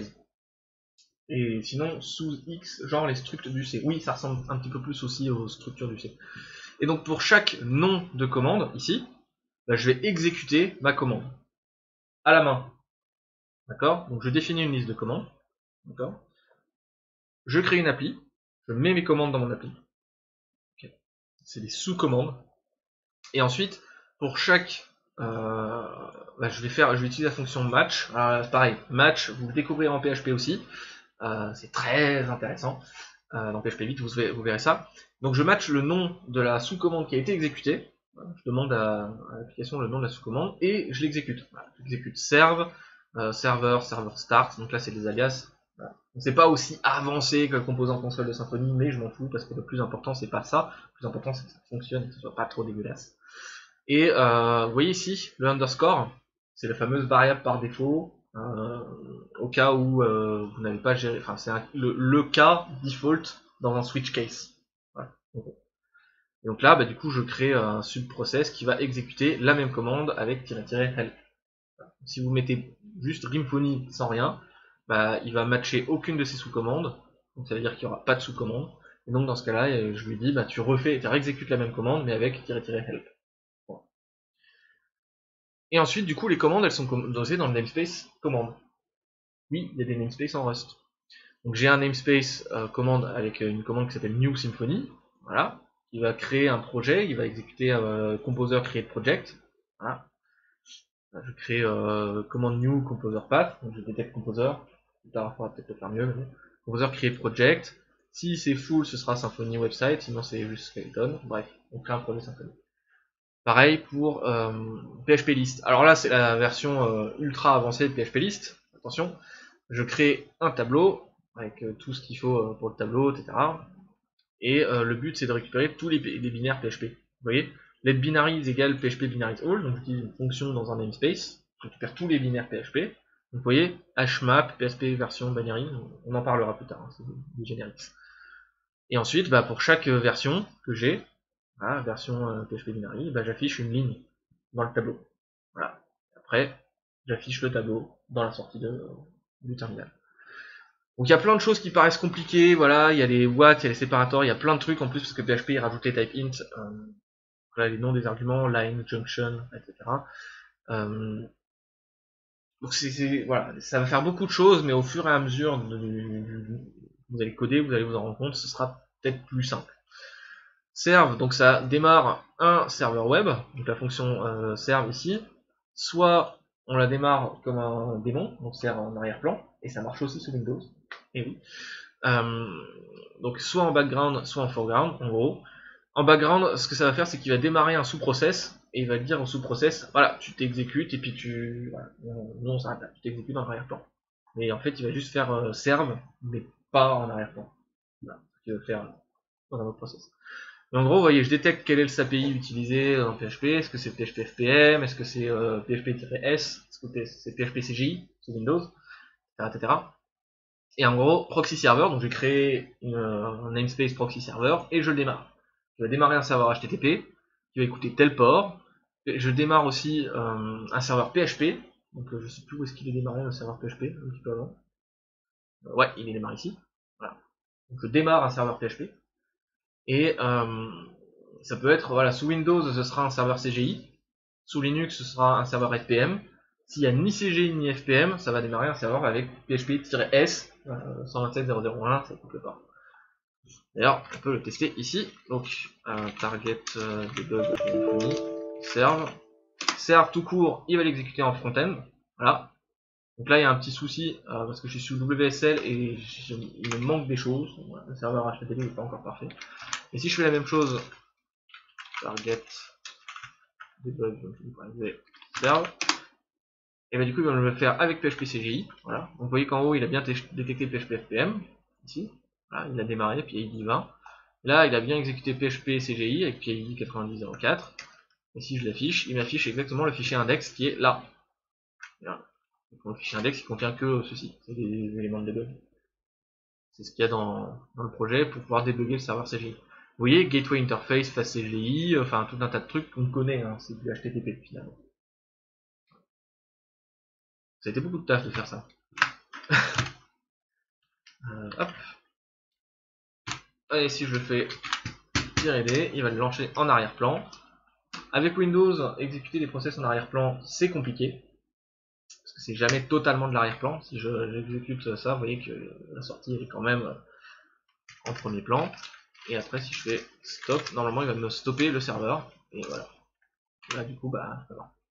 Et sinon, sous X, genre les structs du C. Oui, ça ressemble un petit peu plus aussi aux structures du C. Et donc pour chaque nom de commande, ici, bah, je vais exécuter ma commande. À la main. D'accord? Donc je définis une liste de commandes. D'accord? Je crée une appli. Je mets mes commandes dans mon appli. Okay. C'est des sous-commandes. Et ensuite, pour chaque... Euh, bah, je vais faire, je vais utiliser la fonction match. Alors, pareil, match, vous le découvrirez en P H P aussi. Euh, c'est très intéressant. Euh, dans P H P huit, vous, vous verrez ça. Donc je match le nom de la sous-commande qui a été exécutée. Je demande à, à l'application le nom de la sous-commande et je l'exécute. Voilà, j'exécute serve, euh, serveur, serveur start. Donc là, c'est des alias. Voilà. C'est pas aussi avancé que le composant console de Symfony, mais je m'en fous parce que le plus important, c'est pas ça. Le plus important, c'est que ça fonctionne et que ce soit pas trop dégueulasse. Et euh, vous voyez ici, le underscore, c'est la fameuse variable par défaut. Euh, au cas où euh, vous n'avez pas géré, enfin c'est le, le cas default dans un switch case. Voilà. Et donc là, bah, du coup, je crée un subprocess qui va exécuter la même commande avec -help. Si vous mettez juste Rymphony sans rien, bah, il va matcher aucune de ces sous-commandes, donc ça veut dire qu'il n'y aura pas de sous-commande. Et donc dans ce cas-là, je lui dis, bah, tu refais, tu réexécutes la même commande, mais avec -help. Voilà. Et ensuite, du coup, les commandes, elles sont dosées dans le namespace commande. Oui, il y a des namespaces en Rust. Donc j'ai un namespace euh, commande avec une commande qui s'appelle New Symphony, voilà. Il va créer un projet, il va exécuter euh, composer create project, voilà. Je crée euh, commande new composer path, donc je détecte composer, plus tard il faudra peut-être le faire mieux, mais composer create project. Si c'est full, ce sera Symfony website, sinon c'est juste skeleton. Bref, on crée un projet Symfony. Pareil pour euh, P H P list. Alors là, c'est la version euh, ultra avancée de P H P list. Attention, je crée un tableau avec euh, tout ce qu'il faut euh, pour le tableau, et cetera. Et euh, le but, c'est de récupérer tous les, les binaires P H P. Vous voyez, let binaries égale P H P binaries all. Donc j'utilise une fonction dans un namespace. Je récupère tous les binaires P H P. Donc vous voyez, hmap, P H P version binary. On en parlera plus tard. Hein, c'est des generics. Et ensuite, bah, pour chaque version que j'ai, voilà, version euh, P H P binary, bah, j'affiche une ligne dans le tableau. Voilà. Après, j'affiche le tableau dans la sortie de, euh, du terminal. Donc il y a plein de choses qui paraissent compliquées, voilà, il y a les what, il y a les séparateurs, il y a plein de trucs en plus parce que P H P il rajoute les type int, euh, voilà, les noms des arguments, line, junction, et cetera. Euh, donc c'est, voilà, ça va faire beaucoup de choses, mais au fur et à mesure de, de, de, vous allez coder, vous allez vous en rendre compte, ce sera peut-être plus simple. Serve, donc ça démarre un serveur web, donc la fonction euh, serve ici, soit on la démarre comme un démon, donc c'est en arrière-plan, et ça marche aussi sous Windows, et oui. Euh, donc soit en background, soit en foreground, en gros. En background, ce que ça va faire, c'est qu'il va démarrer un sous-process, et il va dire au sous-process, voilà, tu t'exécutes, et puis tu... Voilà, non, ça arrête là, tu t'exécutes en arrière-plan. Mais en fait, il va juste faire euh, serve, mais pas en arrière-plan. Voilà, ce qu'il va faire dans un autre process. Et en gros, vous voyez, je détecte quel est le S A P I utilisé dans P H P, est-ce que c'est P H P F P M, est-ce que c'est euh, P H P-S, est-ce que c'est P H P C G I, sous Windows, et cetera, et cetera. Et en gros, proxy server, donc j'ai créé une, un namespace proxy server et je le démarre. Je vais démarrer un serveur H T T P qui va écouter tel port. Je démarre aussi euh, un serveur P H P. Donc je sais plus où est-ce qu'il est démarré le serveur P H P, un petit peu avant. Euh, ouais, il est démarré ici. Voilà. Donc je démarre un serveur P H P. Et euh, ça peut être, voilà, sous Windows ce sera un serveur C G I. Sous Linux ce sera un serveur F P M. S'il n'y a ni C G I ni F P M, ça va démarrer un serveur avec P H P-S euh, cent vingt-sept point zéro zéro un, ça coupe pas. D'ailleurs, on peut le tester ici. Donc, euh, target euh, debug Symfony, serve. Serve tout court, il va l'exécuter en front-end. Voilà. Donc là, il y a un petit souci euh, parce que je suis sous W S L et je, il me manque des choses. Voilà, le serveur H T T P n'est pas encore parfait. Et si je fais la même chose, target debug serve. Et bah du coup il va me le faire avec P H P C G I, voilà. Donc vous voyez qu'en haut il a bien détecté P H P F P M, ici, voilà, il a démarré, P I D vingt. Là il a bien exécuté P H P C G I avec P I D quatre-vingt-dix zéro quatre. Et si je l'affiche, il m'affiche exactement le fichier index qui est là. Voilà. Donc, le fichier index, il contient que ceci, c'est des éléments de debug. C'est ce qu'il y a dans, dans le projet pour pouvoir débugger le serveur C G I. Vous voyez, Gateway Interface, face C G I, enfin tout un tas de trucs qu'on connaît, hein, c'est du H T T P finalement. Ça a été beaucoup de tâches de faire ça. euh, hop. Et si je le fais tirer D, il va le lancer en arrière-plan. Avec Windows, exécuter des process en arrière-plan, c'est compliqué. Parce que c'est jamais totalement de l'arrière-plan. Si j'exécute ça, vous voyez que la sortie est quand même en premier plan. Et après, si je fais stop, normalement il va me stopper le serveur. Et voilà. Là, du coup, bah, ça va.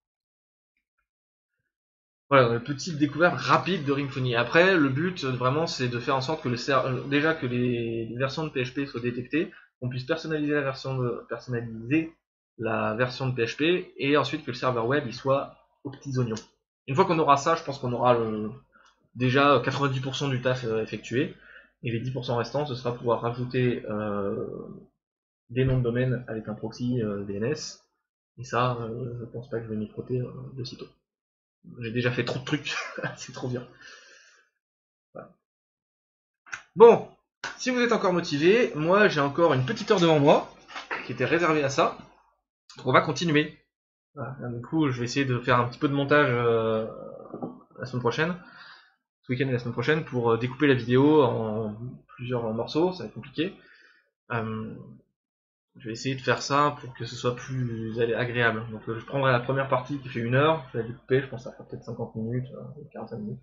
Voilà, une petite découverte rapide de Rhymphony. Après, le but, vraiment, c'est de faire en sorte que le serveur, déjà que les versions de P H P soient détectées, qu'on puisse personnaliser la version de, personnaliser la version de P H P, et ensuite que le serveur web, il soit aux petits oignons. Une fois qu'on aura ça, je pense qu'on aura le, déjà quatre-vingt-dix pour cent du taf effectué, et les dix pour cent restants, ce sera pouvoir rajouter euh, des noms de domaine avec un proxy euh, D N S, et ça, euh, je pense pas que je vais m'y frotter euh, de sitôt. J'ai déjà fait trop de trucs, c'est trop bien. Voilà. Bon, si vous êtes encore motivé, moi j'ai encore une petite heure devant moi, qui était réservée à ça, donc on va continuer. Voilà. Du coup, je vais essayer de faire un petit peu de montage euh, la semaine prochaine, ce week-end et la semaine prochaine, pour découper la vidéo en plusieurs morceaux, ça va être compliqué. Euh, je vais essayer de faire ça pour que ce soit plus agréable. Donc je prendrai la première partie qui fait une heure, je vais la découper, je pense que ça fera peut-être cinquante minutes, quarante-cinq minutes.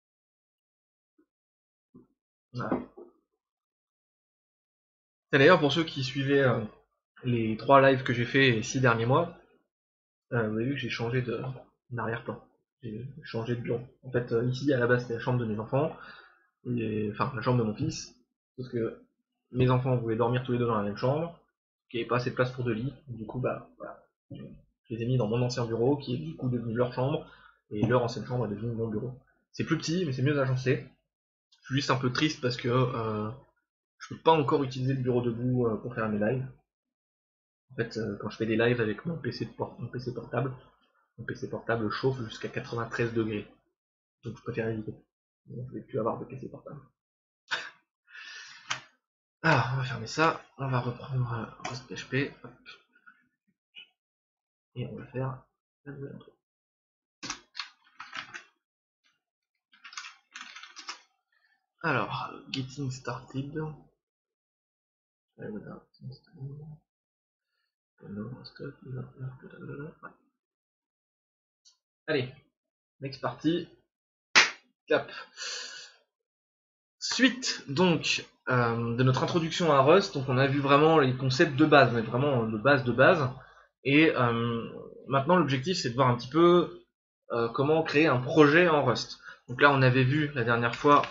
Voilà. Et d'ailleurs, pour ceux qui suivaient euh, les trois lives que j'ai fait les six derniers mois, euh, vous avez vu que j'ai changé d'arrière-plan. J'ai changé de bureau. En fait, euh, ici, à la base, c'était la chambre de mes enfants, et, enfin, la chambre de mon fils, parce que mes enfants voulaient dormir tous les deux dans la même chambre, qu'il n'y avait pas assez de place pour deux lits, du coup, bah, voilà. Je les ai mis dans mon ancien bureau, qui est du coup devenu leur chambre, et leur ancienne chambre est devenue mon bureau. C'est plus petit, mais c'est mieux agencé. Je suis juste un peu triste parce que euh, je peux pas encore utiliser le bureau debout euh, pour faire mes lives. En fait, euh, quand je fais des lives avec mon P C, port mon P C portable, mon P C portable chauffe jusqu'à quatre-vingt-treize degrés. Donc je préfère éviter. Donc, je vais plus avoir de P C portable. Alors, on va fermer ça. On va reprendre euh, Rust P H P. Hop. Et on va faire la nouvelle intro. Alors, getting started. Allez, next party. Cap. Suite donc euh, de notre introduction à Rust, donc on a vu vraiment les concepts de base, mais vraiment de base de base. Et euh, maintenant l'objectif c'est de voir un petit peu euh, comment créer un projet en Rust. Donc là on avait vu la dernière fois,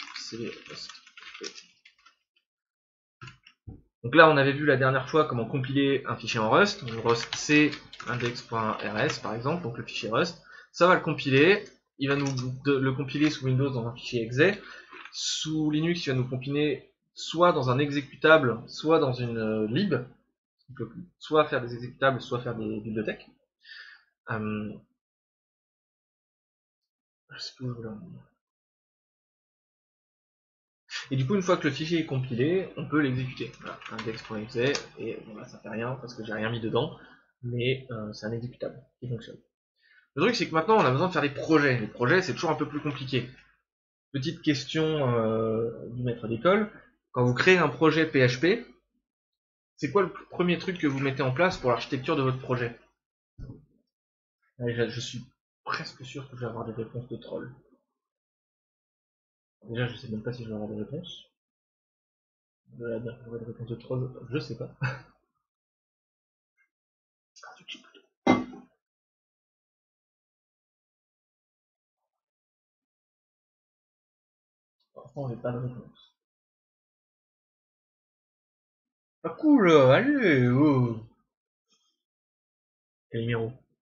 donc là on avait vu la dernière fois comment compiler un fichier en Rust, donc Rust C index.rs par exemple, donc le fichier Rust. Ça va le compiler, il va nous le compiler sous Windows dans un fichier exe. Sous Linux, il va nous compiler soit dans un exécutable, soit dans une euh, lib. On peut soit faire des exécutables, soit faire des bibliothèques. Euh, je sais plus où je voulais en venir. Et du coup, une fois que le fichier est compilé, on peut l'exécuter. Voilà, index.exe, et bon, là, ça fait rien parce que j'ai rien mis dedans, mais euh, c'est un exécutable qui fonctionne. Le truc, c'est que maintenant, on a besoin de faire des projets. Les projets, c'est toujours un peu plus compliqué. Petite question euh, du maître d'école. Quand vous créez un projet P H P, c'est quoi le premier truc que vous mettez en place pour l'architecture de votre projet? Allez, je suis presque sûr que je vais avoir des réponses de troll. Déjà, je sais même pas si je vais avoir des réponses. De la des réponses de troll, je sais pas. Pour l'instant, j'ai pas de réponse. Ah cool, allez, oh. Quel numéro?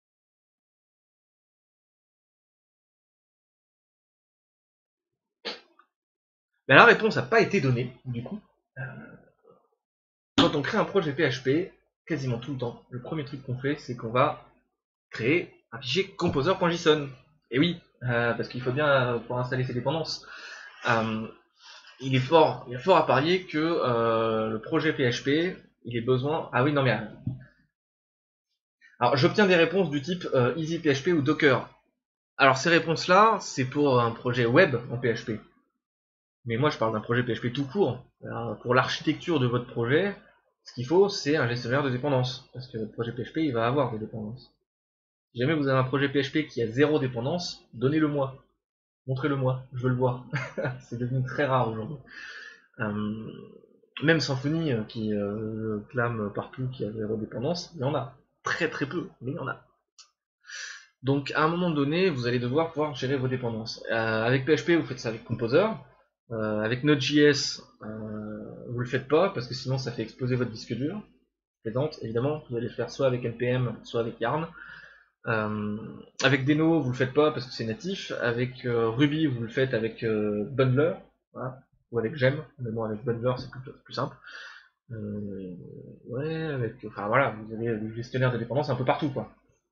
Mais la réponse n'a pas été donnée, du coup. Euh, quand on crée un projet P H P, quasiment tout le temps, le premier truc qu'on fait, c'est qu'on va créer un fichier composer.json. Et oui, euh, parce qu'il faut bien euh, pour installer ses dépendances. Euh, il est fort, il est fort à parier que euh, le projet P H P, il ait besoin. Ah oui, non mais. Euh... Alors, j'obtiens des réponses du type euh, EasyPHP ou Docker. Alors, ces réponses-là, c'est pour un projet web en P H P. Mais moi, je parle d'un projet P H P tout court. Alors, pour l'architecture de votre projet, ce qu'il faut, c'est un gestionnaire de dépendances. Parce que votre projet P H P, il va avoir des dépendances. Si jamais vous avez un projet P H P qui a zéro dépendance, donnez-le moi. Montrez-le moi, je veux le voir. C'est devenu très rare aujourd'hui. Euh, même Symfony, euh, qui euh, clame partout qu'il y a zéro dépendance, il y en a. Très très peu, mais il y en a. Donc à un moment donné, vous allez devoir pouvoir gérer vos dépendances. Euh, avec P H P, vous faites ça avec Composer. Euh, avec Node.js, euh, vous le faites pas, parce que sinon ça fait exploser votre disque dur. Plaisante, évidemment, vous allez le faire soit avec N P M, soit avec Yarn. Euh, avec Deno, vous le faites pas parce que c'est natif. Avec euh, Ruby, vous le faites avec euh, Bundler, voilà, ou avec Gem. Mais bon, avec Bundler, c'est plus, plus simple. Euh, ouais, avec, enfin voilà, vous avez le gestionnaire de dépendance un peu partout, quoi.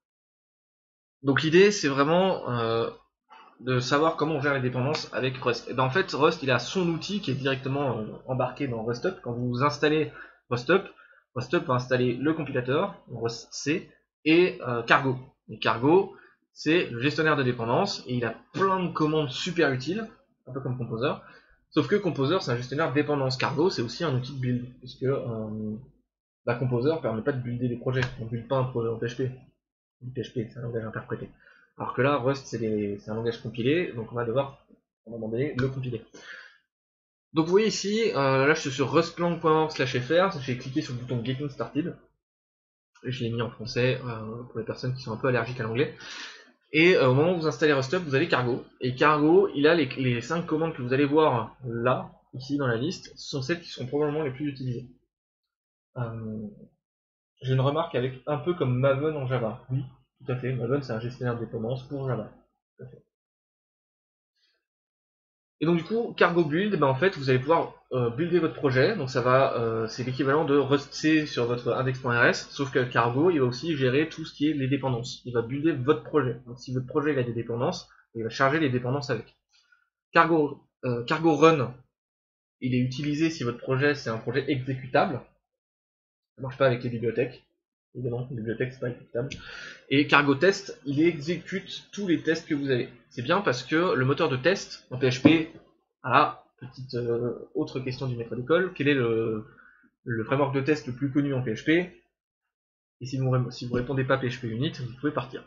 Donc l'idée, c'est vraiment euh, de savoir comment on gère les dépendances avec Rust. Et ben en fait, Rust, il a son outil qui est directement euh, embarqué dans RustUp. Quand vous installez RustUp, RustUp va installer le compilateur, RustC, et euh, Cargo. Et Cargo, c'est le gestionnaire de dépendances, et il a plein de commandes super utiles, un peu comme Composer. Sauf que Composer, c'est un gestionnaire de dépendance. Cargo, c'est aussi un outil de build, puisque euh, bah, Composer ne permet pas de builder des projets. On ne build pas un projet en P H P. Le P H P, c'est un langage interprété. Alors que là, Rust, c'est un langage compilé, donc on va devoir, à un moment donné, le compiler. Donc vous voyez ici, euh, là je suis sur rustlang point org slash fr, j'ai cliqué sur le bouton Getting Started, et je l'ai mis en français euh, pour les personnes qui sont un peu allergiques à l'anglais. Et euh, au moment où vous installez RustUp, vous avez Cargo. Et Cargo, il a les, les cinq commandes que vous allez voir là, ici dans la liste, ce sont celles qui seront probablement les plus utilisées. Euh, j'ai une remarque avec un peu comme Maven en Java. Oui, tout à fait, Maven c'est un gestionnaire de dépendance pour Java. Tout à fait. Et donc du coup, Cargo Build, ben, en fait, vous allez pouvoir euh, builder votre projet. Donc ça va, euh, c'est l'équivalent de rustc sur votre index.rs, sauf que Cargo, il va aussi gérer tout ce qui est les dépendances. Il va builder votre projet. Donc si votre projet il a des dépendances, il va charger les dépendances avec. Cargo, euh, Cargo Run, il est utilisé si votre projet c'est un projet exécutable. Ça marche pas avec les bibliothèques. Évidemment, les bibliothèques c'est pas exécutable. Et Cargo Test, il exécute tous les tests que vous avez. C'est bien parce que le moteur de test en P H P, voilà, petite euh, autre question du maître d'école, quel est le, le framework de test le plus connu en P H P? Et si vous, si vous répondez pas P H P Unit, vous pouvez partir.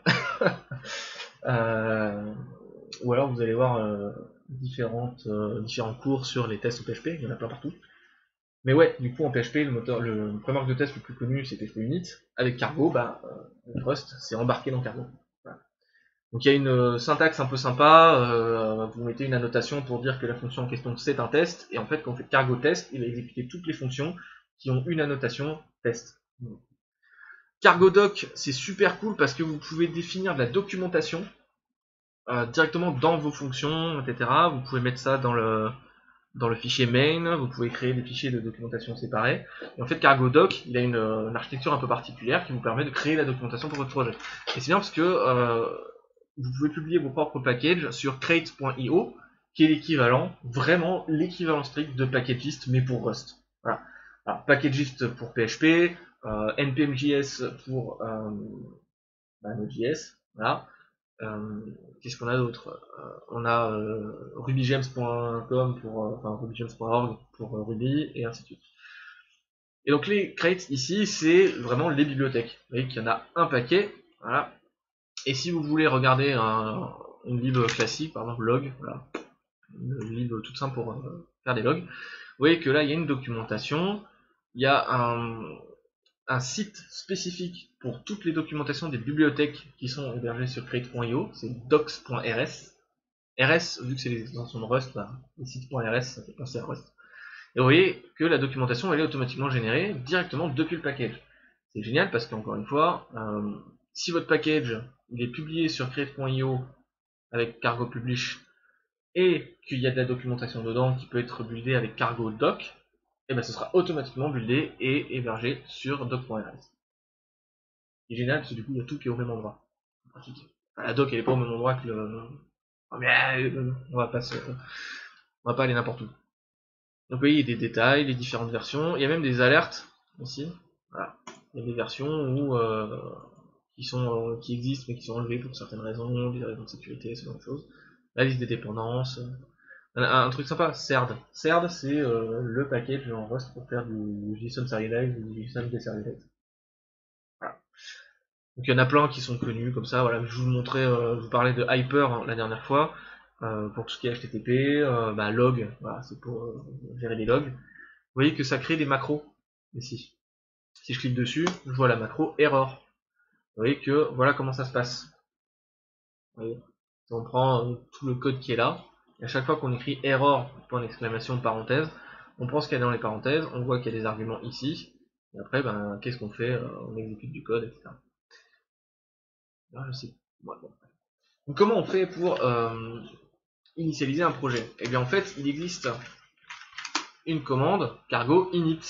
euh, ou alors vous allez voir euh, différentes, euh, différents cours sur les tests au P H P, il y en a plein partout. Mais ouais, du coup en P H P, le, moteur, le framework de test le plus connu c'est P H P Unit. Avec Cargo, bah, euh, Rust c'est embarqué dans Cargo. Voilà. Donc il y a une euh, syntaxe un peu sympa, euh, vous mettez une annotation pour dire que la fonction en question c'est un test, et en fait quand vous faites Cargo test, il va exécuter toutes les fonctions qui ont une annotation test. Cargo doc, c'est super cool parce que vous pouvez définir de la documentation euh, directement dans vos fonctions, et cetera. Vous pouvez mettre ça dans le, dans le fichier main, vous pouvez créer des fichiers de documentation séparés. Et en fait, Cargo Doc, il a une, une architecture un peu particulière qui vous permet de créer la documentation pour votre projet. Et c'est bien parce que euh, vous pouvez publier vos propres packages sur crate point i o, qui est l'équivalent, vraiment l'équivalent strict de Packagist, mais pour Rust. Voilà. Alors, Packagist pour P H P, euh, npm.js pour euh, bah, Node.js, voilà. Euh, Qu'est-ce qu'on a d'autre? euh, On a euh, rubygems point com pour, euh, enfin rubygems point org pour euh, Ruby, et ainsi de suite. Et donc les crates ici, c'est vraiment les bibliothèques. Vous voyez qu'il y en a un paquet, voilà. Et si vous voulez regarder un, une lib classique, par exemple log, voilà, une lib toute simple pour euh, faire des logs, vous voyez que là il y a une documentation, il y a un, un site spécifique pour toutes les documentations des bibliothèques qui sont hébergées sur crate point i o, c'est docs point r s. R S, vu que c'est les extensions de Rust, bah, les sites.rs, ça fait penser à Rust. Et vous voyez que la documentation elle est automatiquement générée directement depuis le package. C'est génial parce qu'encore une fois, euh, si votre package il est publié sur crate point i o avec Cargo Publish et qu'il y a de la documentation dedans qui peut être buildée avec Cargo Doc, et ben ce sera automatiquement buildé et hébergé sur doc point r s. est génial parce que du coup il y a tout qui est au même endroit. Pratique. Enfin, la doc elle est pas au même endroit que le. Oh, mais euh, on va pas se... on va pas aller n'importe où. Donc vous voyez, il y a des détails, les différentes versions, il y a même des alertes aussi. Voilà. Il y a des versions où euh, qui sont euh, qui existent mais qui sont enlevées pour certaines raisons, des raisons de sécurité, ce genre de choses. La liste des dépendances. Un, un truc sympa, C E R D. C E R D c'est euh, le package en Rust pour faire du JSON serialized ou du JSON deserialized. Voilà. Donc il y en a plein qui sont connus comme ça. Voilà, je vous montrais, euh, je vous parlais de Hyper hein, la dernière fois euh, pour tout ce qui est H T T P, euh, bah, log, voilà, c'est pour euh, gérer les logs. Vous voyez que ça crée des macros ici. Si je clique dessus, je vois la macro error. Vous voyez que voilà comment ça se passe. Vous voyez, on prend euh, tout le code qui est là, et à chaque fois qu'on écrit error, point d'exclamation, parenthèse, on prend ce qu'il y a dans les parenthèses, on voit qu'il y a des arguments ici, et après, ben, qu'est-ce qu'on fait? On exécute du code, et cetera. Là, je sais. Ouais, bon. Donc, comment on fait pour euh, initialiser un projet? Eh bien, en fait, il existe une commande cargo init.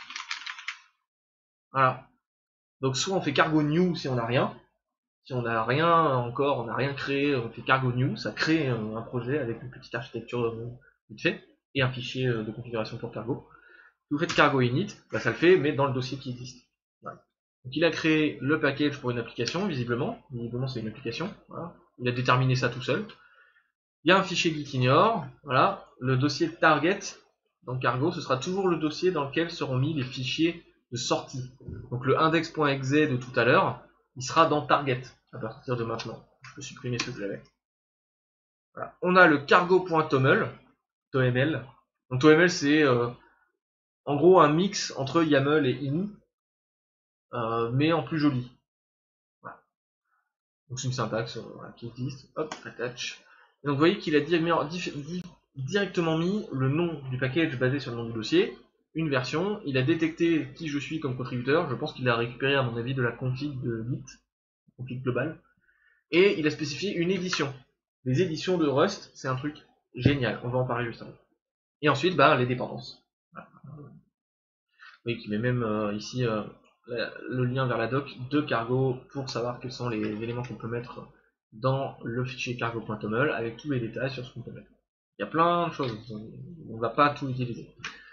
Voilà. Donc, soit on fait cargo new si on n'a rien. Si on n'a rien encore, on n'a rien créé, on fait cargo new, ça crée un projet avec une petite architecture vite fait et un fichier de configuration pour cargo. Si vous faites cargo init, bah ça le fait, mais dans le dossier qui existe. Voilà. Donc il a créé le package pour une application, visiblement. Visiblement c'est une application. Voilà. Il a déterminé ça tout seul. Il y a un fichier gitignore. Voilà. Le dossier target dans cargo, ce sera toujours le dossier dans lequel seront mis les fichiers de sortie. Donc le index.exe de tout à l'heure, il sera dans target à partir de maintenant. Je peux supprimer ce que j'avais. Voilà. On a le cargo.toml. Toml. Donc toml c'est euh, en gros un mix entre YAML et ini, euh, mais en plus joli. Voilà. Donc c'est une syntaxe euh, voilà, qui existe. Hop, attach. Et donc vous voyez qu'il a directement mis le nom du package basé sur le nom du dossier, une version, il a détecté qui je suis comme contributeur, je pense qu'il a récupéré à mon avis de la config de Git, config globale, et il a spécifié une édition. Les éditions de Rust, c'est un truc génial, on va en parler juste avant. Et ensuite, bah, les dépendances. Voilà. Vous voyez qu'il met même euh, ici euh, la, le lien vers la doc de cargo pour savoir quels sont les éléments qu'on peut mettre dans le fichier cargo.toml avec tous les détails sur ce qu'on peut mettre. Il y a plein de choses, on ne va pas tout utiliser.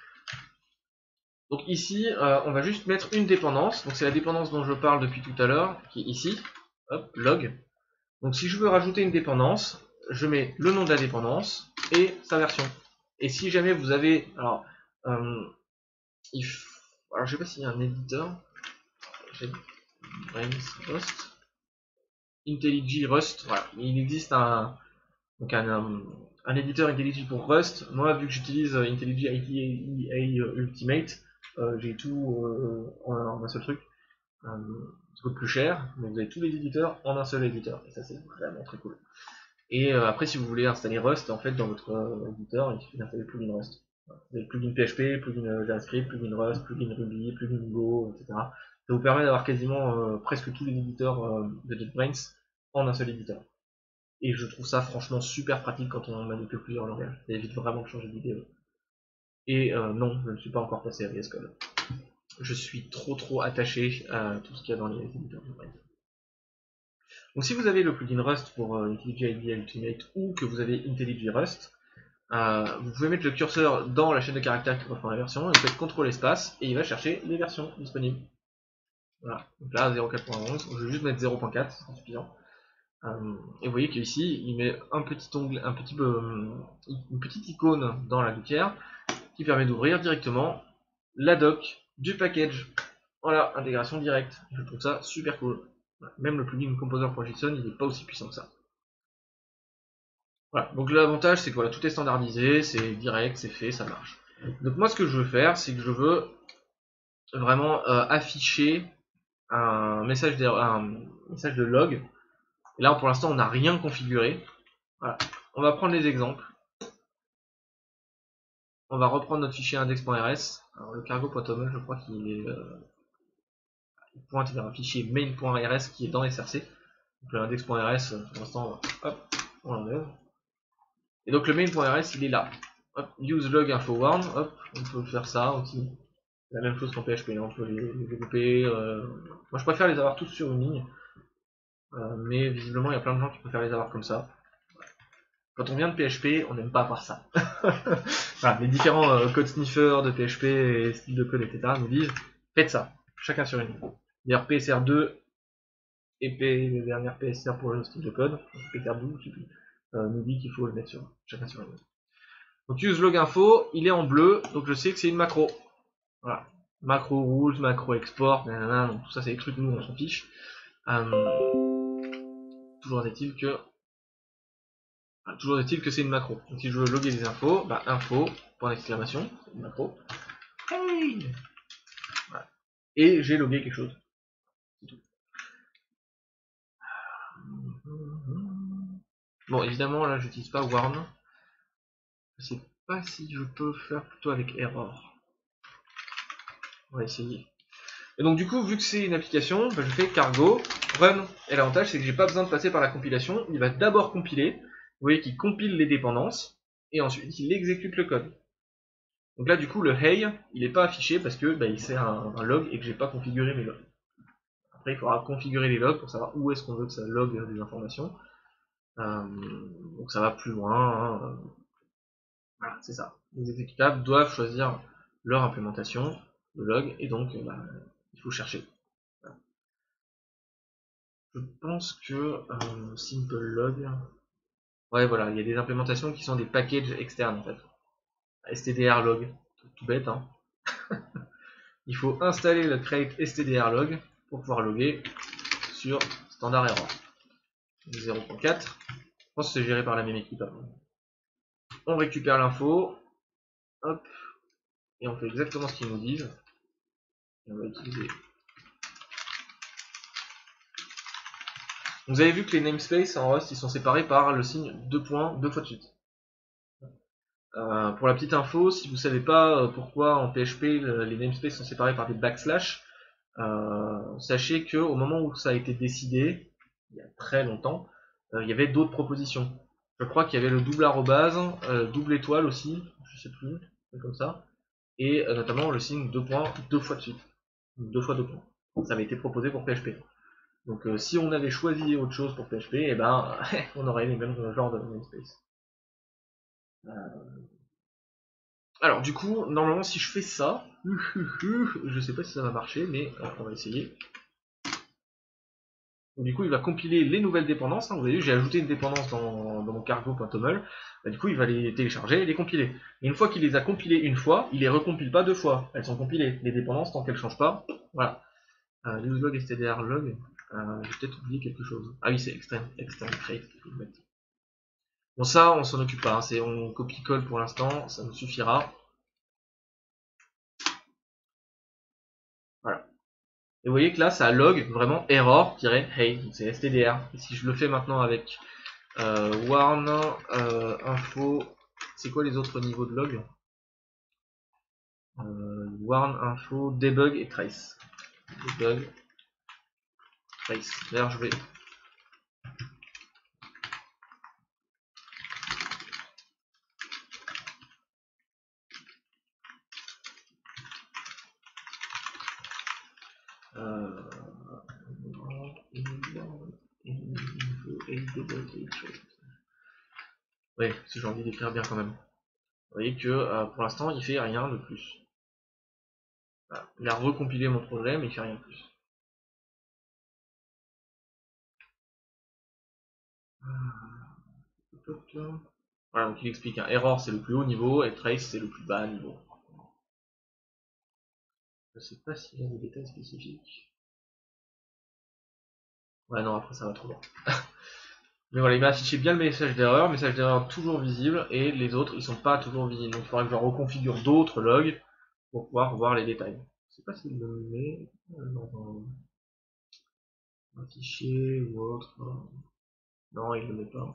Donc ici, euh, on va juste mettre une dépendance, donc c'est la dépendance dont je parle depuis tout à l'heure, qui est ici, hop, log. Donc si je veux rajouter une dépendance, je mets le nom de la dépendance et sa version. Et si jamais vous avez, alors, euh, if, alors je sais pas s'il y a un éditeur, Rust, IntelliJ Rust, voilà, il existe un, donc un, un, un éditeur IntelliJ pour Rust. Moi, vu que j'utilise IntelliJ I D E A Ultimate, euh, j'ai tout euh, en, en un seul truc. Euh, ça coûte plus cher, mais vous avez tous les éditeurs en un seul éditeur, et ça c'est vraiment très cool. Et euh, après, si vous voulez installer Rust, en fait, dans votre euh, éditeur, il suffit d'installer plugin Rust. Voilà. Vous avez plugin P H P, plugin JavaScript, plugin Rust, plugin Ruby, plugin Go, et cetera. Ça vous permet d'avoir quasiment euh, presque tous les éditeurs euh, de JetBrains en un seul éditeur. Et je trouve ça franchement super pratique quand on manipule plusieurs langages. Ça évite vraiment de changer d'idée. Et euh, non, je ne suis pas encore passé à V S Code. Je suis trop trop attaché à tout ce qu'il y a dans les éditeurs de JetBrains. Donc si vous avez le plugin Rust pour euh, IntelliJ I D E Ultimate ou que vous avez IntelliJ Rust, euh, vous pouvez mettre le curseur dans la chaîne de caractères qui correspond à la version et vous faites contrôle espace et il va chercher les versions disponibles. Voilà, donc là zéro point quatre point onze, je vais juste mettre zéro point quatre, c'est suffisant. Euh, et vous voyez qu'ici il met un petit onglet, un petit, euh, une petite icône dans la gouttière qui permet d'ouvrir directement la doc du package. Voilà, intégration directe. Je trouve ça super cool. Même le plugin Composer.json, il n'est pas aussi puissant que ça. Voilà, donc l'avantage c'est que voilà, tout est standardisé, c'est direct, c'est fait, ça marche. Donc moi ce que je veux faire, c'est que je veux vraiment euh, afficher un message, de, un message de log. Et là pour l'instant on n'a rien configuré. Voilà. On va prendre les exemples. On va reprendre notre fichier index.rs. Alors le cargo.toml, je crois qu'il est euh, il pointe vers un fichier main.rs qui est dans S R C. Donc l'index.rs, pour l'instant, hop, on l'enlève. Et donc le main.rs il est là. Hop, use log info warn, hop, on peut faire ça aussi. la même chose qu'en P H P, hein, on peut les, les développer. Euh... Moi je préfère les avoir tous sur une ligne, euh, mais visiblement il y a plein de gens qui préfèrent les avoir comme ça. Quand on vient de P H P, on n'aime pas avoir ça. Voilà, les différents euh, code sniffers de P H P et styles de code, et cetera nous disent faites ça, chacun sur une ligne. D'ailleurs P S R deux et P, les dernières P S R pour le style de code, P S R douze, je sais plus, euh, nous dit qu'il faut le mettre sur chacun sur une ligne. Donc use log info, il est en bleu, donc je sais que c'est une macro. Voilà. Macro rules, macro export, nanana, donc tout ça c'est des trucs, nous on s'en fiche. Euh, toujours est-il que toujours est-il que c'est une macro. Donc si je veux loguer des infos, bah info, point d'exclamation, c'est une macro. Hey, voilà. Et j'ai logué quelque chose. C'est tout. Bon, évidemment là j'utilise pas warn. Je sais pas si je peux faire plutôt avec error. On va essayer. Et donc du coup, vu que c'est une application, bah, je fais cargo run. Et l'avantage c'est que j'ai pas besoin de passer par la compilation. Il va d'abord compiler. Vous voyez qu'il compile les dépendances et ensuite il exécute le code. Donc là du coup le hey il n'est pas affiché parce que bah, il sert un, un log et que j'ai pas configuré mes logs. Après il faudra configurer les logs pour savoir où est-ce qu'on veut que ça log des informations. Euh, donc ça va plus loin. Hein. Voilà, c'est ça. Les exécutables doivent choisir leur implémentation, le log, et donc bah, il faut chercher. Voilà. Je pense que euh, simple log. Ouais, voilà, il y a des implémentations qui sont des packages externes en fait. stdrlog, tout bête, hein. Il faut installer le create stdrlog pour pouvoir loguer sur standard error. zéro point quatre. Je pense que c'est géré par la même équipe. On récupère l'info, hop, et on fait exactement ce qu'ils nous disent. Et on va utiliser. Vous avez vu que les namespaces en Rust ils sont séparés par le signe deux points deux fois de suite. Euh, pour la petite info, si vous ne savez pas pourquoi en P H P les namespaces sont séparés par des backslash, euh, sachez que au moment où ça a été décidé, il y a très longtemps, euh, il y avait d'autres propositions. Je crois qu'il y avait le double arrobase, euh, double étoile aussi, je sais plus, comme ça, et euh, notamment le signe deux points deux fois de suite, deux fois deux points. Ça avait été proposé pour P H P. Donc euh, si on avait choisi autre chose pour P H P, eh ben on aurait les mêmes genres de namespace. Euh... Alors du coup, normalement si je fais ça, je sais pas si ça va marcher, mais euh, on va essayer. Donc, du coup il va compiler les nouvelles dépendances, hein. Vous avez vu j'ai ajouté une dépendance dans, dans mon cargo.toml, bah, du coup il va les télécharger et les compiler. Et une fois qu'il les a compilées une fois, il les recompile pas deux fois, elles sont compilées, les dépendances tant qu'elles changent pas, voilà. Euh, uselog stdrlog, euh, j'ai peut-être oublié quelque chose. Ah oui c'est externe, externe create qu'il faut mettre. Bon ça on s'en occupe pas, hein. C'est on copie-colle pour l'instant, ça nous suffira. Voilà. Et vous voyez que là ça log vraiment error-hey, c'est stdr. Et si je le fais maintenant avec euh, warn, euh, info, c'est quoi les autres niveaux de log? euh, Warn, info, debug et trace. Debug, trace. D'ailleurs je vais euh, ouais, si j'ai envie d'écrire bien quand même. Vous voyez que euh, pour l'instant il fait rien de plus. Voilà. Il a recompilé mon projet mais il fait rien de plus. Voilà, donc il explique un error c'est le plus haut niveau et trace c'est le plus bas niveau. Je sais pas s'il y a des détails spécifiques. Ouais non après ça va trop loin. Mais voilà, il m'a affiché bien le message d'erreur, message d'erreur toujours visible, et les autres ils sont pas toujours visibles. Donc il faudra que je reconfigure d'autres logs pour pouvoir voir les détails. Je sais pas s'il le met dans un fichier ou autre. Non, il le met pas.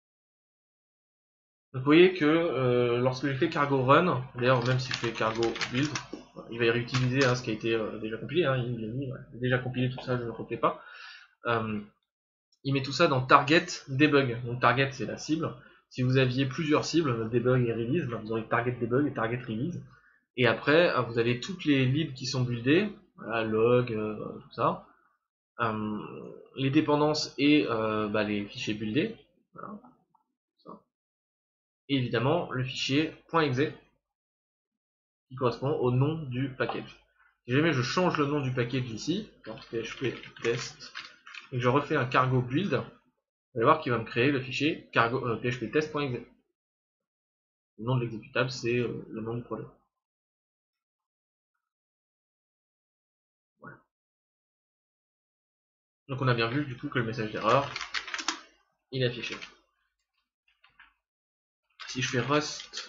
Donc vous voyez que euh, lorsque j'ai fait cargo run, d'ailleurs même si je fais cargo build, il va y réutiliser hein, ce qui a été euh, déjà compilé, hein, il l'a mis, ouais, déjà compilé tout ça, je ne le refais pas. Euh, il met tout ça dans target debug. Donc target c'est la cible. Si vous aviez plusieurs cibles, debug et release, ben, vous aurez target debug et target release. Et après, vous avez toutes les libs qui sont buildées, voilà, log, euh, tout ça, euh, les dépendances et euh, bah, les fichiers buildés, voilà, ça. Et évidemment le fichier .exe qui correspond au nom du package. Si jamais je change le nom du package ici, php test, et que je refais un cargo build, vous allez voir qu'il va me créer le fichier cargo, euh, php test.exe. Le nom de l'exécutable, c'est euh, le nom du projet. Voilà. Donc on a bien vu du coup que le message d'erreur, il est affiché. Si je fais rust,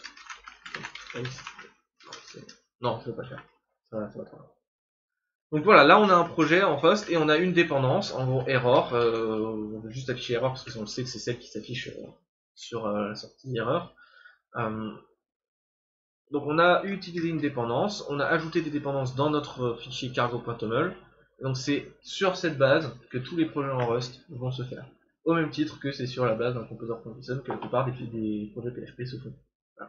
non, ça ne va pas faire. Ça va, ça va trop. Donc voilà, là on a un projet en Rust et on a une dépendance, en gros error, euh, on veut juste afficher error parce que on sait que c'est celle qui s'affiche euh, sur euh, la sortie erreur. Euh, donc on a utilisé une dépendance, on a ajouté des dépendances dans notre fichier cargo.toml, donc c'est sur cette base que tous les projets en Rust vont se faire. Au même titre que c'est sur la base d'un composer.json que la plupart des, des projets P H P se font. Voilà.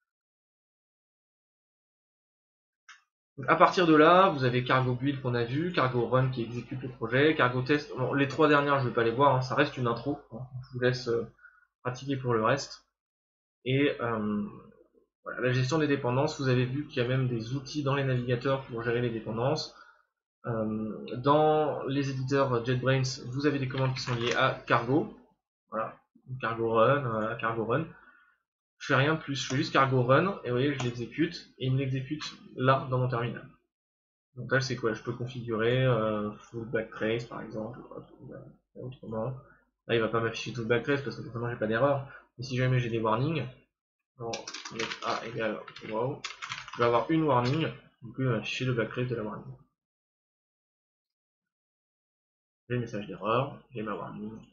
Donc à partir de là, vous avez cargo build qu'on a vu, cargo run qui exécute le projet, cargo test. Bon, les trois dernières, je ne vais pas les voir, hein, ça reste une intro. Hein, je vous laisse euh, pratiquer pour le reste. Et euh, voilà, la gestion des dépendances, vous avez vu qu'il y a même des outils dans les navigateurs pour gérer les dépendances. Euh, dans les éditeurs JetBrains, vous avez des commandes qui sont liées à cargo. Voilà, cargo run, euh, cargo run. Je fais rien de plus, je fais juste cargo run, et vous voyez, je l'exécute, et il me l'exécute là, dans mon terminal. Donc là, c'est quoi? Je peux configurer euh, full backtrace par exemple, autrement. Là, il va pas m'afficher tout le backtrace parce que forcément, j'ai pas d'erreur. Mais si jamais j'ai des warnings, bon, A égale wow, je vais avoir une warning, du coup, il va m'afficher le backtrace de la warning. J'ai le message d'erreur, j'ai ma warning. Je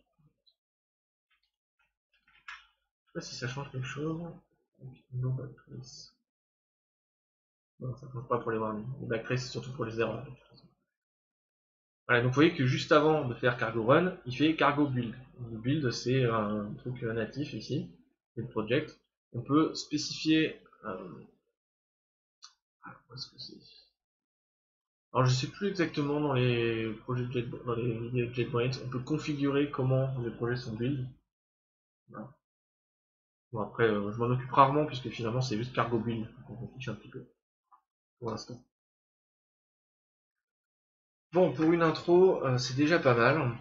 sais pas si ça change quelque chose. No backtrace. Non, ça change pas pour les warnings. Le backtrace, c'est surtout pour les erreurs. Voilà, donc vous voyez que juste avant de faire cargo run, il fait cargo build. Le build, c'est un truc natif ici, c'est le project. On peut spécifier. Euh, où est-ce que c'est? Alors je sais plus exactement dans les projets de Jet, dans les vidéos de JetBrains, on peut configurer comment les projets sont build. Voilà. Bon après, euh, je m'en occupe rarement puisque finalement c'est juste cargo build, donc on fiche un petit peu pour l'instant. Bon, pour une intro, euh, c'est déjà pas mal.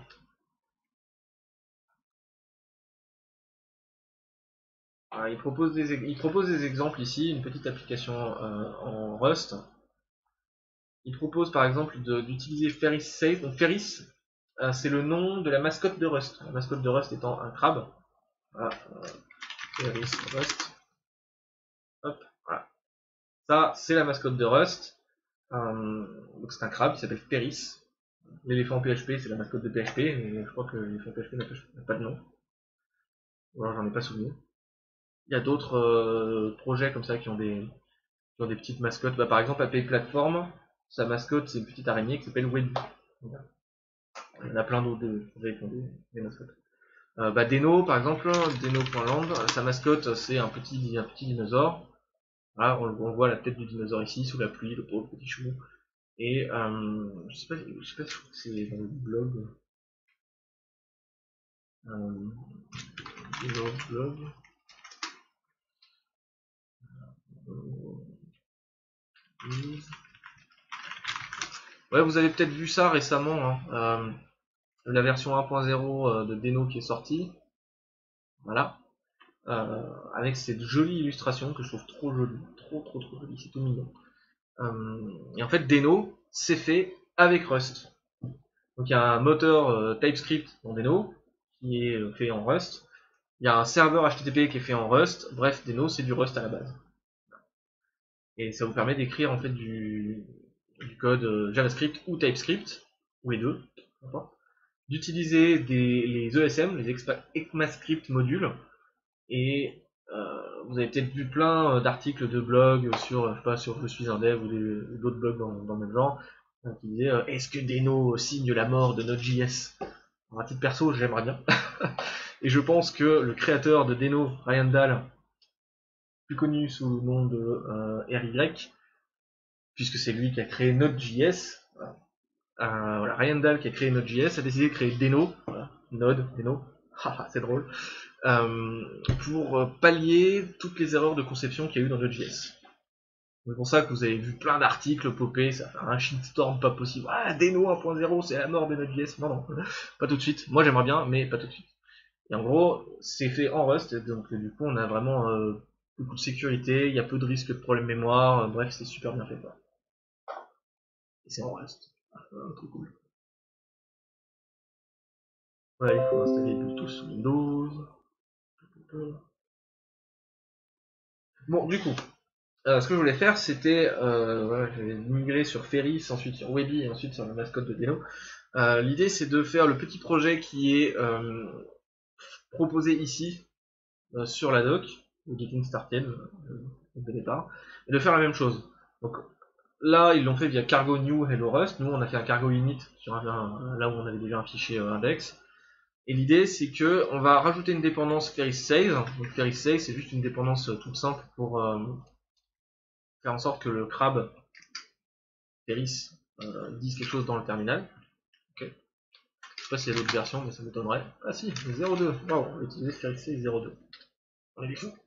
Ah, il, propose des, il propose des exemples ici, une petite application euh, en Rust. Il propose par exemple d'utiliser Ferris Save. Donc Ferris, euh, c'est le nom de la mascotte de Rust. La mascotte de Rust étant un crabe. Voilà, euh, Ferris Rust. Hop, voilà. Ça, c'est la mascotte de Rust. Euh, donc c'est un crabe qui s'appelle Ferris. L'éléphant P H P, c'est la mascotte de P H P, mais je crois que l'éléphant P H P n'a pas de nom. Ou alors j'en ai pas souvenir. Il y a d'autres euh, projets comme ça qui ont des, qui ont des petites mascottes. Bah, par exemple, A P I Platform, sa mascotte, c'est une petite araignée qui s'appelle Webby. Voilà. Il y en a plein d'autres projets qui ont des, des mascottes. Euh, bah, Deno, par exemple, Deno.land, sa mascotte, c'est un petit, un petit dinosaure. Voilà, on, on voit la tête du dinosaure ici, sous la pluie, le pauvre petit chou. Et euh, je sais pas, je sais pas si c'est dans le blog. Euh, blog. Ouais, vous avez peut-être vu ça récemment, hein. euh, la version un point zéro de Deno qui est sortie. Voilà. Euh, avec cette jolie illustration que je trouve trop jolie. Trop, trop, trop jolie. C'est tout mignon. Euh, et en fait, Deno, c'est fait avec Rust. Donc il y a un moteur euh, TypeScript dans Deno qui est fait en Rust. Il y a un serveur H T T P qui est fait en Rust. Bref, Deno, c'est du Rust à la base. Et ça vous permet d'écrire en fait du, du code euh, JavaScript ou TypeScript, ou les deux, d'utiliser les E S M, les ECMAScript modules, et euh, vous avez peut-être vu plein d'articles de blog sur, je sais pas, sur Je suis un dev ou d'autres blogs dans, dans le même genre, qui disaient euh, est-ce que Deno signe la mort de Node.js? À titre perso, j'aimerais bien. Et je pense que le créateur de Deno, Ryan Dahl, plus connu sous le nom de euh, R Y, puisque c'est lui qui a créé Node.js. Euh, voilà, Ryan Dahl qui a créé Node.js a décidé de créer Deno, voilà, Node, Deno, c'est drôle, euh, pour pallier toutes les erreurs de conception qu'il y a eu dans Node.js. C'est pour ça que vous avez vu plein d'articles popper, ça fait un shitstorm pas possible. Ah, Deno un point zéro, c'est la mort de Node.js. Non, non, pas tout de suite. Moi j'aimerais bien, mais pas tout de suite. Et en gros, c'est fait en Rust, donc du coup on a vraiment euh, beaucoup de sécurité, il y a peu de risques de problèmes mémoire, euh, bref, c'est super bien fait quoi. Et c'est en Rust. Euh, trop cool. Ouais, il faut installer Bluetooth sur Windows. Bon, du coup, euh, ce que je voulais faire, c'était, euh, voilà, j'avais migré sur Ferris, ensuite sur Webby et ensuite sur la mascotte de Deno. Euh, L'idée, c'est de faire le petit projet qui est euh, proposé ici euh, sur la doc, le Getting Started euh, de départ, et de faire la même chose. Donc là, ils l'ont fait via cargo new hello Rust. Nous, on a fait un cargo init sur un, un, là où on avait déjà un fichier euh, index. Et l'idée, c'est que on va rajouter une dépendance Ferris save. Donc Ferris save, c'est juste une dépendance euh, toute simple pour euh, faire en sorte que le crabe Ferris euh, dise quelque chose dans le terminal. Okay. Je sais pas s'il y a d'autres versions, mais ça m'étonnerait. Ah si, zéro deux. Waouh, on va utiliser Ferris save zéro deux. On est des fous.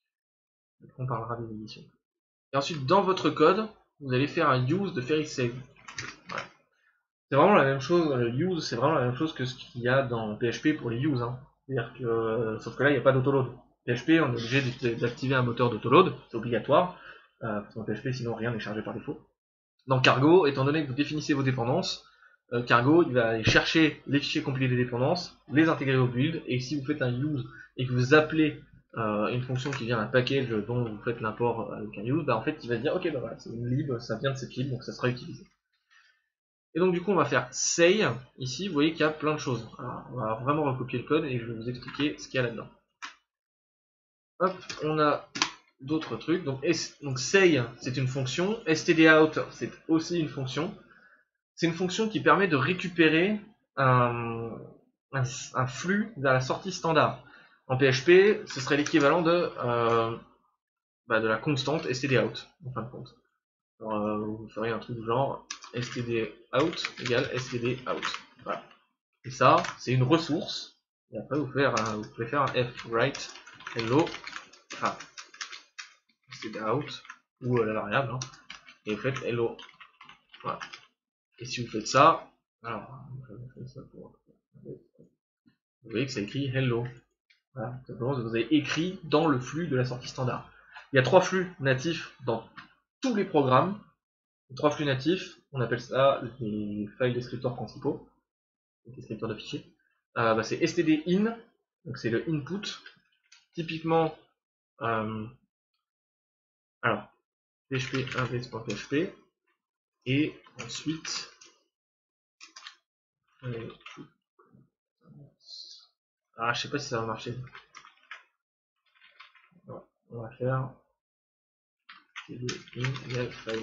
On parlera des éditions. Et ensuite, dans votre code, vous allez faire un use de Ferris save. Voilà. C'est vraiment la même chose, le use, c'est vraiment la même chose que ce qu'il y a dans P H P pour les use. Hein. C'est-à-dire que, euh, sauf que là, il n'y a pas d'autoload. P H P, on est obligé d'activer un moteur d'autoload, c'est obligatoire. Euh, parce qu'en P H P, sinon rien n'est chargé par défaut. Dans Cargo, étant donné que vous définissez vos dépendances, euh, Cargo, il va aller chercher les fichiers compilés des dépendances, les intégrer au build, et si vous faites un use et que vous appelez euh, une fonction qui vient d'un package dont vous faites l'import avec un use, bah en fait, il va se dire, ok, bah voilà, c'est une lib, ça vient de cette lib, donc ça sera utilisé. Et donc du coup on va faire say, ici vous voyez qu'il y a plein de choses. Alors, on va vraiment recopier le code et je vais vous expliquer ce qu'il y a là-dedans. Hop, on a d'autres trucs. Donc, donc say c'est une fonction, stdout c'est aussi une fonction. C'est une fonction qui permet de récupérer un, un, un flux vers la sortie standard. En P H P, ce serait l'équivalent de, euh, bah, de la constante stdout en fin de compte. Alors, euh, vous ferez un truc du genre stdout égale stdout. Voilà. Et ça, c'est une ressource. Et après, vous, faire un, vous pouvez faire un f write hello, enfin, stdout ou euh, la variable, hein, et vous faites hello. Voilà. Et si vous faites ça, alors, ça pour... vous voyez que ça écrit hello. Voilà. Simplement, vous avez écrit dans le flux de la sortie standard. Il y a trois flux natifs dans tous les programmes. Les trois flux natifs, on appelle ça les file descripteurs principaux, les descripteurs de fichiers. Euh, bah, c'est stdin, donc c'est le input. Typiquement, euh, alors, php index.php, et ensuite, euh, ah, je sais pas si ça va marcher. Ouais, on va faire stdin égale file.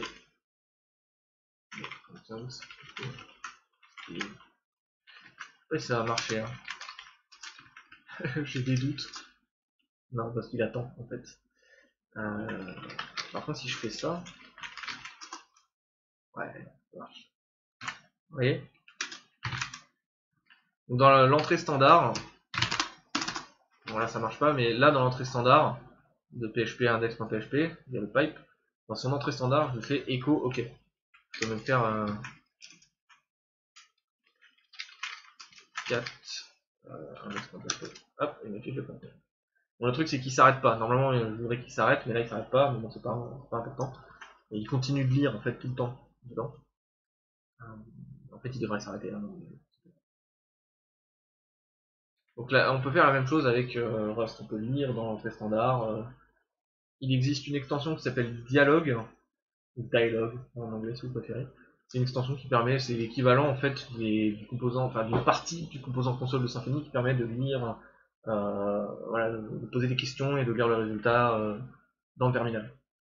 Je sais pas si ça va marcher. Hein. J'ai des doutes. Non, parce qu'il attend en fait. Euh, par contre, si je fais ça, ouais, ça marche. Vous voyez? Dans l'entrée standard, bon là ça marche pas, mais là dans l'entrée standard de php index.php, il y a le pipe, dans son entrée standard, je fais echo OK. Je peux même faire un quatre euh, index.php. Hop, et mettre le contenu. Bon, le truc c'est qu'il s'arrête pas. Normalement, je voudrais qu'il s'arrête, mais là il s'arrête pas, mais bon, c'est pas, pas important. Et il continue de lire en fait tout le temps dedans. Euh, en fait, il devrait s'arrêter là. Donc là, on peut faire la même chose avec euh, Rust. On peut lire dans l'entrée standard. Euh, il existe une extension qui s'appelle Dialogue, ou Dialogue en anglais si vous préférez. C'est une extension qui permet, c'est l'équivalent en fait des, du composant, enfin d'une partie du composant console de Symfony qui permet de lire, euh, voilà, de poser des questions et de lire le résultat euh, dans le terminal.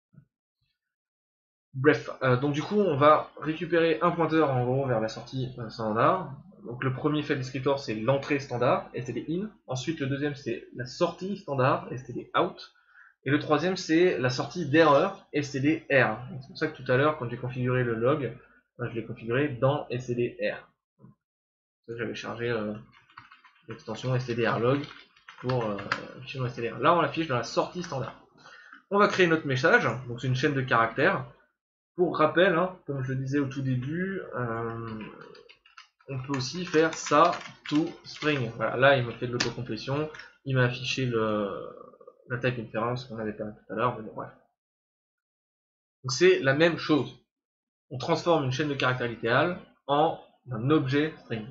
Bref, euh, donc du coup on va récupérer un pointeur en gros vers la sortie euh, standard. Donc le premier file descriptor c'est l'entrée standard, std in. Ensuite le deuxième c'est la sortie standard, std out. Et le troisième, c'est la sortie d'erreur stdr. C'est pour ça que tout à l'heure, quand j'ai configuré le log, je l'ai configuré dans stdr. J'avais chargé euh, l'extension stdrlog pour euh, afficher dans stdr. Là, on l'affiche dans la sortie standard. On va créer notre message, donc c'est une chaîne de caractères. Pour rappel, hein, comme je le disais au tout début, euh, on peut aussi faire ça to string. Voilà, là, il me fait de l'autocomplétion, il m'a affiché le, la type inference qu'on avait pas tout à l'heure, mais bon, bref. Donc c'est la même chose. On transforme une chaîne de caractères littérale en un objet string.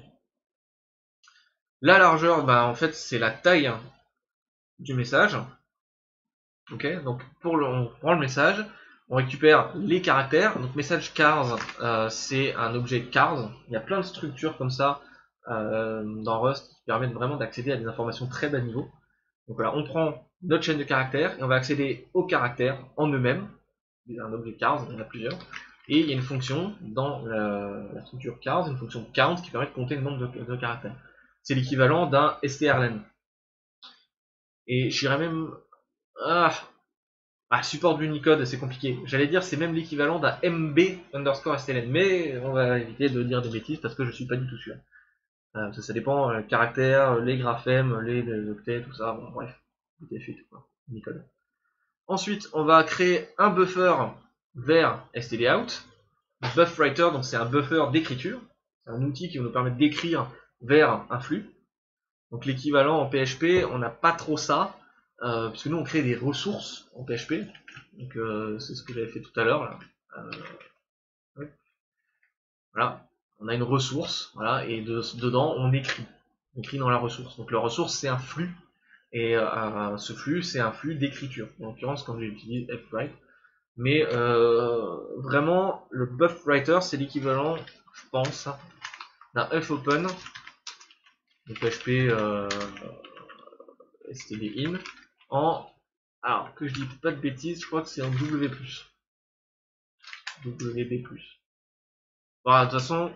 La largeur, bah, en fait, c'est la taille du message. Ok, donc pour le, on prend le message, on récupère les caractères. Donc message chars, euh, c'est un objet chars. Il y a plein de structures comme ça euh, dans Rust qui permettent vraiment d'accéder à des informations très bas niveau. Donc voilà, on prend notre chaîne de caractères et on va accéder aux caractères en eux-mêmes. Il y a un objet chars, il y en a plusieurs. Et il y a une fonction dans la, la structure chars, une fonction count qui permet de compter le nombre de, de caractères. C'est l'équivalent d'un strlen. Et j'irais même... Ah, ah, support de l'Unicode, c'est compliqué. J'allais dire c'est même l'équivalent d'un mb underscore strlen, mais on va éviter de dire des bêtises parce que je suis pas du tout sûr. Euh, parce que ça dépend, euh, caractères, les graphèmes, les, les octets, tout ça, bon bref. Tout quoi. Unicode. Ensuite, on va créer un buffer vers stdout. Buffwriter, donc c'est un buffer d'écriture. C'est un outil qui va nous permettre d'écrire vers un flux. Donc l'équivalent en P H P, on n'a pas trop ça. Euh, parce que nous on crée des ressources en P H P, donc euh, c'est ce que j'avais fait tout à l'heure. Euh, ouais. Voilà, on a une ressource, voilà, et de, dedans on écrit, on écrit dans la ressource. Donc la ressource c'est un flux, et euh, ce flux c'est un flux d'écriture. En l'occurrence quand j'utilise fwrite, mais euh, vraiment le buffwriter c'est l'équivalent, je pense, d'un fopen, donc P H P euh, stdin, en alors, que je dis pas de bêtises, je crois que c'est en W plus. W B plus. Bon, de toute façon,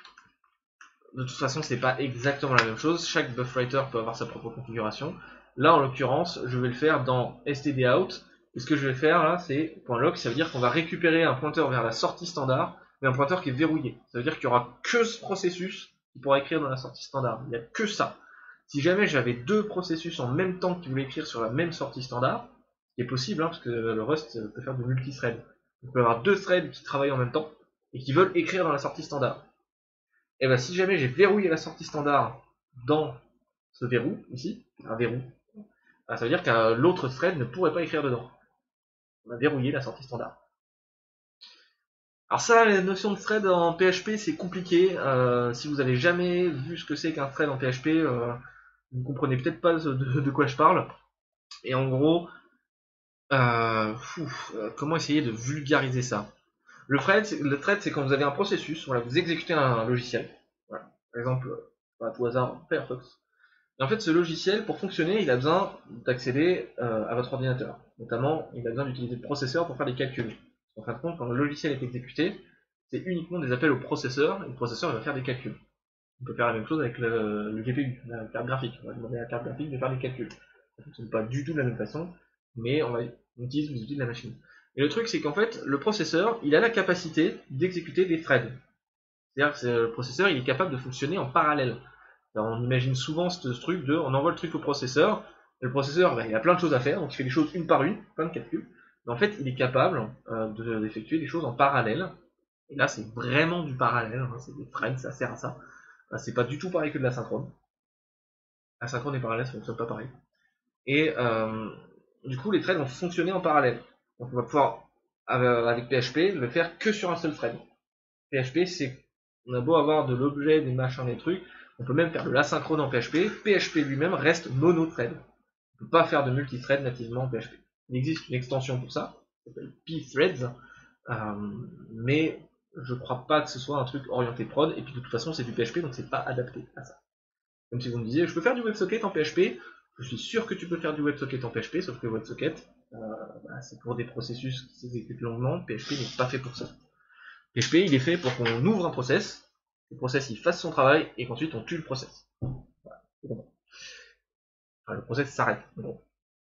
de toute façon, c'est pas exactement la même chose. Chaque buffwriter peut avoir sa propre configuration. Là, en l'occurrence, je vais le faire dans stdout. Et ce que je vais faire là, c'est .log, ça veut dire qu'on va récupérer un pointeur vers la sortie standard, mais un pointeur qui est verrouillé. Ça veut dire qu'il y aura que ce processus qui pourra écrire dans la sortie standard. Il n'y a que ça. Si jamais j'avais deux processus en même temps qui voulaient écrire sur la même sortie standard, ce qui est possible, hein, parce que le Rust peut faire de multithread. On peut avoir deux threads qui travaillent en même temps et qui veulent écrire dans la sortie standard. Et bien si jamais j'ai verrouillé la sortie standard dans ce verrou, ici, un verrou, ça veut dire que l'autre thread ne pourrait pas écrire dedans. On a verrouillé la sortie standard. Alors ça, la notion de thread en P H P, c'est compliqué. Euh, si vous avez jamais vu ce que c'est qu'un thread en P H P, euh, vous ne comprenez peut-être pas de, de quoi je parle. Et en gros, euh, fou, euh, comment essayer de vulgariser ça? Le thread, le thread, c'est quand vous avez un processus, voilà, vous exécutez un logiciel. Voilà. Par exemple, à tout hasard, Firefox. Et en fait, ce logiciel, pour fonctionner, il a besoin d'accéder euh, à votre ordinateur. Notamment, il a besoin d'utiliser le processeur pour faire des calculs. En fin de compte, quand le logiciel est exécuté, c'est uniquement des appels au processeur, et le processeur il va faire des calculs. On peut faire la même chose avec le, le G P U, la carte graphique. On va demander à la carte graphique de faire des calculs. Ça ne fonctionne pas du tout de la même façon, mais on, va, on utilise les outils de la machine. Et le truc, c'est qu'en fait, le processeur, il a la capacité d'exécuter des threads. C'est-à-dire que le processeur, il est capable de fonctionner en parallèle. Alors, on imagine souvent ce truc de, on envoie le truc au processeur, et le processeur, ben, il a plein de choses à faire, donc il fait les choses une par une, plein de calculs. Mais en fait, il est capable euh, d'effectuer des choses en parallèle. Et là, c'est vraiment du parallèle, hein, c'est des threads, ça sert à ça. Ben, c'est pas du tout pareil que de l'asynchrone. Asynchrone et parallèle, ça fonctionne pas pareil. Et euh, du coup, les threads vont fonctionner en parallèle. Donc on va pouvoir, avec P H P, le faire que sur un seul thread. P H P, c'est, on a beau avoir de l'objet, des machins, des trucs, on peut même faire de l'asynchrone en P H P. P H P lui-même reste monothread. On ne peut pas faire de multithread nativement en P H P. Il existe une extension pour ça, qui s'appelle pthreads, euh, mais je crois pas que ce soit un truc orienté prod, et puis de toute façon c'est du P H P, donc c'est pas adapté à ça. Comme si vous me disiez, je peux faire du WebSocket en P H P, je suis sûr que tu peux faire du WebSocket en P H P, sauf que WebSocket, euh, bah, c'est pour des processus qui s'exécutent longuement, P H P n'est pas fait pour ça. P H P, il est fait pour qu'on ouvre un process, le process il fasse son travail, et qu'ensuite on tue le process. Voilà. Enfin, le process s'arrête. Bon.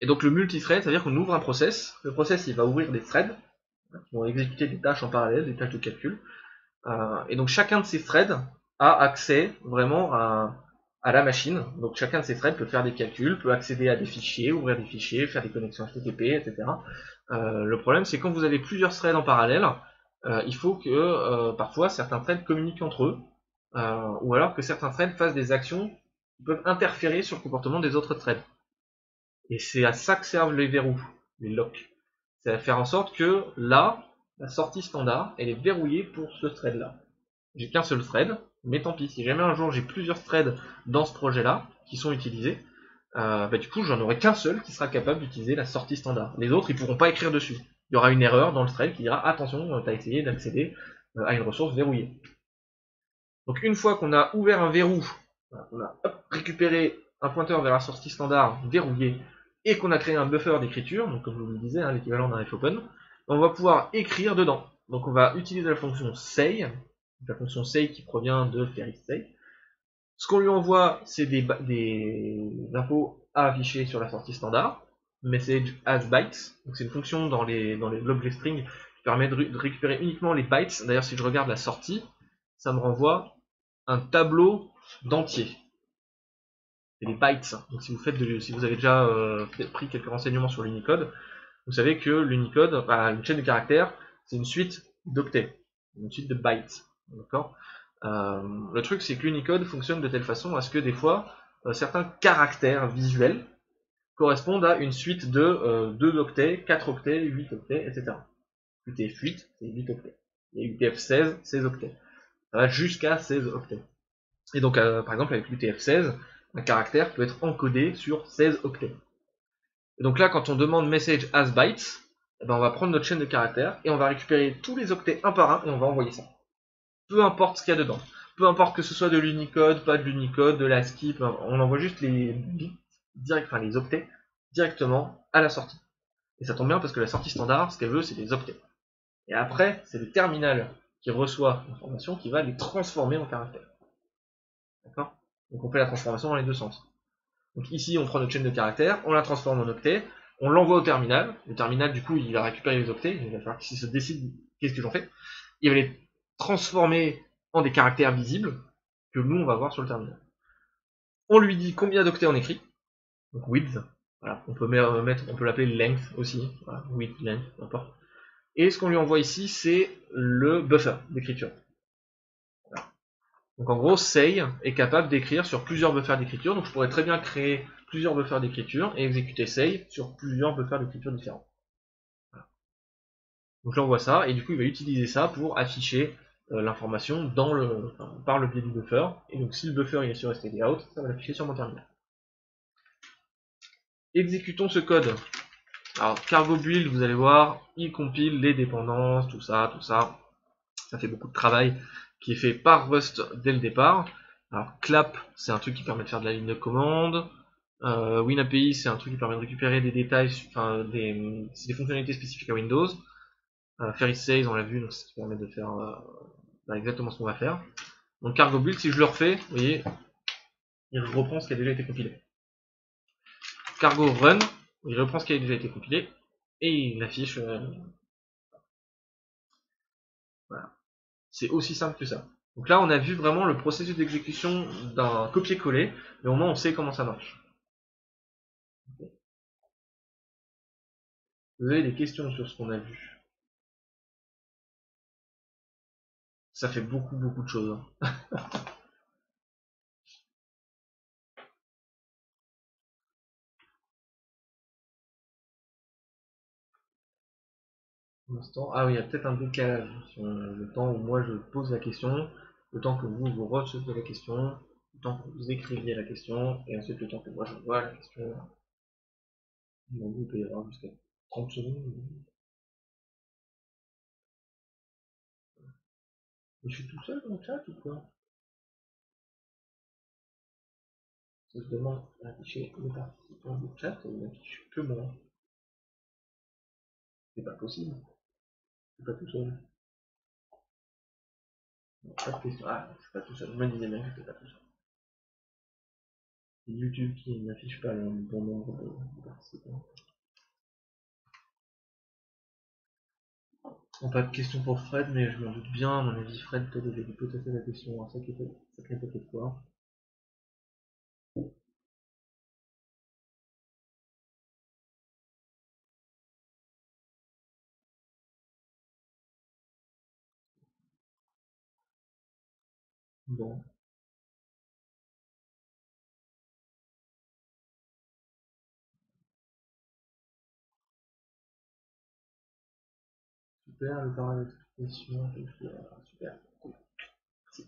Et donc le multithread, ça veut dire qu'on ouvre un process. Le process, il va ouvrir des threads qui vont exécuter des tâches en parallèle, des tâches de calcul. Euh, et donc chacun de ces threads a accès vraiment à, à la machine. Donc chacun de ces threads peut faire des calculs, peut accéder à des fichiers, ouvrir des fichiers, faire des connexions H T T P, et cetera. Euh, le problème, c'est quand vous avez plusieurs threads en parallèle, euh, il faut que euh, parfois certains threads communiquent entre eux, euh, ou alors que certains threads fassent des actions qui peuvent interférer sur le comportement des autres threads. Et c'est à ça que servent les verrous, les locks. C'est à faire en sorte que là, la sortie standard, elle est verrouillée pour ce thread-là. J'ai qu'un seul thread, mais tant pis, si jamais un jour j'ai plusieurs threads dans ce projet-là qui sont utilisés, euh, bah du coup j'en aurai qu'un seul qui sera capable d'utiliser la sortie standard. Les autres, ils pourront pas écrire dessus. Il y aura une erreur dans le thread qui dira attention, tu as essayé d'accéder à une ressource verrouillée. Donc une fois qu'on a ouvert un verrou, on a hop, récupéré un pointeur vers la sortie standard verrouillée et qu'on a créé un buffer d'écriture, donc comme je vous le disais, hein, l'équivalent d'un fopen, on va pouvoir écrire dedans. Donc on va utiliser la fonction say, la fonction say qui provient de FerriSay. Ce qu'on lui envoie, c'est des, des infos à afficher sur la sortie standard, message as bytes, donc c'est une fonction dans les, dans les l'objet string qui permet de, de récupérer uniquement les bytes. D'ailleurs, si je regarde la sortie, ça me renvoie un tableau d'entiers. C'est les bytes. Donc si vous faites de, si vous avez déjà euh, pris quelques renseignements sur l'Unicode, vous savez que l'Unicode, enfin, une chaîne de caractères, c'est une suite d'octets, une suite de bytes. D'accord. Euh, le truc, c'est que l'Unicode fonctionne de telle façon à ce que des fois, euh, certains caractères visuels correspondent à une suite de euh, deux octets, quatre octets, huit octets, et cetera. U T F huit, c'est huit octets. Et U T F seize, seize octets. Ça va jusqu'à seize octets. Et donc, euh, par exemple, avec l'U T F seize, un caractère peut être encodé sur seize octets. Et donc là, quand on demande message as bytes, eh ben on va prendre notre chaîne de caractères et on va récupérer tous les octets un par un et on va envoyer ça. Peu importe ce qu'il y a dedans. Peu importe que ce soit de l'Unicode, pas de l'Unicode, de l'ASCII, on envoie juste les bits, direct, enfin les octets, directement à la sortie. Et ça tombe bien parce que la sortie standard, ce qu'elle veut, c'est des octets. Et après, c'est le terminal qui reçoit l'information qui va les transformer en caractères. D'accord? Donc on fait la transformation dans les deux sens. Donc ici, on prend notre chaîne de caractères, on la transforme en octets, on l'envoie au terminal. Le terminal, du coup, il va récupérer les octets, il va falloir qu'il se décide qu'est-ce que j'en fais. Il va les transformer en des caractères visibles que nous, on va voir sur le terminal. On lui dit combien d'octets on écrit, donc width, voilà, on peut mettre, on peut l'appeler length aussi, voilà, width, length, n'importe. Et ce qu'on lui envoie ici, c'est le buffer d'écriture. Voilà. Donc en gros, say est capable d'écrire sur plusieurs buffers d'écriture, donc je pourrais très bien créer plusieurs buffers d'écriture et exécuter say sur plusieurs buffers d'écriture différents. Voilà. Donc là on voit ça, et du coup il va utiliser ça pour afficher euh, l'information dans le, enfin, par le biais du buffer, et donc si le buffer il est sur stdout, ça va l'afficher sur mon terminal. Exécutons ce code. Alors cargo build, vous allez voir, il compile les dépendances, tout ça, tout ça. Ça fait beaucoup de travail qui est fait par Rust dès le départ. Alors clap, c'est un truc qui permet de faire de la ligne de commande. Euh, WinAPI, c'est un truc qui permet de récupérer des détails, enfin des, des fonctionnalités spécifiques à Windows. Euh, FerriSay, on l'a vu, donc ça permet de faire euh, bah, exactement ce qu'on va faire. Donc cargo build, si je le refais, vous voyez, il reprend ce qui a déjà été compilé. Cargo run, il reprend ce qui a déjà été compilé et il affiche. Euh, voilà. C'est aussi simple que ça. Donc là, on a vu vraiment le processus d'exécution d'un copier-coller, mais au moins on sait comment ça marche. Vous avez des questions sur ce qu'on a vu? Ça fait beaucoup, beaucoup de choses. Hein. Ah oui, il y a peut-être un décalage sur le temps où moi je pose la question, le temps que vous vous recevez la question, le temps que vous écriviez la question, et ensuite le temps que moi je vois la question. Il peut y avoir jusqu'à trente secondes. Je suis tout seul dans le chat ou quoi? Si je demande d'afficher les participants du chat, il n'affiche que moi. C'est pas possible. Je suis pas tout seul. Non, pas de question. Ah, je suis pas tout seul. Je me disais bien que j'étais pas tout seul. YouTube qui n'affiche pas le bon nombre de participants. Bon, pas de question pour Fred, mais je m'en doute bien, à mon avis, Fred peut devait peut-être la question, ça qui sacré paquet de quoi. Bon. Super, le paramètre d'explication, super, cool. Merci.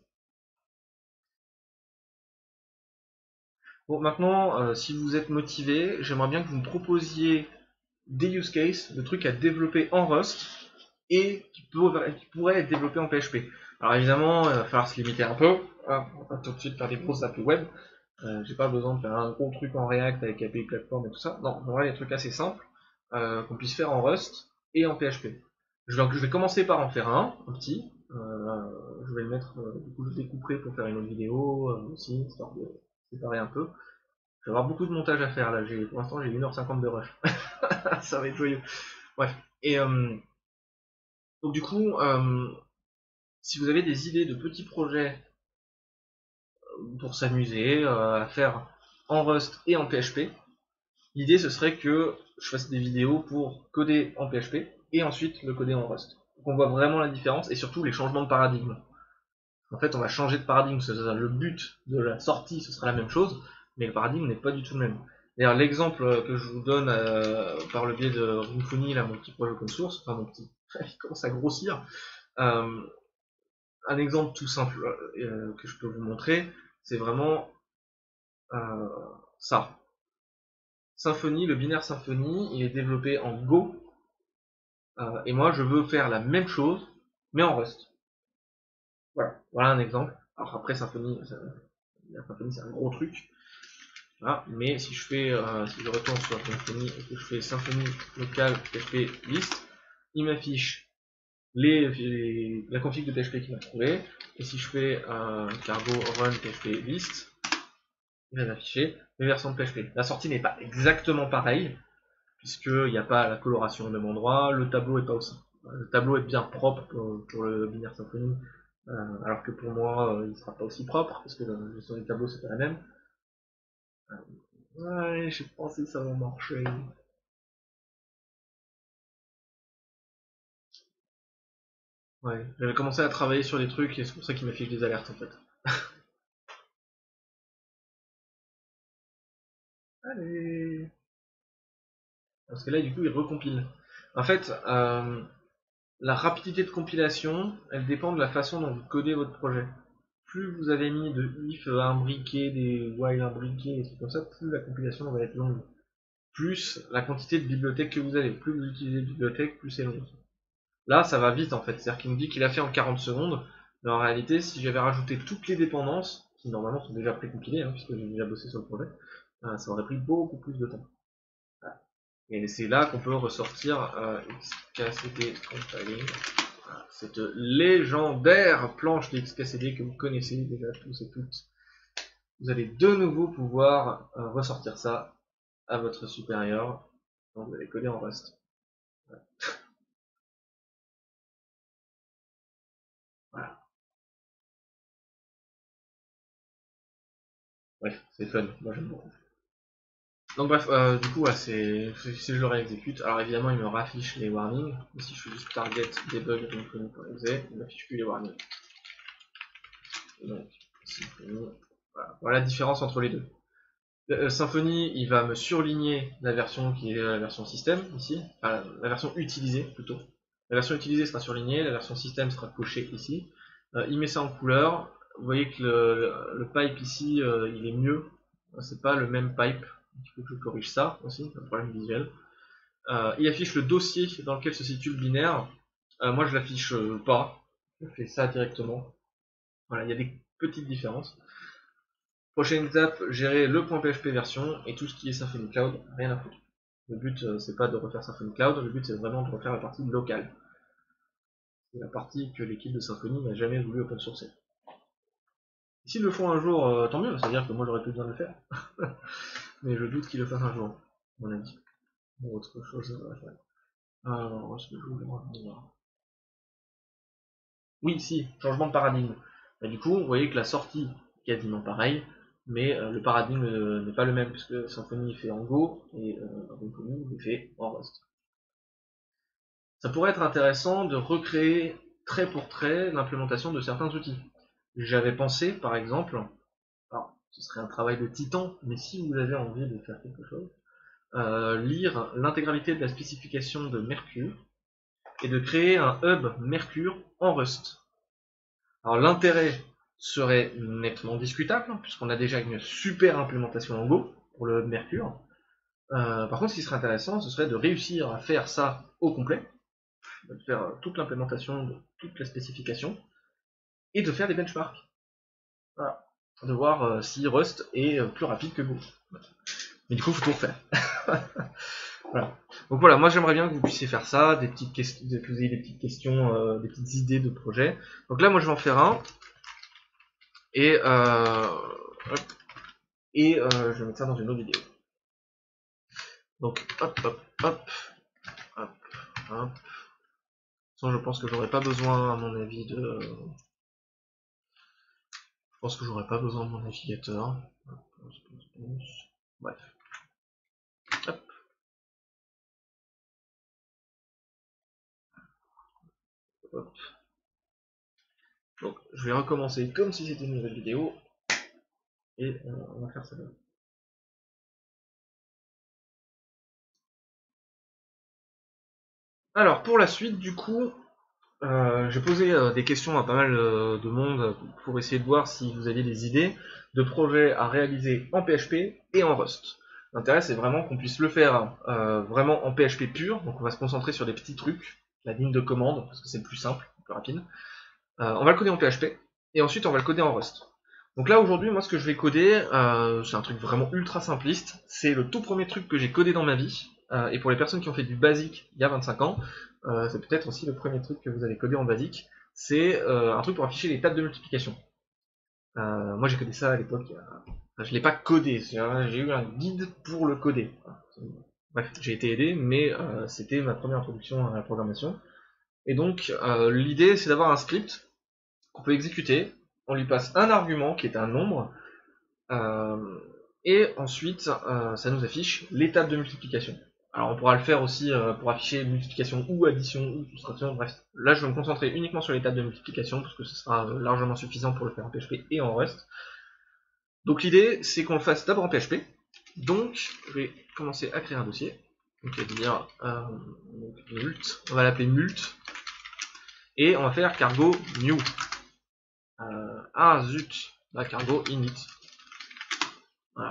Bon, maintenant, euh, si vous êtes motivé, j'aimerais bien que vous me proposiez des use cases, de trucs à développer en Rust et qui, pour, qui pourraient être développés en P H P. Alors évidemment, il va falloir se limiter un peu. Ah, on va pas tout de suite faire des grosses applis web. Euh, J'ai pas besoin de faire un gros truc en React avec A P I Platform et tout ça. Non, on va des trucs assez simples euh, qu'on puisse faire en Rust et en P H P. Je vais, je vais commencer par en faire un, un petit. Euh, je vais le mettre, euh, du coup je découperai pour faire une autre vidéo euh, aussi, histoire de séparer un peu. Je vais avoir beaucoup de montage à faire là, pour l'instant j'ai une heure cinquante de rush. Ça va être joyeux. Bref. Et euh, donc du coup, euh, si vous avez des idées de petits projets pour s'amuser, euh, à faire en Rust et en P H P, l'idée ce serait que je fasse des vidéos pour coder en P H P et ensuite le coder en Rust. Donc on voit vraiment la différence et surtout les changements de paradigme. En fait, on va changer de paradigme, le but de la sortie ce sera la même chose, mais le paradigme n'est pas du tout le même. D'ailleurs, l'exemple que je vous donne euh, par le biais de Rymphony, là, mon petit projet open source, enfin mon petit, il commence à grossir, euh, un exemple tout simple euh, que je peux vous montrer, c'est vraiment euh, ça. Symfony, le binaire Symfony, il est développé en Go, euh, et moi je veux faire la même chose, mais en Rust. Voilà, voilà un exemple. Alors après Symfony, ça, Symfony c'est un gros truc, voilà. Mais si je fais, euh, si je retourne sur Symfony et que je fais Symfony local P H P list, il m'affiche les, les, la config de P H P qu'il m'a trouvé, et si je fais un euh, cargo run P H P list, il va m'afficher les versions de P H P. La sortie n'est pas exactement pareille, puisqu'il n'y a pas la coloration au même endroit, le tableau est pas aussi. Le tableau est bien propre pour, pour le binaire Symfony, euh, alors que pour moi, euh, il ne sera pas aussi propre, parce que la gestion des tableaux c'est pas la même. Ouais, j'ai pensé que ça va marcher. Ouais, j'avais commencé à travailler sur des trucs et c'est pour ça qu'il m'affiche des alertes en fait. Allez. Parce que là, du coup, il recompile. En fait, euh, la rapidité de compilation, elle dépend de la façon dont vous codez votre projet. Plus vous avez mis de if imbriqués, des while imbriqués, des trucs comme ça, plus la compilation va être longue. Plus la quantité de bibliothèques que vous avez. Plus vous utilisez de bibliothèques, plus c'est long. Là, ça va vite en fait. C'est-à-dire qu'il nous dit qu'il a fait en quarante secondes. Mais en réalité, si j'avais rajouté toutes les dépendances, qui normalement sont déjà précompilées, hein, puisque j'ai déjà bossé sur le projet, euh, ça aurait pris beaucoup plus de temps. Voilà. Et c'est là qu'on peut ressortir euh, X K C D Compiling. Voilà. Cette légendaire planche de X K C D que vous connaissez déjà tous et toutes. Vous allez de nouveau pouvoir euh, ressortir ça à votre supérieur. Donc vous allez coder en Rust. Voilà. Voilà. Bref, c'est fun. Moi j'aime beaucoup. Donc bref, euh, du coup, ouais, c'est si je le réexécute, alors évidemment il me raffiche les warnings, mais si je fais juste target debug symfony.exe, il m'affiche plus les warnings. Et donc, Symfony, voilà. Voilà la différence entre les deux. Euh, Symfony, il va me surligner la version qui est la version système, ici, enfin, la version utilisée plutôt. La version utilisée sera surlignée, la version système sera cochée ici. Euh, il met ça en couleur, vous voyez que le, le, le pipe ici, euh, il est mieux, c'est pas le même pipe, il faut que je corrige ça aussi, c'est un problème visuel. Euh, il affiche le dossier dans lequel se situe le binaire. Euh, moi, je l'affiche euh, pas. Je fais ça directement. Voilà, il y a des petites différences. Prochaine étape, gérer le .php version et tout ce qui est Symfony Cloud, rien à foutre. Le but, euh, c'est pas de refaire Symfony Cloud, le but, c'est vraiment de refaire la partie locale. C'est la partie que l'équipe de Symfony n'a jamais voulu open sourcer. S'ils le font un jour, euh, tant mieux, c'est-à-dire que moi j'aurais plus besoin de le faire. Mais je doute qu'ils le fassent un jour, à mon avis. Ou autre chose à faire. Alors, est-ce que je voulais revenir? Oui, si, changement de paradigme. Bah, du coup, vous voyez que la sortie est quasiment pareille, mais euh, le paradigme euh, n'est pas le même, puisque Symfony est fait en Go, et euh, Symfony est fait en Rust. Ça pourrait être intéressant de recréer trait pour trait l'implémentation de certains outils. J'avais pensé, par exemple, alors ce serait un travail de titan, mais si vous avez envie de faire quelque chose, euh, lire l'intégralité de la spécification de Mercure et de créer un hub Mercure en Rust. Alors l'intérêt serait nettement discutable, puisqu'on a déjà une super implémentation en Go pour le hub Mercure. Euh, par contre, ce qui serait intéressant, ce serait de réussir à faire ça au complet, de faire toute l'implémentation de toute la spécification, et de faire des benchmarks. Voilà. De voir euh, si Rust est euh, plus rapide que Go. Mais du coup, il faut tout refaire. Voilà. Donc voilà, moi j'aimerais bien que vous puissiez faire ça, des petites questions, que vous ayez des petites questions, euh, des petites idées de projet. Donc là, moi je vais en faire un. Et, euh, hop, et euh, je vais mettre ça dans une autre vidéo. Donc hop, hop, hop, hop, hop. Sinon, je pense que j'aurais pas besoin, à mon avis, de. Je pense que j'aurais pas besoin de mon navigateur. Bref. Hop. Hop. Donc, je vais recommencer comme si c'était une nouvelle vidéo. Et euh, on va faire ça là. Alors, pour la suite, du coup, euh, j'ai posé euh, des questions à pas mal euh, de monde pour essayer de voir si vous aviez des idées de projets à réaliser en P H P et en Rust. L'intérêt, c'est vraiment qu'on puisse le faire euh, vraiment en P H P pur, donc on va se concentrer sur des petits trucs, la ligne de commande, parce que c'est le plus simple, le plus rapide. Euh, on va le coder en P H P, et ensuite on va le coder en Rust. Donc là, aujourd'hui, moi, ce que je vais coder, euh, c'est un truc vraiment ultra simpliste, c'est le tout premier truc que j'ai codé dans ma vie, euh, et pour les personnes qui ont fait du basique il y a vingt-cinq ans, euh, c'est peut-être aussi le premier truc que vous avez codé en basique, c'est euh, un truc pour afficher les tables de multiplication. Euh, moi j'ai codé ça à l'époque, enfin, je l'ai pas codé, j'ai eu un guide pour le coder. Bref, j'ai été aidé, mais euh, c'était ma première introduction à la programmation. Et donc euh, l'idée c'est d'avoir un script qu'on peut exécuter, on lui passe un argument qui est un nombre, euh, et ensuite euh, ça nous affiche l'étape de multiplication. Alors on pourra le faire aussi euh, pour afficher multiplication ou addition ou soustraction, bref. Là je vais me concentrer uniquement sur l'étape de multiplication parce que ce sera largement suffisant pour le faire en P H P et en Rust. Donc l'idée c'est qu'on le fasse d'abord en P H P. Donc je vais commencer à créer un dossier. Donc je vais dire euh, donc, mult, on va l'appeler mult. Et on va faire cargo new. Euh, ah zut, là cargo init. Voilà.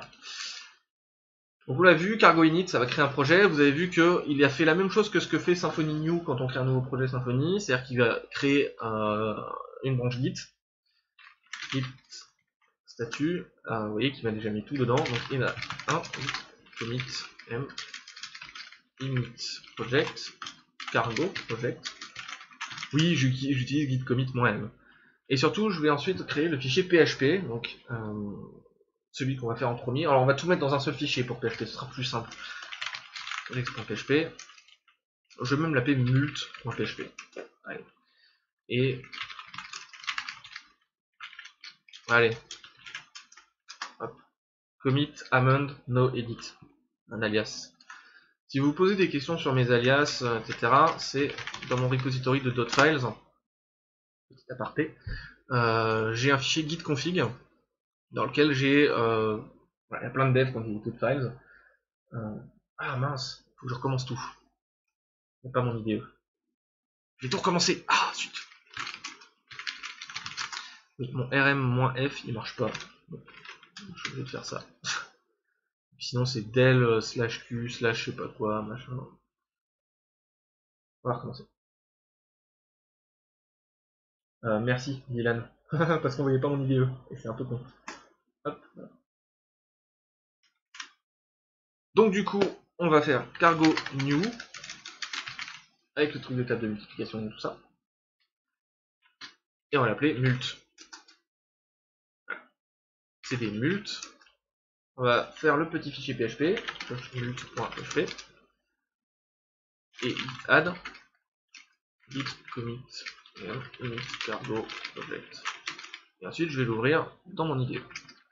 Donc vous l'avez vu, cargo init, ça va créer un projet. Vous avez vu qu'il a fait la même chose que ce que fait Symfony new quand on crée un nouveau projet Symfony, c'est-à-dire qu'il va créer euh, une branche git, git statut. Euh, vous voyez qu'il m'a déjà mis tout dedans. Donc il a un commit m init project cargo project. Oui, j'utilise git commit -m. Et surtout, je vais ensuite créer le fichier P H P, donc euh, celui qu'on va faire en premier. Alors on va tout mettre dans un seul fichier pour P H P, ce sera plus simple. Connect.php. Je vais même l'appeler mult.php. Allez. Et allez. Hop. Commit amend no edit. Un alias. Si vous vous posez des questions sur mes alias, et cetera, c'est dans mon repository de .files. Petit aparté. Euh, j'ai un fichier git config dans lequel j'ai euh, voilà, il y a plein de devs qui ont dit .files. Euh, ah mince, faut que je recommence tout. C'est pas mon I D E. Je vais tout recommencer. Ah zut. Oui, mon rm-f il marche pas. Donc, je suis obligé de faire ça. Sinon c'est del slash q slash je sais pas quoi, machin. On va recommencer. Euh, merci Dylan. Parce qu'on voyait pas mon I D E. Et c'est un peu con. Hop, voilà. Donc du coup, on va faire cargo new. Avec le truc de table de multiplication et tout ça. Et on va l'appeler mult. cd mult. On va faire le petit fichier P H P, mult.php, et git add, git commit, init cargo object. Et ensuite, je vais l'ouvrir dans mon I D E.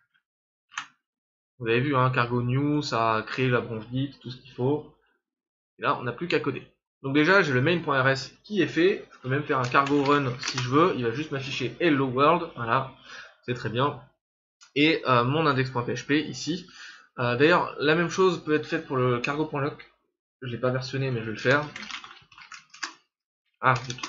Vous avez vu, hein, cargo new, ça a créé la branche git, tout ce qu'il faut. Et là, on n'a plus qu'à coder. Donc déjà, j'ai le main.rs qui est fait. Je peux même faire un cargo run si je veux. Il va juste m'afficher hello world. Voilà, c'est très bien. Et euh, mon index.php ici. Euh, D'ailleurs, la même chose peut être faite pour le cargo.loc. Je l'ai pas versionné, mais je vais le faire. Ah, zut.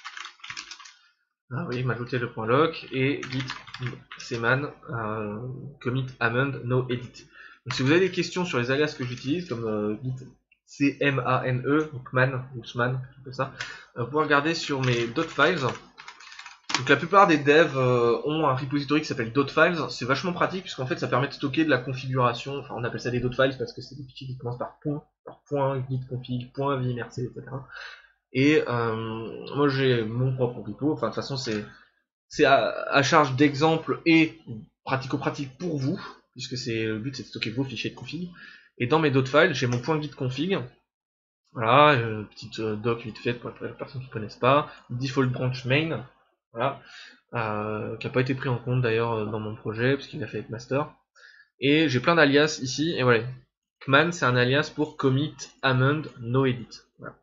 Ah oui, m'ajouter le point .loc et git cman euh, commit amend no edit. Donc si vous avez des questions sur les alias que j'utilise, comme euh, git C M A N E, donc man ou sman, comme ça, euh, vous pouvez regarder sur mes .files. Donc la plupart des devs euh, ont un repository qui s'appelle .files. C'est vachement pratique puisqu'en fait ça permet de stocker de la configuration. Enfin, on appelle ça des .files parce que c'est des fichiers qui commencent par point, par point git config, point vimrc, et cetera. Et euh, moi j'ai mon propre repo. Enfin de toute façon c'est c'est à, à charge d'exemple et pratico-pratique pour vous, puisque c'est le but c'est de stocker vos fichiers de config. Et dans mes .files, j'ai mon point git config. Voilà, euh, petite euh, doc vite faite pour les personnes qui ne connaissent pas. Default branch main, voilà, euh, qui n'a pas été pris en compte d'ailleurs dans mon projet, parce qu'il a fait avec master. Et j'ai plein d'alias ici, et voilà. Kman, c'est un alias pour commit, amend, no edit. Voilà.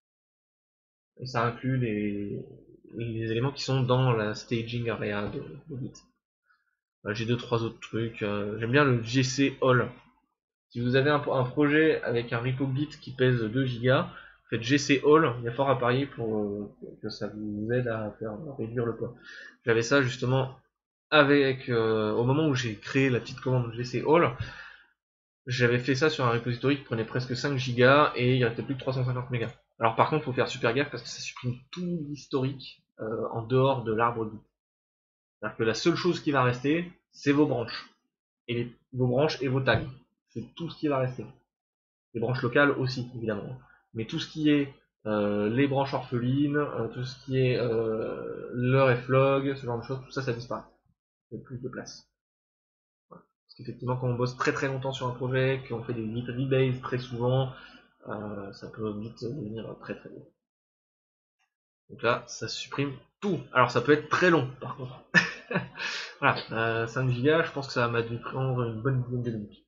Et ça inclut les, les éléments qui sont dans la staging area de, de Git. Voilà, j'ai deux trois autres trucs. Euh, J'aime bien le G C all. Si vous avez un, un projet avec un repo Git qui pèse deux gigas, faites G C all, il y a fort à parier pour euh, que ça vous aide à faire à réduire le poids. J'avais ça justement avec euh, au moment où j'ai créé la petite commande G C all, j'avais fait ça sur un repository qui prenait presque cinq gigas et il restait plus que trois cent cinquante mégas. Alors par contre, il faut faire super gaffe parce que ça supprime tout l'historique euh, en dehors de l'arbre Git. C'est-à-dire que la seule chose qui va rester, c'est vos branches. Et les, vos branches et vos tags. C'est tout ce qui va rester. Les branches locales aussi, évidemment. Mais tout ce qui est euh, les branches orphelines, euh, tout ce qui est euh, leur flog, ce genre de choses, tout ça, ça disparaît. Il n'y a plus de place. Voilà. Parce qu'effectivement, quand on bosse très très longtemps sur un projet, qu'on fait des git rebase très souvent, euh, ça peut vite devenir très très long. Donc là, ça supprime tout. Alors ça peut être très long, par contre. Voilà, euh, cinq gigas, je pense que ça m'a dû prendre une bonne dizaine de minutes.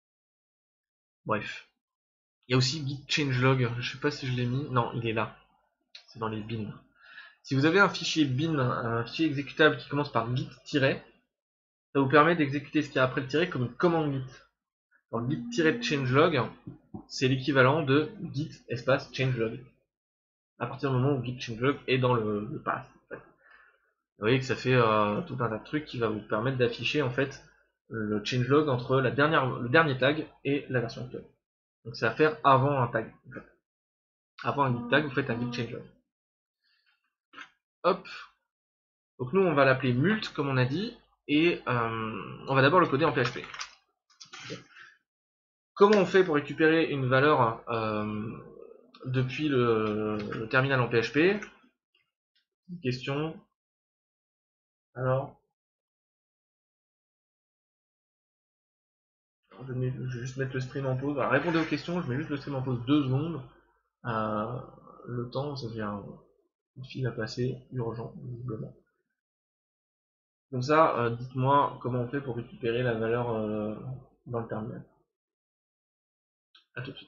Bref. Il y a aussi git changelog, je sais pas si je l'ai mis. Non, il est là. C'est dans les bins. Si vous avez un fichier bin, un fichier exécutable qui commence par git-, ça vous permet d'exécuter ce qu'il y a après le tiret comme une commande git. Alors git-changelog, c'est l'équivalent de git espace changelog. À partir du moment où git changelog est dans le, le path. En fait. Vous voyez que ça fait euh, tout un tas de trucs qui va vous permettre d'afficher en fait le changelog entre la dernière, le dernier tag et la version actuelle. Donc c'est à faire avant un tag. En fait. Avant un git tag, vous faites un git changelog. Hop. Donc nous on va l'appeler mult comme on a dit et euh, on va d'abord le coder en P H P. Comment on fait pour récupérer une valeur euh, depuis le, le terminal en P H P? Question. Alors, je vais, je vais juste mettre le stream en pause. Alors, répondez aux questions, je mets juste le stream en pause deux secondes. Euh, le temps, ça devient un, un fil à passer, urgent, visiblement. Comme ça, euh, dites-moi comment on fait pour récupérer la valeur euh, dans le terminal. A tout de suite.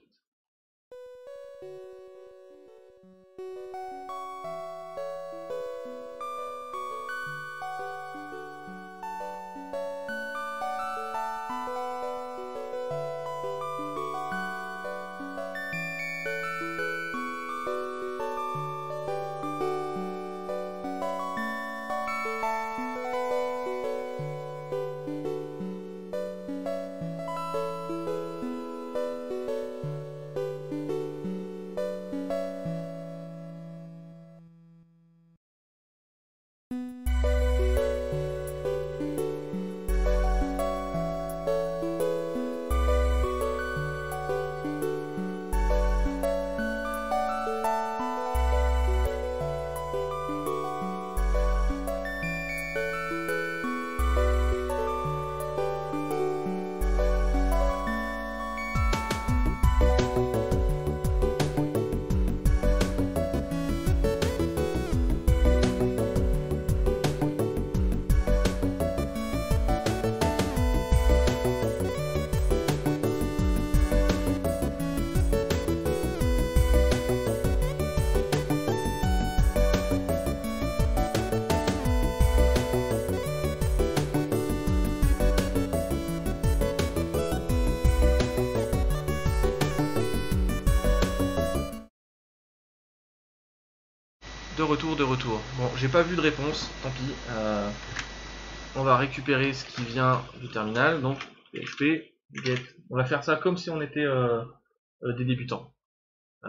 de retour, de retour. Bon, j'ai pas vu de réponse, tant pis. Euh, on va récupérer ce qui vient du terminal, donc P H P get. On va faire ça comme si on était euh, euh, des débutants. Euh,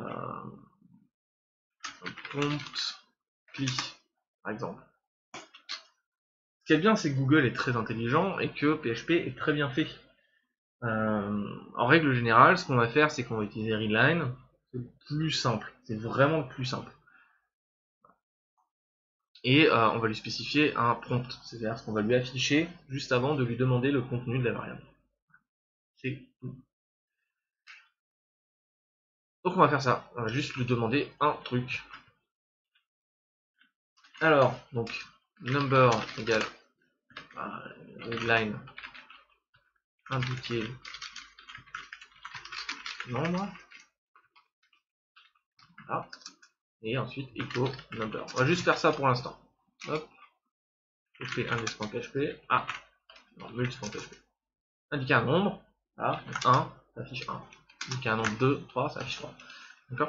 prompt pli, par exemple. Ce qui est bien, c'est que Google est très intelligent et que P H P est très bien fait. Euh, en règle générale, ce qu'on va faire, c'est qu'on va utiliser readline. C'est le plus simple. C'est vraiment le plus simple. Et euh, on va lui spécifier un prompt, c'est-à-dire ce qu'on va lui afficher juste avant de lui demander le contenu de la variable. C'est tout. Donc on va faire ça, on va juste lui demander un truc. Alors, donc, number égale euh, readline indiquer nombre. Voilà. Et ensuite echo number. On va juste faire ça pour l'instant. Hop. Je fais index.php. Ah, non, multi.php. Indiquer un nombre. Là, un, ça affiche un. Indiquer un nombre deux, trois, ça affiche trois. D'accord?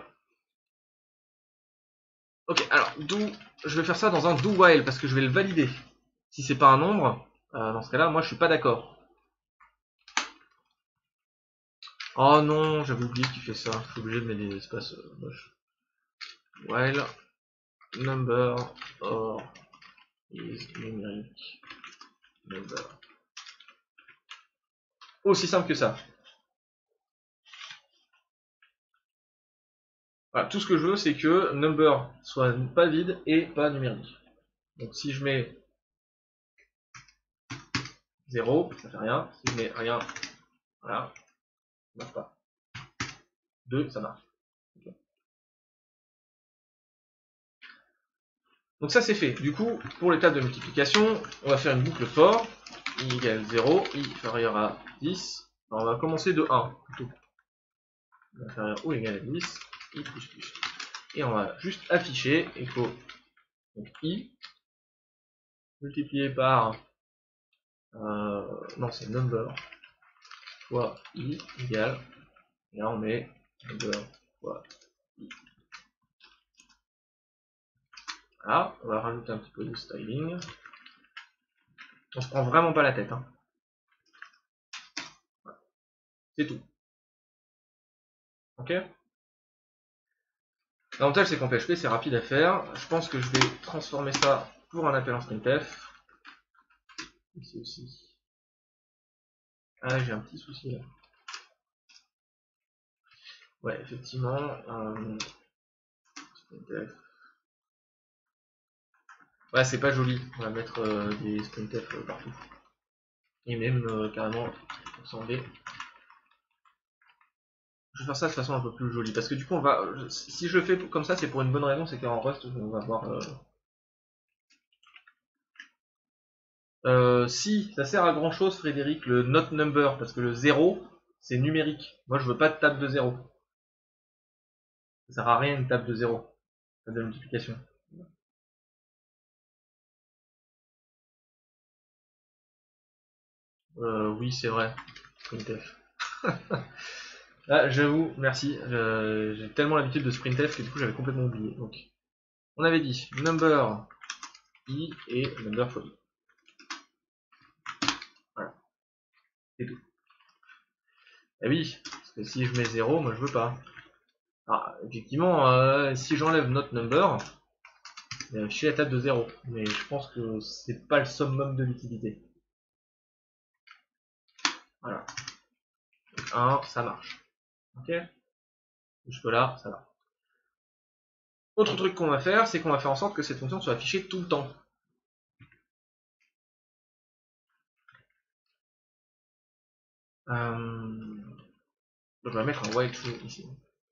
Ok, alors, do, je vais faire ça dans un do while parce que je vais le valider. Si c'est pas un nombre, euh, dans ce cas-là, moi je suis pas d'accord. Oh non, j'avais oublié qu'il fait ça. Je suis obligé de mettre des espaces euh, moches. While number or is numeric number. Aussi simple que ça. Voilà, tout ce que je veux, c'est que number soit pas vide et pas numérique. Donc si je mets zéro, ça fait rien. Si je mets rien, voilà, ça marche pas. deux, ça marche. Okay. Donc ça c'est fait. Du coup, pour l'étape de multiplication, on va faire une boucle for, i égale zéro, i inférieur à dix. Alors on va commencer de un, plutôt. Inférieur ou égal à dix, i plus plus. Et on va juste afficher, echo, donc i, multiplié par, euh, non c'est number, fois i égale, et là on met number fois i. Voilà, on va rajouter un petit peu de styling. On se prend vraiment pas la tête. Hein. Voilà. C'est tout. Ok. L'avantage c'est qu'en P H P c'est rapide à faire. Je pense que je vais transformer ça pour un appel en sprintf. Ici aussi. Ah j'ai un petit souci là. Ouais effectivement. Euh, sprintf. Ouais c'est pas joli. On va mettre euh, des sprintf euh, partout. Et même euh, carrément ensemble. Je vais faire ça de façon un peu plus jolie parce que du coup on va. Si je le fais comme ça c'est pour une bonne raison, c'est qu'en Rust on va voir. Euh, Euh, si, ça sert à grand chose, Frédéric, le not number, parce que le zéro, c'est numérique. Moi, je veux pas de table de zéro. Ça sert à rien une table de zéro. Table de multiplication. Euh, oui, c'est vrai. Sprintf. Ah, j'avoue, merci. J'ai tellement l'habitude de sprintf que du coup, j'avais complètement oublié. Donc, on avait dit number i et number fois i. Voilà, c'est tout. Et oui, parce que si je mets zéro, moi je veux pas. Alors, effectivement, euh, si j'enlève not number, il va afficher la table de zéro. Mais je pense que c'est pas le summum de l'utilité. Voilà. un, ça marche. Ok. Jusque là, ça va. Autre truc qu'on va faire, c'est qu'on va faire en sorte que cette fonction soit affichée tout le temps. Euh... Je vais mettre un while true ici.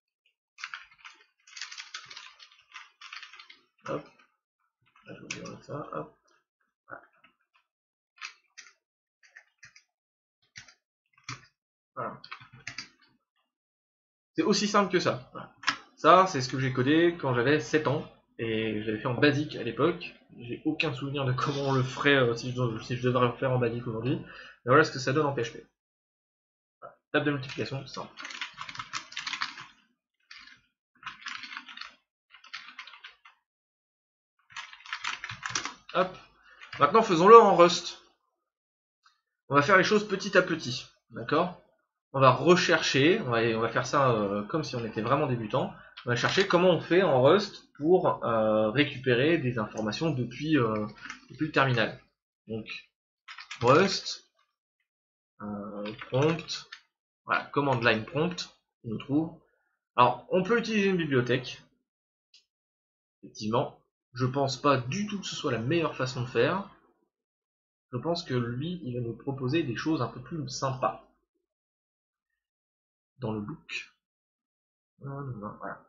Hop. Là, je vais mettre ça. Hop. Voilà. C'est aussi simple que ça. Voilà. Ça, c'est ce que j'ai codé quand j'avais sept ans. Et je l'avais fait en basique à l'époque. J'ai aucun souvenir de comment on le ferait euh, si, je, si je devrais le faire en basique aujourd'hui. Mais voilà ce que ça donne en P H P. Voilà. Table de multiplication, simple. Hop. Maintenant, faisons-le en Rust. On va faire les choses petit à petit. D'accord? On va rechercher, on va, on va faire ça euh, comme si on était vraiment débutant. On va chercher comment on fait en Rust pour euh, récupérer des informations depuis, euh, depuis le terminal. Donc, Rust, euh, prompt, voilà, command line prompt, on nous trouve. Alors, on peut utiliser une bibliothèque. Effectivement, je pense pas du tout que ce soit la meilleure façon de faire. Je pense que lui, il va nous proposer des choses un peu plus sympas. Dans le book. Voilà.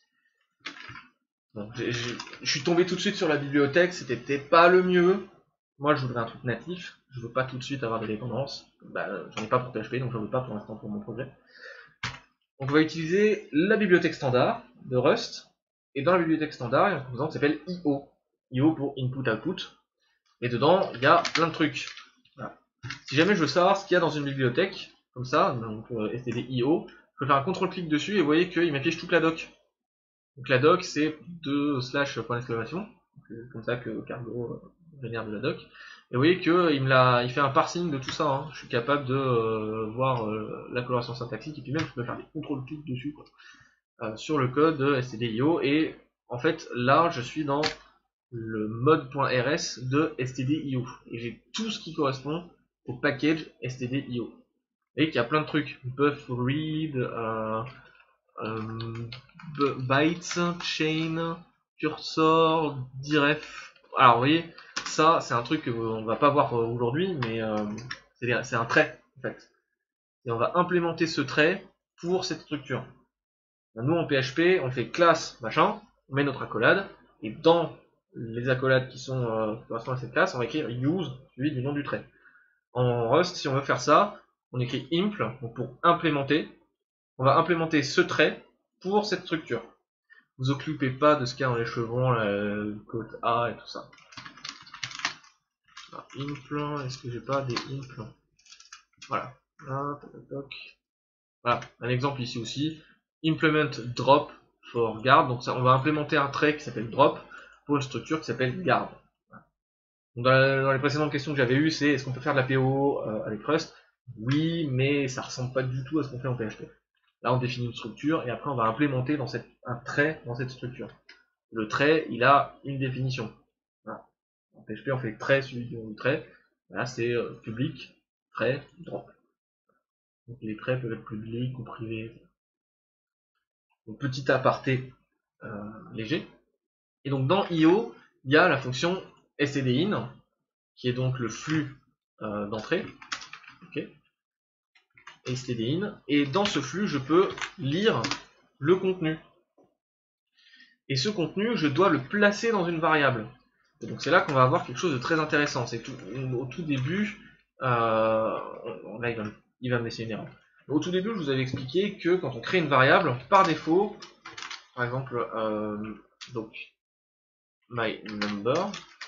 Bon, je suis tombé tout de suite sur la bibliothèque, c'était peut-être pas le mieux. Moi, je voudrais un truc natif. Je veux pas tout de suite avoir des dépendances. Bah, j'en ai pas pour P H P, donc j'en veux pas pour l'instant pour mon projet. Donc, on va utiliser la bibliothèque standard de Rust. Et dans la bibliothèque standard, il y a un composant qui s'appelle I O. I O pour Input Output. Et dedans, il y a plein de trucs. Voilà. Si jamais je veux savoir ce qu'il y a dans une bibliothèque, comme ça, donc euh, stdio, je peux faire un contrôle-clic dessus et vous voyez qu'il m'affiche toute la doc. Donc la doc, c'est deux slash point d'exclamation, comme ça que Cargo génère de la doc. Et vous voyez qu'il me l'a, il fait un parsing de tout ça. Hein. Je suis capable de euh, voir euh, la coloration syntaxique et puis même je peux faire des contrôles-clics dessus quoi, euh, sur le code de stdio. Et en fait, là, je suis dans le mode.rs de stdio et j'ai tout ce qui correspond au package stdio. Et qu'il y a plein de trucs, buff read, euh, euh, bytes, chain, cursor, diref. Alors vous voyez, ça c'est un truc qu'on va pas voir aujourd'hui, mais euh, c'est un trait en fait. Et on va implémenter ce trait pour cette structure. Nous en P H P, on fait classe machin, on met notre accolade, et dans les accolades qui sont euh, qui correspondent à cette classe, on va écrire use suivi du nom du trait. En Rust, si on veut faire ça, on écrit impl, donc pour implémenter. On va implémenter ce trait pour cette structure. Vous occupez pas de ce qu'il y a dans les chevrons, le code A et tout ça. Alors, impl, est-ce que j'ai pas des impl? Voilà. Ah, voilà, un exemple ici aussi. Implement drop for guard. Donc ça, on va implémenter un trait qui s'appelle drop pour une structure qui s'appelle guard. Donc dans, la, dans les précédentes questions que j'avais eues, c'est est-ce qu'on peut faire de la P O euh, avec Rust? Oui, mais ça ressemble pas du tout à ce qu'on fait en P H P. Là, on définit une structure et après, on va implémenter dans cette, un trait dans cette structure. Le trait, il a une définition. Voilà. En P H P, on fait trait suivi du nom du trait. Là, c'est euh, public, trait, drop. Donc les traits peuvent être publics ou privés. Donc petit aparté euh, léger. Et donc dans I O, il y a la fonction stdin, qui est donc le flux euh, d'entrée. Okay. stdin. Et dans ce flux, je peux lire le contenu. Et ce contenu, je dois le placer dans une variable. Et donc c'est là qu'on va avoir quelque chose de très intéressant. C'est qu'au tout début, euh, là il va, il va me laisser une erreur. Au tout début, je vous avais expliqué que quand on crée une variable, par défaut, par exemple, euh, donc my number,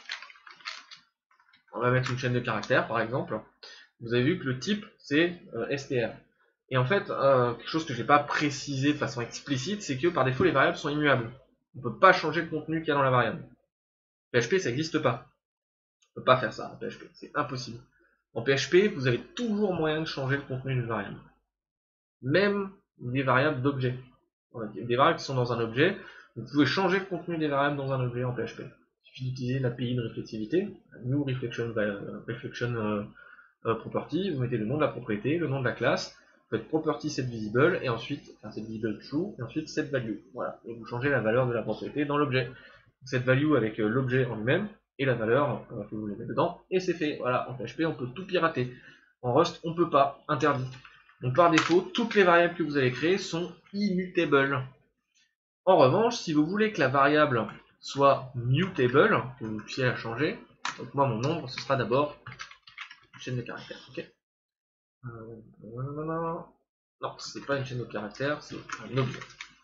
on va mettre une chaîne de caractères, par exemple. Vous avez vu que le type c'est euh, str. Et en fait, euh, quelque chose que je n'ai pas précisé de façon explicite, c'est que par défaut les variables sont immuables. On ne peut pas changer le contenu qu'il y a dans la variable. P H P, ça n'existe pas. On ne peut pas faire ça en P H P, c'est impossible. En P H P, vous avez toujours moyen de changer le contenu d'une variable. Même des variables d'objets. Des variables qui sont dans un objet, vous pouvez changer le contenu des variables dans un objet en P H P. Il suffit d'utiliser l'A P I de réflexivité, new reflection, reflection euh, euh, property, vous mettez le nom de la propriété, le nom de la classe, vous faites property set visible, et ensuite, enfin set visible true, et ensuite set value. Voilà, et vous changez la valeur de la propriété dans l'objet. Cette value avec euh, l'objet en lui-même, et la valeur euh, que vous mettez dedans, et c'est fait. Voilà, en P H P, on peut tout pirater. En Rust, on peut pas, interdit. Donc par défaut, toutes les variables que vous allez créer sont immutables. En revanche, si vous voulez que la variable soit mutable, que vous puissiez la changer, donc moi mon nombre, ce sera d'abord une chaîne de caractères. Okay, euh, non, c'est pas une chaîne de caractères, c'est un objet.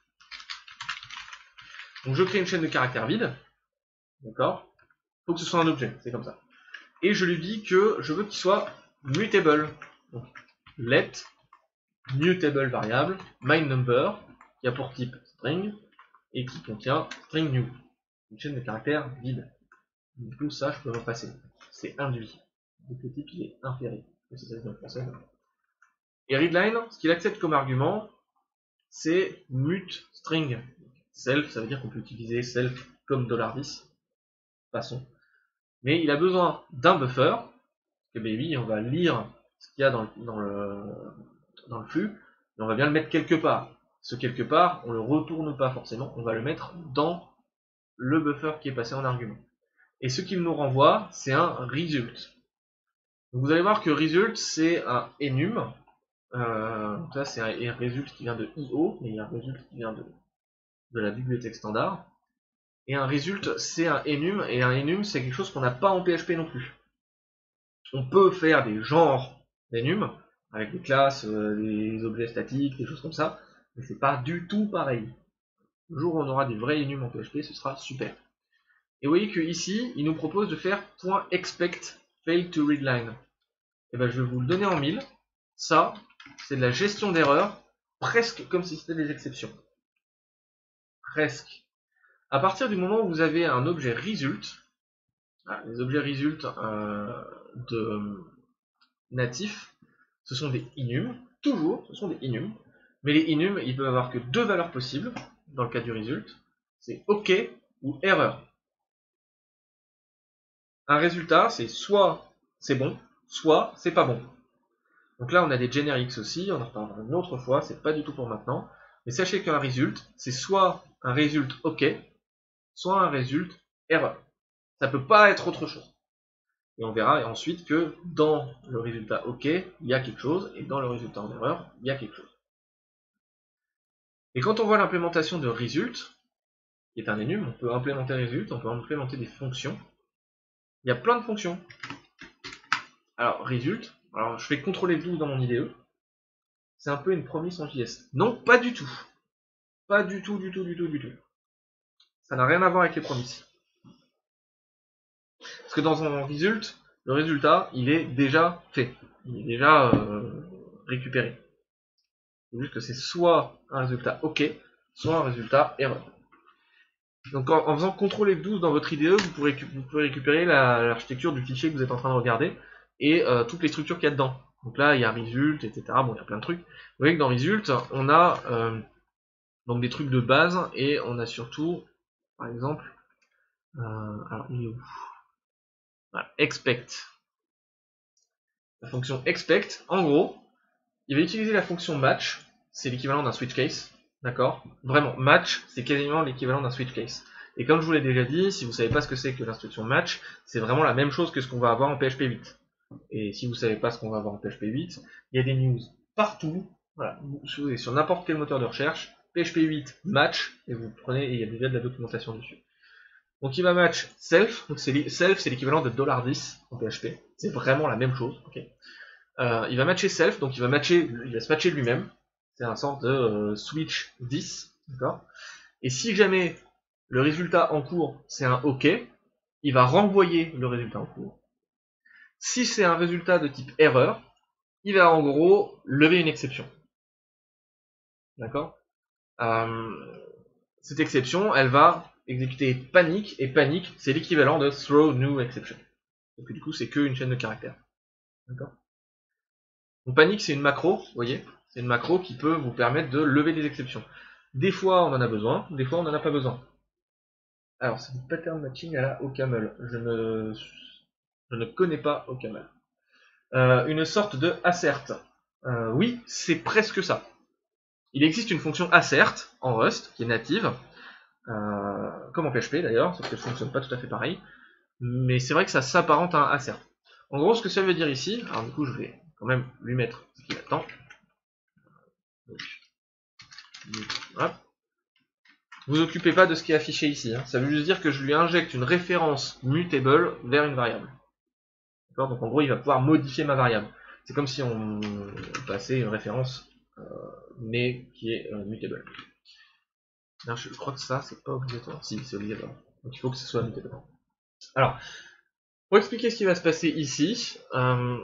Donc je crée une chaîne de caractères vide, d'accord? Il faut que ce soit un objet, c'est comme ça. Et je lui dis que je veux qu'il soit mutable. Donc, let mutable variable my number qui a pour type string et qui contient string new, une chaîne de caractères vide. Du coup, ça, je peux m'en passer. C'est induit. Donc le type, il est inféré. C'est ça en français. Et readline, ce qu'il accepte comme argument, c'est mute string. Self, ça veut dire qu'on peut utiliser self comme $dix. Façon. Mais il a besoin d'un buffer. Que ben oui, on va lire ce qu'il y a dans le, dans le, dans le flux, et on va bien le mettre quelque part. Ce quelque part, on le retourne pas forcément, on va le mettre dans le buffer qui est passé en argument. Et ce qu'il nous renvoie, c'est un result. Donc vous allez voir que result, c'est un enum. Euh, ça, c'est un, un result qui vient de I O, mais il y a un result qui vient de, de la bibliothèque standard. Et un result, c'est un enum, et un enum, c'est quelque chose qu'on n'a pas en P H P non plus. On peut faire des genres d'enum, avec des classes, euh, des objets statiques, des choses comme ça, mais c'est pas du tout pareil. Le jour où on aura des vrais enums en P H P, ce sera super. Et vous voyez qu'ici, il nous propose de faire .expect fail to readline. Et ben, je vais vous le donner en mille. Ça, c'est de la gestion d'erreurs, presque comme si c'était des exceptions. Presque. À partir du moment où vous avez un objet result, ah, les objets result euh, de natifs, ce sont des enums, toujours, ce sont des enums, mais les enums, ils peuvent avoir que deux valeurs possibles, dans le cas du result, c'est OK ou erreur. Un résultat, c'est soit c'est bon, soit c'est pas bon. Donc là, on a des generics aussi, on en reparlera une autre fois, c'est pas du tout pour maintenant. Mais sachez qu'un result, c'est soit un result OK, soit un result erreur. Ça peut pas être autre chose. Et on verra ensuite que dans le résultat OK, il y a quelque chose, et dans le résultat en erreur, il y a quelque chose. Et quand on voit l'implémentation de result, qui est un enum, on peut implémenter result, on peut implémenter des fonctions. Il y a plein de fonctions. Alors, result, alors je fais contrôler douze dans mon I D E. C'est un peu une promise en J S. Non, pas du tout. Pas du tout, du tout, du tout, du tout. Ça n'a rien à voir avec les promises. Parce que dans un result, le résultat, il est déjà fait. Il est déjà euh, récupéré. C'est juste que c'est soit un résultat OK, soit un résultat erreur. Donc en, en faisant contrôle F douze dans votre I D E, vous pourrez, vous pouvez récupérer l'architecture du fichier que vous êtes en train de regarder et euh, toutes les structures qu'il y a dedans. Donc là, il y a result, et cetera. Bon, il y a plein de trucs. Vous voyez que dans result, on a euh, donc des trucs de base et on a surtout, par exemple, euh, alors il est où voilà, expect. La fonction expect, en gros, il va utiliser la fonction match, c'est l'équivalent d'un switch case, d'accord? Vraiment, match, c'est quasiment l'équivalent d'un switch case. Et comme je vous l'ai déjà dit, si vous ne savez pas ce que c'est que l'instruction match, c'est vraiment la même chose que ce qu'on va avoir en P H P huit. Et si vous ne savez pas ce qu'on va avoir en P H P huit, il y a des news partout, voilà, vous allez sur n'importe quel moteur de recherche, P H P huit match, et vous prenez, et il y a déjà de la documentation dessus. Donc il va match self, donc self c'est l'équivalent de $dix en P H P, c'est vraiment la même chose, ok. Euh, il va matcher self, donc il va matcher, il va se matcher lui-même. C'est un sort de euh, switch dix, d'accord. Et si jamais le résultat en cours c'est un OK, il va renvoyer le résultat en cours. Si c'est un résultat de type erreur, il va en gros lever une exception, d'accord. Euh, cette exception, elle va exécuter panic, et panic c'est l'équivalent de throw new exception. Donc du coup c'est que une chaîne de caractères, d'accord. Donc panic c'est une macro, vous voyez, c'est une macro qui peut vous permettre de lever des exceptions. Des fois on en a besoin, des fois on n'en a pas besoin. Alors c'est du pattern matching à la OCaml. Je ne, je ne connais pas OCaml. Euh, une sorte de assert. Euh, oui, c'est presque ça. Il existe une fonction assert en Rust qui est native, euh, comme en P H P d'ailleurs, sauf qu'elle ne fonctionne pas tout à fait pareil. Mais c'est vrai que ça s'apparente à un assert. En gros, ce que ça veut dire ici, alors du coup je vais quand même lui mettre ce qu'il attend. Donc, hop. Vous occupez pas de ce qui est affiché ici. Hein. Ça veut juste dire que je lui injecte une référence mutable vers une variable. D'accord. Donc en gros, il va pouvoir modifier ma variable. C'est comme si on passait une référence, euh, mais qui est euh, mutable. Non, je crois que ça, c'est pas obligatoire. Si, c'est obligatoire. Donc il faut que ce soit mutable. Alors, pour expliquer ce qui va se passer ici, euh,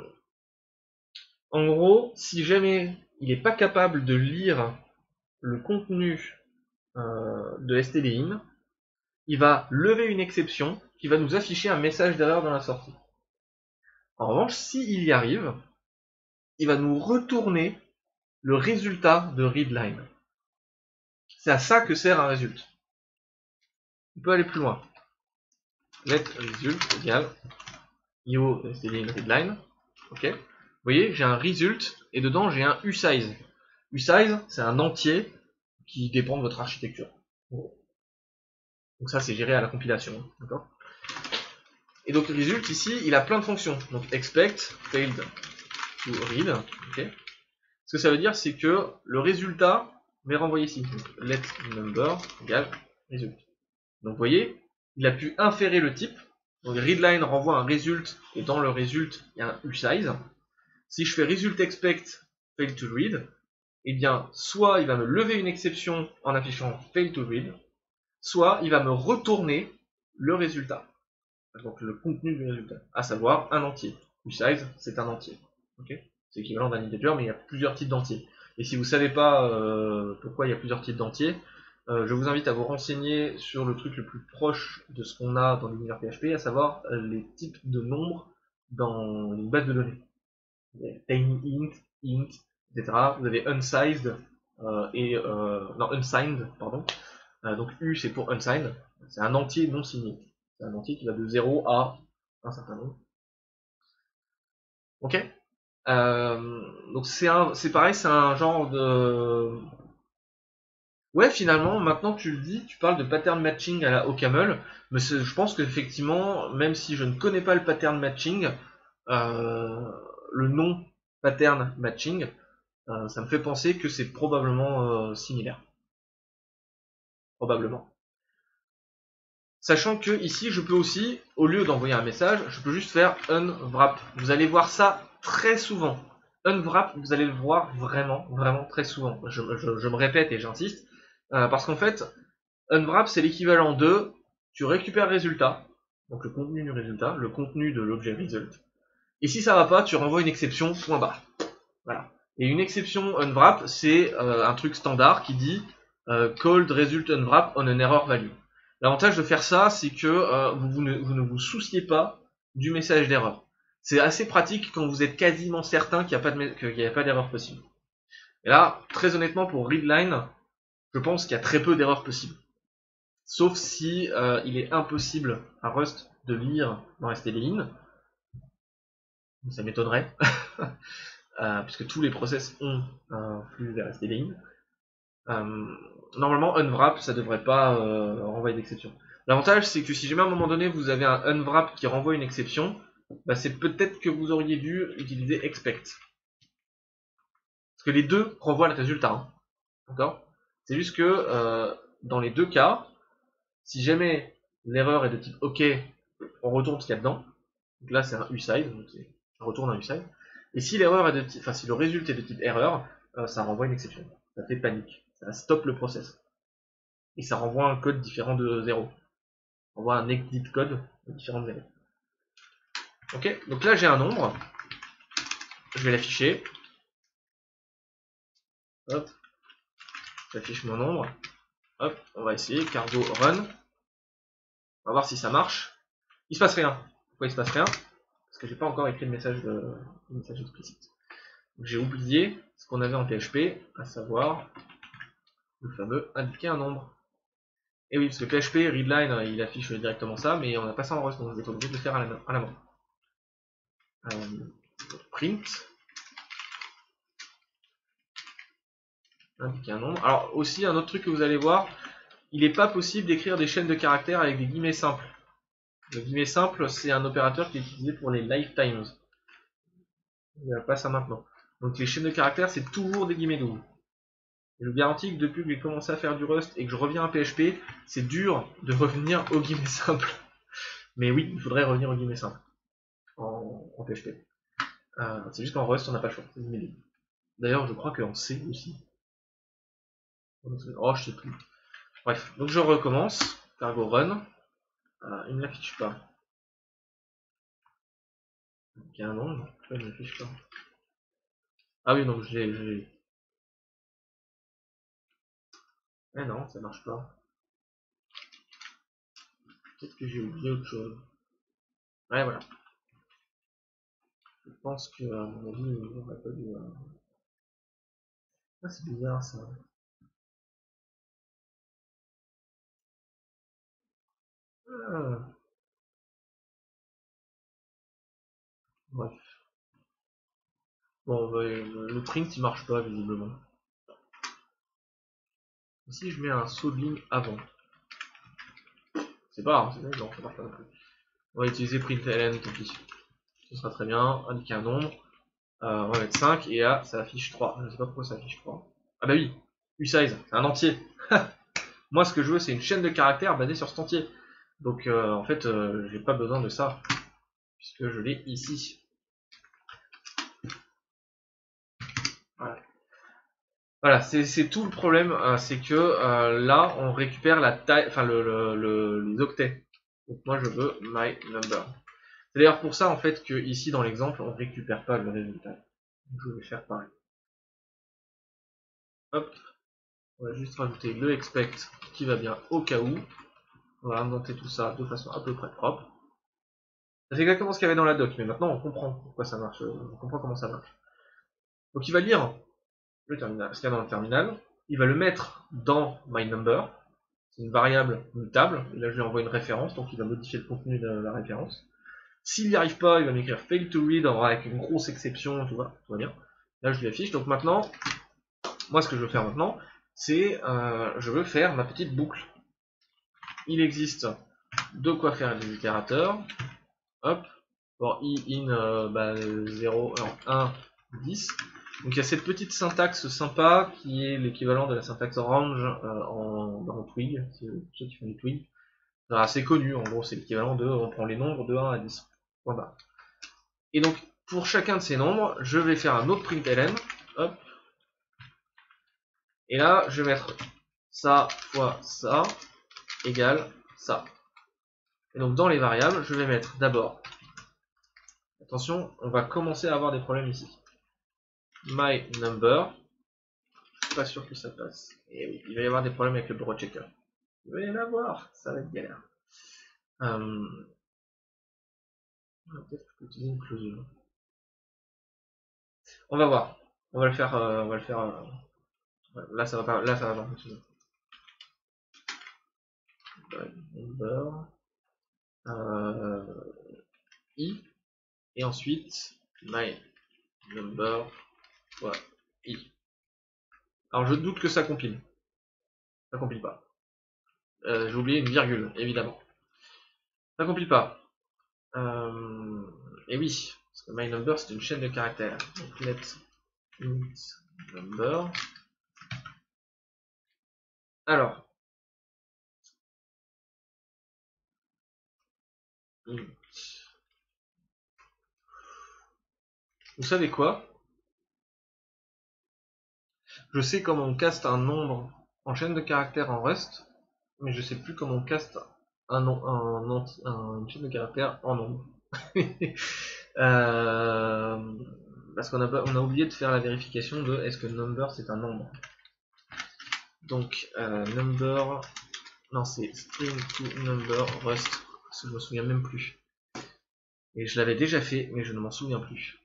en gros, si jamais il n'est pas capable de lire le contenu euh, de stdin, il va lever une exception qui va nous afficher un message d'erreur dans la sortie. En revanche, s'il y arrive, il va nous retourner le résultat de readline. C'est à ça que sert un result. On peut aller plus loin. Let result égale io stdin readline. Ok. Vous voyez, j'ai un result et dedans j'ai un usize. Usize, c'est un entier qui dépend de votre architecture. Donc ça, c'est géré à la compilation. D'accord. Et donc le result ici, il a plein de fonctions. Donc expect failed to read. Okay. Ce que ça veut dire, c'est que le résultat m'est renvoyé ici. Donc, let number égale result. Donc vous voyez, il a pu inférer le type. Donc readline renvoie un result et dans le result, il y a un usize. Si je fais result expect fail to read, eh bien soit il va me lever une exception en affichant fail to read, soit il va me retourner le résultat. Donc le contenu du résultat, à savoir un entier. Usize, c'est un entier. Okay, c'est équivalent d'un integer, mais il y a plusieurs types d'entiers. Et si vous ne savez pas euh, pourquoi il y a plusieurs types d'entiers, euh, je vous invite à vous renseigner sur le truc le plus proche de ce qu'on a dans l'univers P H P, à savoir euh, les types de nombres dans une base de données. Tiny int, int, et cetera. Vous avez unsized euh, et euh, non unsigned, pardon. Euh, donc U c'est pour unsigned, c'est un entier non signé. C'est un entier qui va de zéro à un certain nombre. Ok. Euh, donc c'est un, c'est pareil, c'est un genre de. Ouais, finalement, maintenant que tu le dis, tu parles de pattern matching à la OCaml, mais je pense qu'effectivement, même si je ne connais pas le pattern matching, euh, le nom pattern matching, euh, ça me fait penser que c'est probablement euh, similaire. Probablement. Sachant que ici, je peux aussi, au lieu d'envoyer un message, je peux juste faire unwrap. Vous allez voir ça très souvent. Unwrap, vous allez le voir vraiment, vraiment très souvent. Je, je, je me répète et j'insiste, euh, parce qu'en fait, unwrap, c'est l'équivalent de, tu récupères le résultat, donc le contenu du résultat, le contenu de l'objet result, et si ça va pas, tu renvoies une exception, point barre. Voilà. Et une exception unwrap, c'est euh, un truc standard qui dit euh, called result unwrap on an error value. L'avantage de faire ça, c'est que euh, vous, vous, ne, vous ne vous souciez pas du message d'erreur. C'est assez pratique quand vous êtes quasiment certain qu'il n'y a pas d'erreur possible. Et là, très honnêtement, pour readline, je pense qu'il y a très peu d'erreurs possibles. Sauf si euh, il est impossible à Rust de lire dans stdin. Ça m'étonnerait. euh, puisque tous les process ont un flux vers stdin. Euh, normalement, unwrap, ça devrait pas euh, renvoyer d'exception. L'avantage, c'est que si jamais à un moment donné vous avez un unwrap qui renvoie une exception, bah, c'est peut-être que vous auriez dû utiliser expect. Parce que les deux renvoient le résultat. Hein. D'accord ? C'est juste que euh, dans les deux cas, si jamais l'erreur est de type OK, on retourne ce qu'il y a dedans. Donc là, c'est un usize, donc on retourne un usize. Et si l'erreur est de type, enfin si le résultat est de type erreur, euh, ça renvoie une exception. Ça fait panique. Ça stoppe le process. Et ça renvoie un code différent de zéro. On voit un exit code différent de zéro. Ok, donc là j'ai un nombre. Je vais l'afficher. Hop. J'affiche mon nombre. Hop, on va essayer. Cargo run. On va voir si ça marche. Il se passe rien. Pourquoi il se passe rien? Parce que j'ai pas encore écrit le message, de, le message explicite. J'ai oublié ce qu'on avait en P H P, à savoir le fameux indiquer un nombre. Et oui, parce que P H P, readline, il affiche directement ça, mais on n'a pas ça en Rust, donc je vais être obligé de le faire à la main. À la main. Euh, print. Indiquer un nombre. Alors aussi, un autre truc que vous allez voir, il n'est pas possible d'écrire des chaînes de caractères avec des guillemets simples. Le guillemet simple, c'est un opérateur qui est utilisé pour les lifetimes. Il n'y a pas ça maintenant. Donc les chaînes de caractères, c'est toujours des guillemets doubles. Et je vous garantis que depuis que j'ai commencé à faire du Rust et que je reviens à P H P, c'est dur de revenir aux guillemets simples. Mais oui, il faudrait revenir aux guillemets simples en, en P H P. Euh, c'est juste qu'en Rust, on n'a pas le choix. D'ailleurs, je crois qu'en C aussi. Oh, je sais plus. Bref, donc je recommence. Cargo run. Euh, il ne l'affiche pas. Il y a un nom, pourquoi il ne l'affiche pas? Ah oui, donc je l'ai. Eh non, ça marche pas. Peut-être que j'ai oublié autre chose. Ouais, voilà. Je pense que, à mon avis, il n'aurait pas dû... Ah, c'est bizarre, ça. Ah. Bref. Bon, bah, le print, il marche pas, visiblement. Si je mets un saut de ligne avant. C'est pas grave, c'est bon, non, ça marche pas non plus. On va utiliser println, tant pis. Ce sera très bien. Indiquer un nombre. Euh, on va mettre cinq et là ça affiche trois. Je sais pas pourquoi ça affiche trois. Ah bah oui, usize, c'est un entier. Moi ce que je veux c'est une chaîne de caractères basée sur cet entier. Donc euh, en fait euh, j'ai pas besoin de ça. Puisque je l'ai ici. Voilà. Voilà, c'est tout le problème, euh, c'est que euh, là on récupère la taille, enfin le, le, le, les octets. Donc moi je veux my number. C'est d'ailleurs pour ça en fait que ici dans l'exemple on récupère pas le résultat. Donc, je vais faire pareil. Hop, on va juste rajouter le expect qui va bien au cas où. On va inventer tout ça de façon à peu près propre. C'est exactement ce qu'il y avait dans la doc, mais maintenant on comprend pourquoi ça marche, on comprend comment ça marche. Donc il va lire le terminal, ce qu'il y a dans le terminal, il va le mettre dans myNumber, c'est une variable mutable, et là je lui envoie une référence, donc il va modifier le contenu de la référence. S'il n'y arrive pas, il va m'écrire fail to read avec une grosse exception, tu vois, tout va bien. Là je lui affiche, donc maintenant, moi ce que je veux faire maintenant, c'est euh, je veux faire ma petite boucle. Il existe de quoi faire les itérateurs. Hop, pour i in euh, bah, zéro, non, un, dix. Donc il y a cette petite syntaxe sympa qui est l'équivalent de la syntaxe range euh, en, dans Twig, c'est ceux qui font du Twig. C'est assez connu, en gros c'est l'équivalent de, on prend les nombres de un à dix. Point barre. Et donc pour chacun de ces nombres, je vais faire un autre println, hop. Et là je vais mettre ça fois ça égale ça. Et donc dans les variables, je vais mettre d'abord, attention, on va commencer à avoir des problèmes ici. My number, je suis pas sûr que ça passe. Et oui, il va y avoir des problèmes avec le bureau checker. Il va y en avoir, ça va être galère. Euh... Peut-être que je peux utiliser une clausule. On va voir. On va le faire. Euh, on va le faire. Euh... Là, ça va pas. Là, ça va pas fonctionner. Number. Euh... I. Et ensuite my number fois I. Alors je doute que ça compile. Ça compile pas. Euh, J'ai oublié une virgule, évidemment. Ça compile pas. Euh, et oui, parce que my number c'est une chaîne de caractères. Donc let int number. Alors. Vous savez quoi? Je sais comment on caste un nombre en chaîne de caractères en Rust, mais je sais plus comment on caste un, un, un, un une chaîne de caractères en nombre. euh, parce qu'on a, on a oublié de faire la vérification de est-ce que number c'est un nombre. Donc euh, number, non c'est string to number Rust, parce que je me souviens même plus. Et je l'avais déjà fait, mais je ne m'en souviens plus.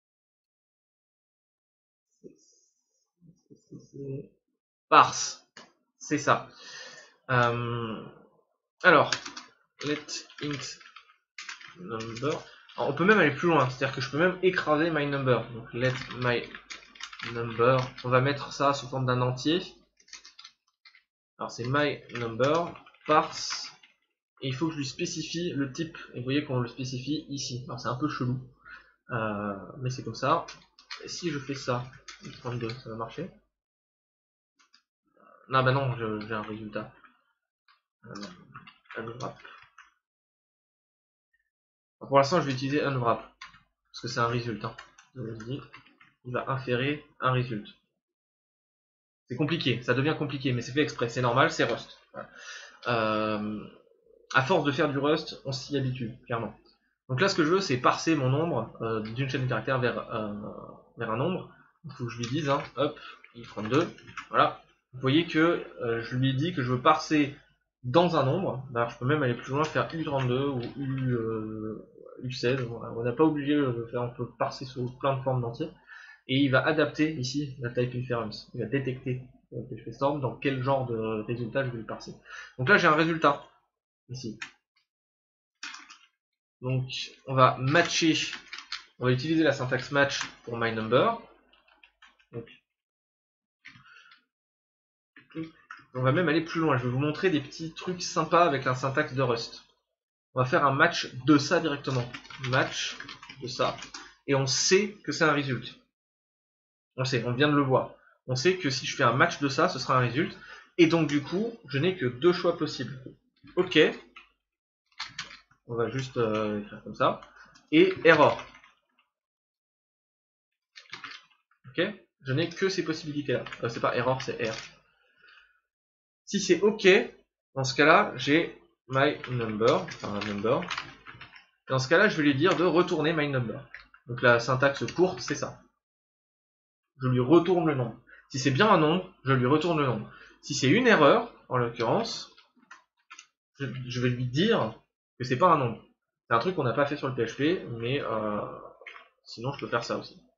Parse, c'est ça. Euh, alors, let int number. Alors, on peut même aller plus loin, c'est-à-dire que je peux même écraser my number. Donc let my number. On va mettre ça sous forme d'un entier. Alors c'est my number parse. Et il faut que je lui spécifie le type. Et vous voyez qu'on le spécifie ici. Alors c'est un peu chelou, euh, mais c'est comme ça. Et si je fais ça, trente-deux, ça va marcher? Non, bah non, j'ai un résultat. Euh, unwrap. Alors, pour l'instant, je vais utiliser unwrap parce que c'est un résultat. Il va inférer un résultat. C'est compliqué, ça devient compliqué, mais c'est fait exprès, c'est normal, c'est Rust. Voilà. Euh, à force de faire du Rust, on s'y habitue, clairement. Donc là, ce que je veux, c'est parser mon nombre euh, d'une chaîne de caractères vers, euh, vers un nombre. Il faut que je lui dise, hein, hop, i trente-deux, voilà. Vous voyez que euh, je lui dis que je veux parser dans un nombre, bah, je peux même aller plus loin, faire U trente-deux ou U, euh, U seize, on n'a pas obligé de faire, on peut parser sous plein de formes d'entiers, et il va adapter ici la type inference, il va détecter euh, P H P Storm dans quel genre de résultat je vais le parser. Donc là j'ai un résultat, ici. Donc on va matcher, on va utiliser la syntaxe match pour myNumber. Donc, on va même aller plus loin, je vais vous montrer des petits trucs sympas avec la syntaxe de Rust. On va faire un match de ça directement. Match de ça. Et on sait que c'est un résultat. On sait, on vient de le voir. On sait que si je fais un match de ça, ce sera un résultat. Et donc du coup, je n'ai que deux choix possibles. Ok. On va juste euh, écrire comme ça. Et error. Ok. Je n'ai que ces possibilités-là. Euh, c'est pas error, c'est R. Si c'est ok, dans ce cas-là, j'ai my number, enfin un number. Dans ce cas-là, je vais lui dire de retourner my number. Donc la syntaxe courte, c'est ça. Je lui retourne le nombre. Si c'est bien un nombre, je lui retourne le nombre. Si c'est une erreur, en l'occurrence, je, je vais lui dire que c'est pas un nombre. C'est un truc qu'on n'a pas fait sur le P H P, mais euh, sinon je peux faire ça aussi.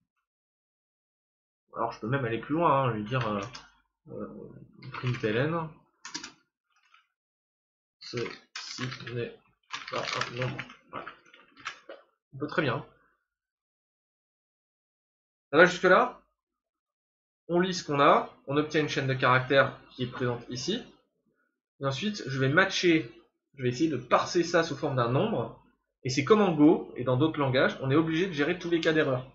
Alors je peux même aller plus loin, hein, lui dire euh, euh, println, ceci n'est pas un nombre. Voilà. On peut très bien. Ça va jusque là? On lit ce qu'on a, on obtient une chaîne de caractères qui est présente ici. Et ensuite, je vais matcher, je vais essayer de parser ça sous forme d'un nombre. Et c'est comme en Go, et dans d'autres langages, on est obligé de gérer tous les cas d'erreur.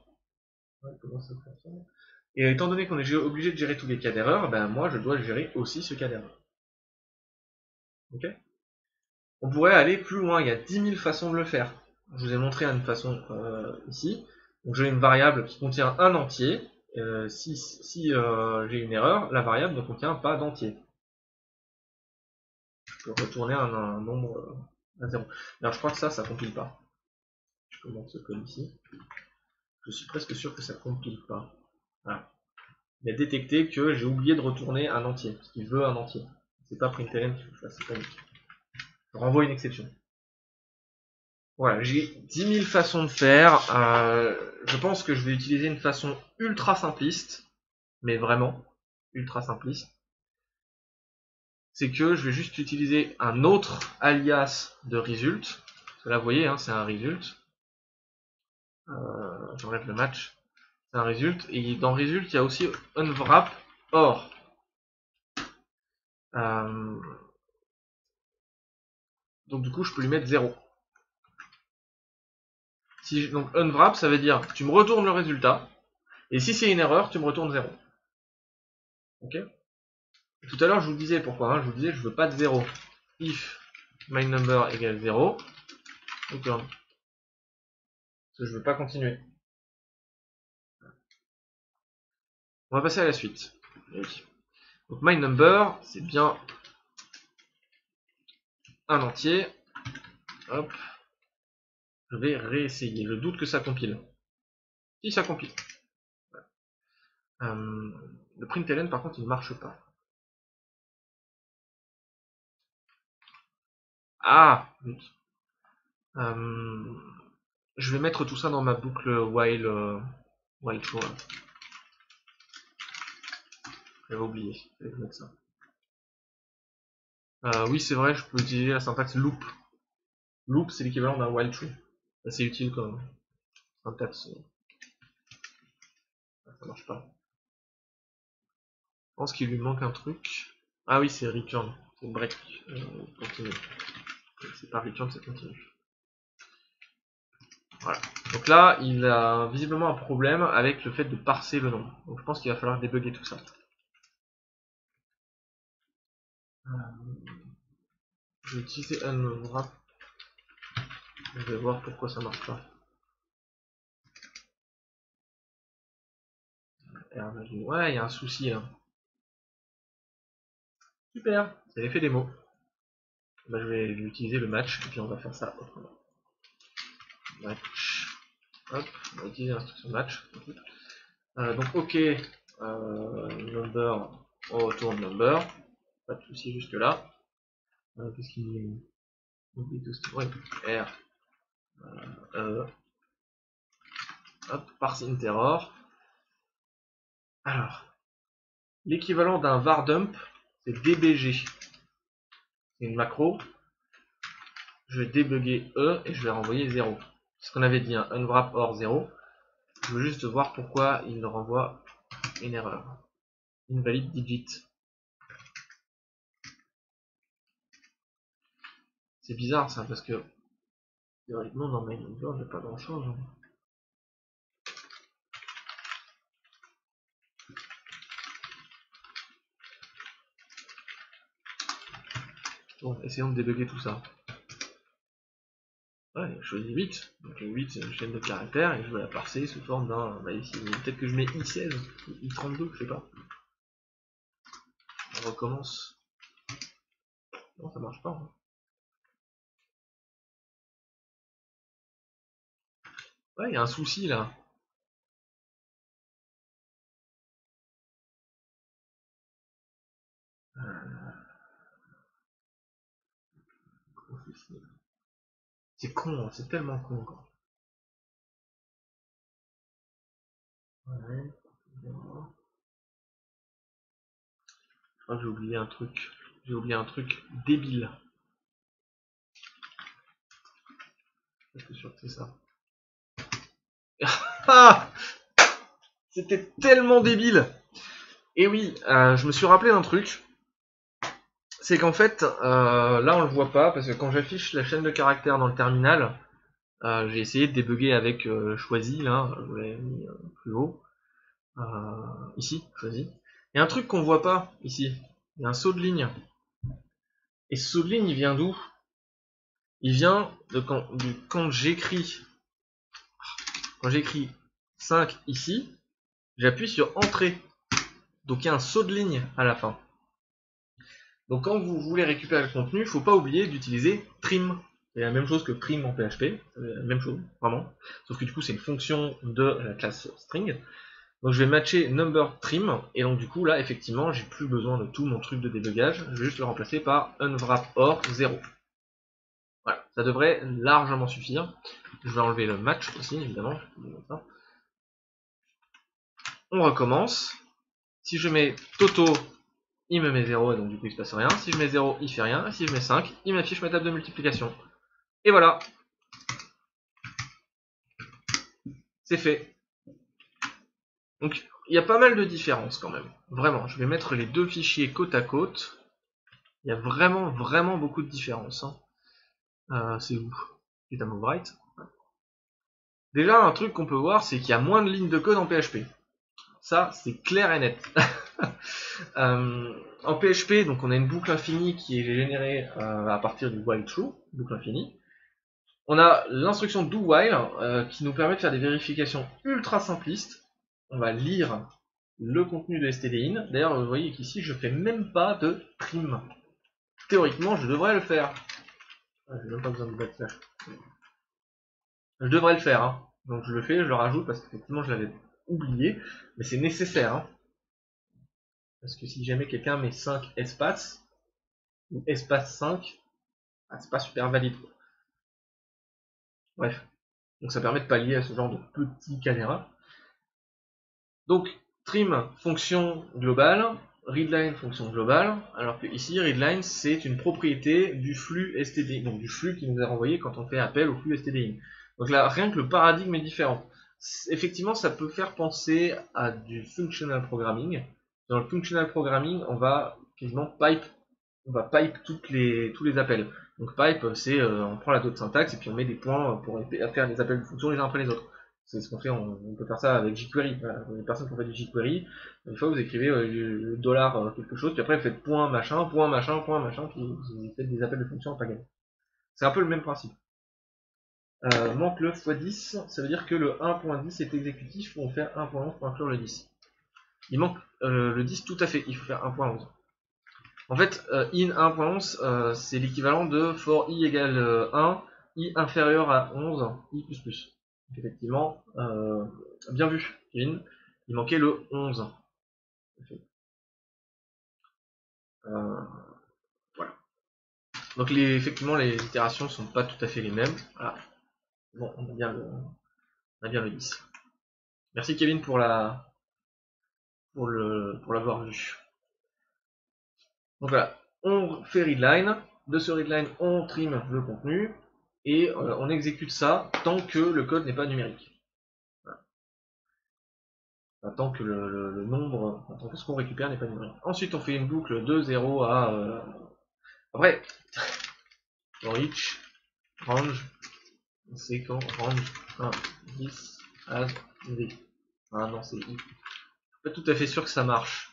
Et étant donné qu'on est obligé de gérer tous les cas d'erreur, ben moi je dois gérer aussi ce cas d'erreur. Ok? On pourrait aller plus loin, il y a dix mille façons de le faire. Je vous ai montré une façon euh, ici. Donc j'ai une variable qui contient un entier. Euh, si si euh, j'ai une erreur, la variable ne contient pas d'entier. Je peux retourner un, un nombre à zéro. Alors je crois que ça, ça compile pas. Je peux montrer ce code ici. Je suis presque sûr que ça compile pas. Voilà. Il a détecté que j'ai oublié de retourner un entier, parce qu'il veut un entier. C'est pas println qu'il faut que je fasse, c'est pas unique. Je renvoie une exception. Voilà, j'ai dix mille façons de faire. Euh, je pense que je vais utiliser une façon ultra simpliste, mais vraiment ultra simpliste. C'est que je vais juste utiliser un autre alias de result. Là, vous voyez, hein, c'est un result. Euh, J'enlève le match. C'est un result. Et dans result, il y a aussi unwrap or. Euh, donc du coup, je peux lui mettre zéro. Si je, donc unwrap, ça veut dire tu me retournes le résultat. Et si c'est une erreur, tu me retournes zéro. Ok. Tout à l'heure, je vous disais pourquoi. Hein, je vous disais, je veux pas de zéro. If myNumber égale zéro, return. Parce que je veux pas continuer. On va passer à la suite. Donc myNumber, c'est bien un entier. Hop. Je vais réessayer. Je doute que ça compile. Si ça compile. Euh, le println, par contre, il ne marche pas. Ah, oui. Euh, je vais mettre tout ça dans ma boucle while, euh, while true. J'avais oublié. Je vais mettre ça. Euh, oui, c'est vrai, je peux utiliser la syntaxe loop. Loop, c'est l'équivalent d'un while true. C'est utile comme syntaxe. Ça marche pas. Je pense qu'il lui manque un truc. Ah oui, c'est return. C'est break. Euh, continue. C'est pas return, c'est continue. Voilà. Donc là, il a visiblement un problème avec le fait de parser le nombre. Donc je pense qu'il va falloir débugger tout ça. Euh, je vais utiliser unwrap. Je vais voir pourquoi ça marche pas. Ouais, il y a un souci là. Super, c'est l'effet démo. Bah, je vais utiliser le match et puis on va faire ça autrement. Match. Hop, on va utiliser l'instruction match. Euh, donc ok, euh, number, on retourne number. Pas de souci jusque là. Euh, Qu'est-ce qu'il dit? Ouais, R. Euh, hop, parsing terror. Alors, l'équivalent d'un var dump, c'est dbg. C'est une macro. Je vais débugger E et je vais renvoyer zéro. C'est ce qu'on avait dit, un hein, unwrap or zéro. Je veux juste voir pourquoi il renvoie une erreur. Invalid digit. C'est bizarre ça parce que théoriquement dans main il n'y a pas grand chose. Bon, essayons de débugger tout ça. Ouais, je choisis huit. Donc le huit c'est une chaîne de caractères et je vais la parser sous forme d'un. Bah ici, peut-être que je mets i seize ou i trente-deux, je sais pas. On recommence. Non, ça marche pas. Hein. Ouais, il y a un souci là. C'est con, hein, c'est tellement con quoi. Ouais. Je crois que j'ai oublié un truc. J'ai oublié un truc débile. Je suis sûr que c'est ça. Ah, c'était tellement débile. Et oui, euh, je me suis rappelé d'un truc. C'est qu'en fait, euh, là on le voit pas, parce que quand j'affiche la chaîne de caractères dans le terminal, euh, j'ai essayé de débugger avec euh, choisi, là, je l'ai mis euh, plus haut. Euh, ici, choisi. Il y a un truc qu'on voit pas, ici. Il y a un saut de ligne. Et ce saut de ligne, il vient d'où? Il vient de quand, du, quand j'écris quand j'écris cinq ici, j'appuie sur entrée. Donc il y a un saut de ligne à la fin. Donc quand vous voulez récupérer le contenu, il ne faut pas oublier d'utiliser trim. C'est la même chose que trim en P H P, c'est la même chose, vraiment. Sauf que du coup c'est une fonction de la classe string. Donc je vais matcher number trim, et donc du coup là effectivement j'ai plus besoin de tout mon truc de débugage, je vais juste le remplacer par unwrap or zéro. Voilà, ça devrait largement suffire. Je vais enlever le match aussi évidemment. On recommence. Si je mets Toto, il me met zéro et donc du coup il se passe rien. Si je mets zéro, il fait rien. Et si je mets cinq, il m'affiche ma table de multiplication. Et voilà. C'est fait. Donc il y a pas mal de différences quand même. Vraiment, je vais mettre les deux fichiers côte à côte. Il y a vraiment, vraiment beaucoup de différences. Hein. Euh, c'est où? Évidemment bright. Déjà, un truc qu'on peut voir, c'est qu'il y a moins de lignes de code en P H P. Ça, c'est clair et net. euh, en P H P, donc on a une boucle infinie qui est générée euh, à partir du while true, boucle infinie. On a l'instruction do while euh, qui nous permet de faire des vérifications ultra simplistes. On va lire le contenu de stdin. D'ailleurs, vous voyez qu'ici, je fais même pas de trim. Théoriquement, je devrais le faire. Ah, j'ai même pas besoin de backslash. Je devrais le faire. Hein. Donc je le fais, je le rajoute parce qu'effectivement, je l'avais oublié. Mais c'est nécessaire. Hein. Parce que si jamais quelqu'un met cinq espaces, ou espace cinq, ah, c'est pas super valide. Quoi. Bref. Donc ça permet de pallier à ce genre de petits caméras. Donc trim, fonction globale, readline, fonction globale, alors que ici, readline, c'est une propriété du flux stdin, donc du flux qui nous est renvoyé quand on fait appel au flux stdin. Donc là, rien que le paradigme est différent. Effectivement, ça peut faire penser à du functional programming. Dans le functional programming, on va quasiment pipe, on va pipe toutes les, tous les appels. Donc pipe, c'est euh, on prend la dot syntaxe et puis on met des points pour faire les appels de fonction les uns après les autres. C'est ce qu'on fait, on, on peut faire ça avec jQuery. Voilà. Les personnes qui ont fait du jQuery, une fois vous écrivez euh, le dollar euh, quelque chose, puis après vous faites point machin, point machin, point machin, puis vous faites des appels de fonction en pagaille. C'est un peu le même principe. Euh, manque le fois dix, ça veut dire que le un point dix est exécutif, on fait un point onze pour inclure le dix. Il manque euh, le dix tout à fait, il faut faire un point onze. En fait, euh, in un point onze, euh, c'est l'équivalent de for i égale un, i inférieur à onze, i plus plus. Donc, effectivement, euh, bien vu, Kevin, il manquait le onze. Euh, voilà. Donc les, effectivement les itérations sont pas tout à fait les mêmes. Voilà. Bon, on a bien le, on a bien le dix. Merci Kevin pour la pour le pour l'avoir vu. Donc voilà, on fait readline. De ce readline, on trim le contenu et euh, on exécute ça tant que le code n'est pas numérique. Voilà. Enfin, tant que le, le, le nombre, tant que ce qu'on récupère n'est pas numérique. Ensuite, on fait une boucle de zéro à euh... après dans each range, c'est quand range un, dix, as, v. Ah non, c'est i. Je suis pas tout à fait sûr que ça marche.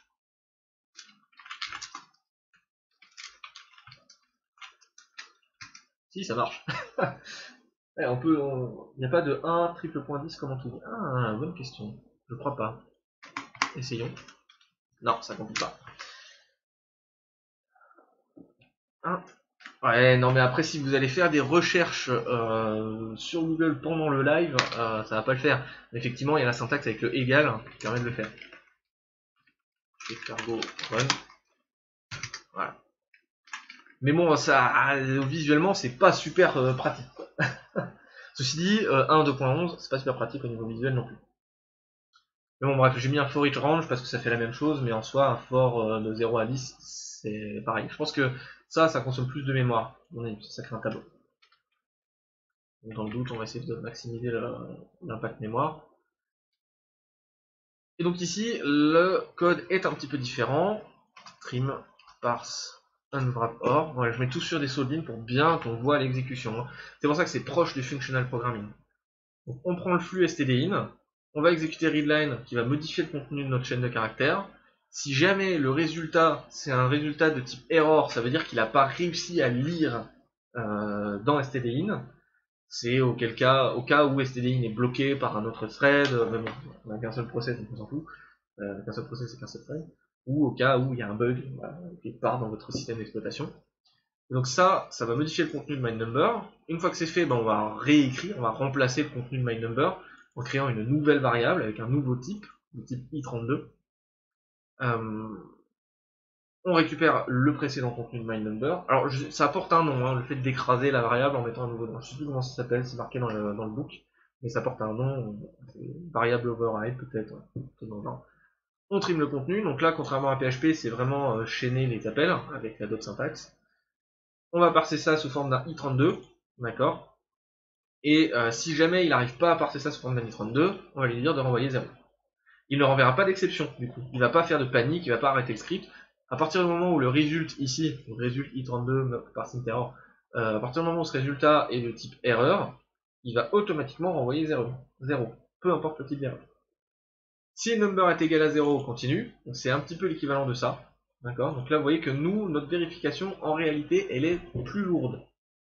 Si, ça marche. Ouais, on peut, on... il n'y a pas de un triple point dix comme on trouve. Ah, bonne question. Je crois pas. Essayons. Non, ça compte pas. un. Ouais, non, mais après, si vous allez faire des recherches euh, sur Google pendant le live, euh, ça va pas le faire. Mais effectivement, il y a la syntaxe avec le égal hein, qui permet de le faire. Je vais faire go run. Voilà. Mais bon, ça, visuellement, c'est pas super euh, pratique. Quoi. Ceci dit, euh, un deux point onze, c'est pas super pratique au niveau visuel non plus. Mais bon, bref, j'ai mis un for each range parce que ça fait la même chose, mais en soi, un for euh, de zéro à dix, c'est pareil. Je pense que ça, ça consomme plus de mémoire. On a ça crée un tableau. Donc, dans le doute, on va essayer de maximiser l'impact mémoire. Et donc ici, le code est un petit peu différent. Trim, parse, unwrap or. Voilà, je mets tout sur des soldines pour bien qu'on voit l'exécution. C'est pour ça que c'est proche du functional programming. Donc, on prend le flux stdin, on va exécuter readline qui va modifier le contenu de notre chaîne de caractères. Si jamais le résultat, c'est un résultat de type error, ça veut dire qu'il n'a pas réussi à lire euh, dans stdin. C'est auquel cas, au cas où stdin est bloqué par un autre thread, mais bon, on n'a qu'un seul process, donc on s'en fout. Euh, qu'un seul process, c'est qu'un seul thread. Ou au cas où il y a un bug voilà, quelque part dans votre système d'exploitation. Donc ça, ça va modifier le contenu de myNumber. Une fois que c'est fait, ben on va réécrire, on va remplacer le contenu de myNumber en créant une nouvelle variable avec un nouveau type, le type i trente-deux. Euh, on récupère le précédent contenu de myNumber. Alors je, ça apporte un nom, hein, le fait d'écraser la variable en mettant un nouveau nom. Je ne sais plus comment ça s'appelle, c'est marqué dans le, dans le book, mais ça porte un nom, variable override peut-être. Ouais, on trim le contenu, donc là contrairement à P H P c'est vraiment euh, chaîner les appels avec la dot syntaxe. On va parser ça sous forme d'un i trente-deux, d'accord. Et euh, si jamais il n'arrive pas à parser ça sous forme d'un i trente-deux, on va lui dire de renvoyer zéro. Il ne renverra pas d'exception du coup, il ne va pas faire de panique, il ne va pas arrêter le script. À partir du moment où le résulte ici, le résulte i trente-deux parsing error, euh, à partir du moment où ce résultat est de type erreur, il va automatiquement renvoyer zéro, zéro, peu importe le type d'erreur. Si number est égal à zéro, on continue, c'est un petit peu l'équivalent de ça. D'accord. Donc là, vous voyez que nous, notre vérification, en réalité, elle est plus lourde.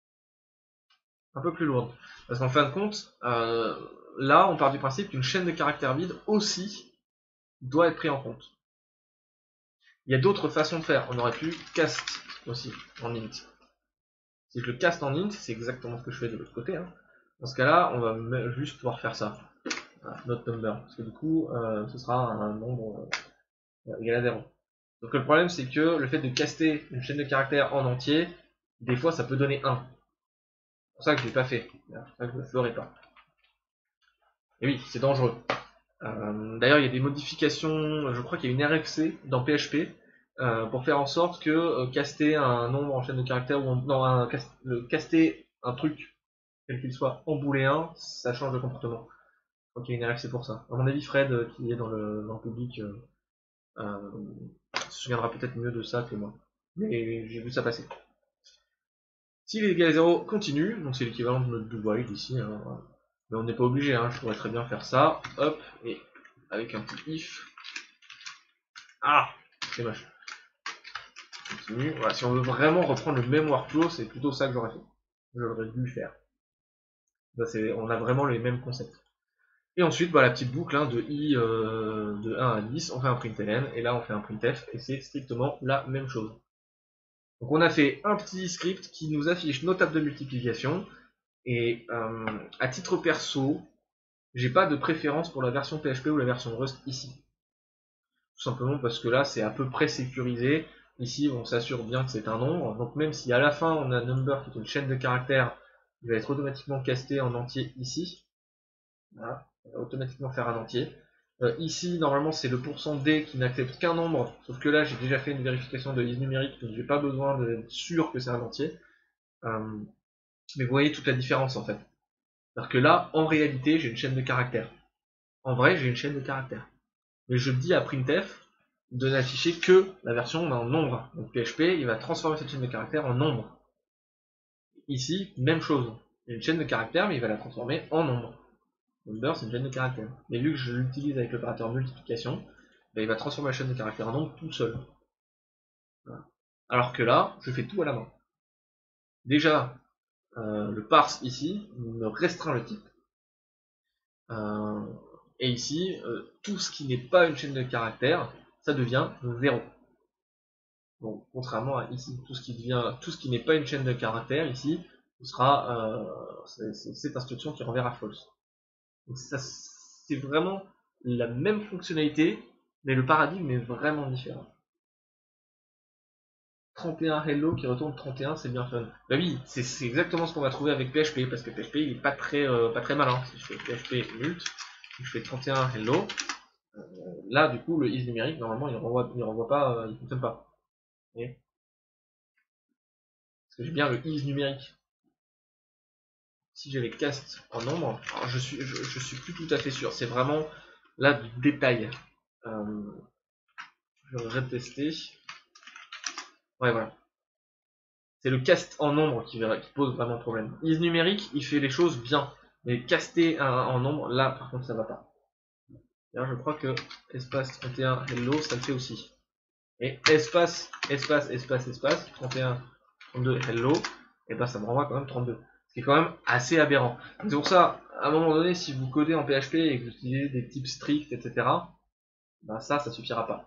Un peu plus lourde. Parce qu'en fin de compte, euh, là, on part du principe qu'une chaîne de caractères vide aussi doit être prise en compte. Il y a d'autres façons de faire. On aurait pu cast aussi en int. Si je le cast en int, c'est exactement ce que je fais de l'autre côté. Hein. Dans ce cas-là, on va juste pouvoir faire ça. Voilà, not number. Parce que du coup, euh, ce sera un nombre euh, égal à zéro. Donc le problème c'est que le fait de caster une chaîne de caractères en entier, des fois ça peut donner un. C'est pour ça que je ne l'ai pas fait. C'est pour ça que je ne le ferai pas. Et oui, c'est dangereux. Euh, D'ailleurs il y a des modifications, je crois qu'il y a une R F C dans P H P euh, pour faire en sorte que euh, caster un nombre en chaîne de caractères ou en, non, un, euh, caster un truc quel qu'il soit en booléen, ça change de comportement. Je crois qu'il y a une R F C pour ça. À mon avis Fred euh, qui est dans le, dans le public euh, euh, se souviendra peut-être mieux de ça que moi. Mais j'ai vu ça passer. S'il est égal à zéro, continue, donc c'est l'équivalent de notre do while ici, hein. Mais on n'est pas obligé, hein. Je pourrais très bien faire ça, hop, et avec un petit if. Ah, c'est moche. Continue, voilà, si on veut vraiment reprendre le même workflow, c'est plutôt ça que j'aurais fait. J'aurais dû faire. Là, on a vraiment les mêmes concepts. Et ensuite, bah, la petite boucle hein, de i euh, de un à dix, on fait un println, et là on fait un printf, et c'est strictement la même chose. Donc on a fait un petit script qui nous affiche nos tables de multiplication, et euh, à titre perso, j'ai pas de préférence pour la version P H P ou la version Rust ici. Tout simplement parce que là c'est à peu près sécurisé. ici on s'assure bien que c'est un nombre, donc même si à la fin on a number qui est une chaîne de caractères, il va être automatiquement casté en entier ici. Voilà, on va automatiquement faire un entier. Euh, ici, normalement, c'est le pourcent D qui n'accepte qu'un nombre, sauf que là, j'ai déjà fait une vérification de is numérique, donc j'ai pas besoin d'être sûr que c'est un entier. Euh, mais vous voyez toute la différence en fait. C'est-à-dire que là, en réalité, j'ai une chaîne de caractères. En vrai, j'ai une chaîne de caractères. Mais je dis à printf de n'afficher que la version d'un nombre. Donc P H P, il va transformer cette chaîne de caractères en nombre. Ici, même chose. J'ai une chaîne de caractères, mais il va la transformer en nombre. Number, c'est une chaîne de caractères. Mais vu que je l'utilise avec l'opérateur multiplication, ben, il va transformer la chaîne de caractères en nombre tout seul. Voilà. Alors que là, je fais tout à la main. Déjà, euh, le parse ici me restreint le type. Euh, et ici, euh, tout ce qui n'est pas une chaîne de caractères, ça devient zéro. Donc, contrairement à ici, tout ce qui devient, tout ce qui n'est pas une chaîne de caractères ici, ce sera euh, c'est cette instruction qui renverra false. Donc ça, c'est vraiment la même fonctionnalité, mais le paradigme est vraiment différent. trente et un hello qui retourne trente et un, c'est bien fun. Bah oui, c'est exactement ce qu'on va trouver avec P H P, parce que P H P il est pas très, euh, pas très malin. Si je fais P H P mult, si je fais trente et un hello, euh, là du coup le is numérique normalement il renvoie, il renvoie pas, euh, il fonctionne pas. Parce que j'ai bien le is numérique. Si j'avais cast en nombre, alors je suis, je, je suis plus tout à fait sûr. C'est vraiment là du détail. Euh, je vais retester. Ouais voilà. C'est le cast en nombre qui, qui pose vraiment problème. Is numérique, il fait les choses bien. Mais caster un, en nombre, là par contre ça va pas. D'ailleurs je crois que espace trente et un hello, ça le fait aussi. Et espace, espace, espace, espace, trente et un, trente-deux hello, et ben ça me renvoie quand même trente-deux. Ce qui est quand même assez aberrant. C'est pour ça, à un moment donné, si vous codez en P H P et que vous utilisez des types stricts, et cetera, ben ça, ça suffira pas.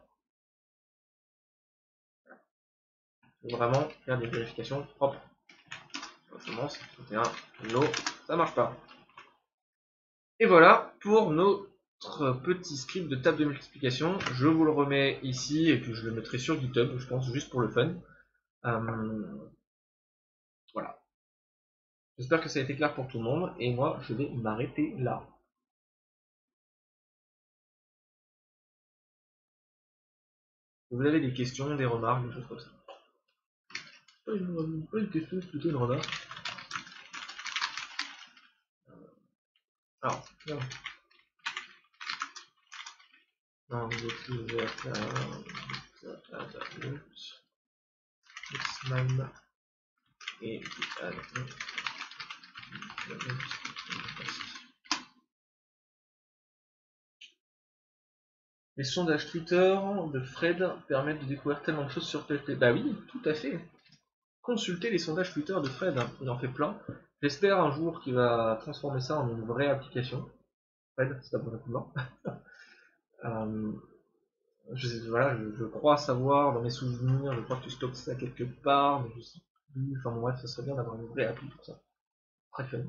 Il faut vraiment faire des vérifications propres. Commence, trente et un hello, ça marche pas. Et voilà pour notre petit script de table de multiplication. Je vous le remets ici et puis je le mettrai sur GitHub, je pense, juste pour le fun. Euh, voilà. J'espère que ça a été clair pour tout le monde et moi je vais m'arrêter là. Vous avez des questions, des remarques, des choses comme ça? Pas une, pas une question, c'est plutôt une remarque. Alors, non. Non, vous utilisez Xman et les sondages Twitter de Fred permettent de découvrir tellement de choses sur P H P. Bah oui, tout à fait. Consultez les sondages Twitter de Fred, hein. Il en fait plein. J'espère un jour qu'il va transformer ça en une vraie application. Fred, c'est un bon coup euh, je, voilà, je, je crois savoir, dans mes souvenirs, je crois que tu stockes ça quelque part, mais je sais plus. Enfin bon, bref, ça serait bien d'avoir une vraie appli pour ça. Très fun.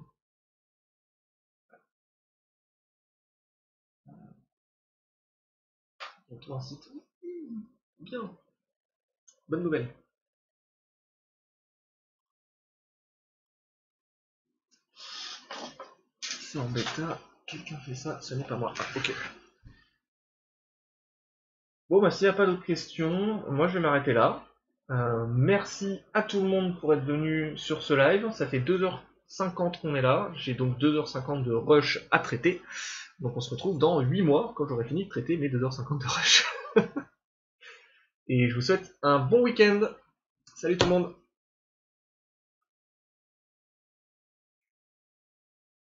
On trouve un site. Bien. Bonne nouvelle. C'est en bêta. Quelqu'un fait ça, ce n'est pas moi. Ah, ok. Bon, bah, s'il n'y a pas d'autres questions, moi je vais m'arrêter là. Euh, merci à tout le monde pour être venu sur ce live. Ça fait deux heures cinquante qu'on est là. J'ai donc deux heures cinquante de rush à traiter. Donc on se retrouve dans huit mois quand j'aurai fini de traiter mes deux heures cinquante de rush. Et je vous souhaite un bon week-end. Salut tout le monde.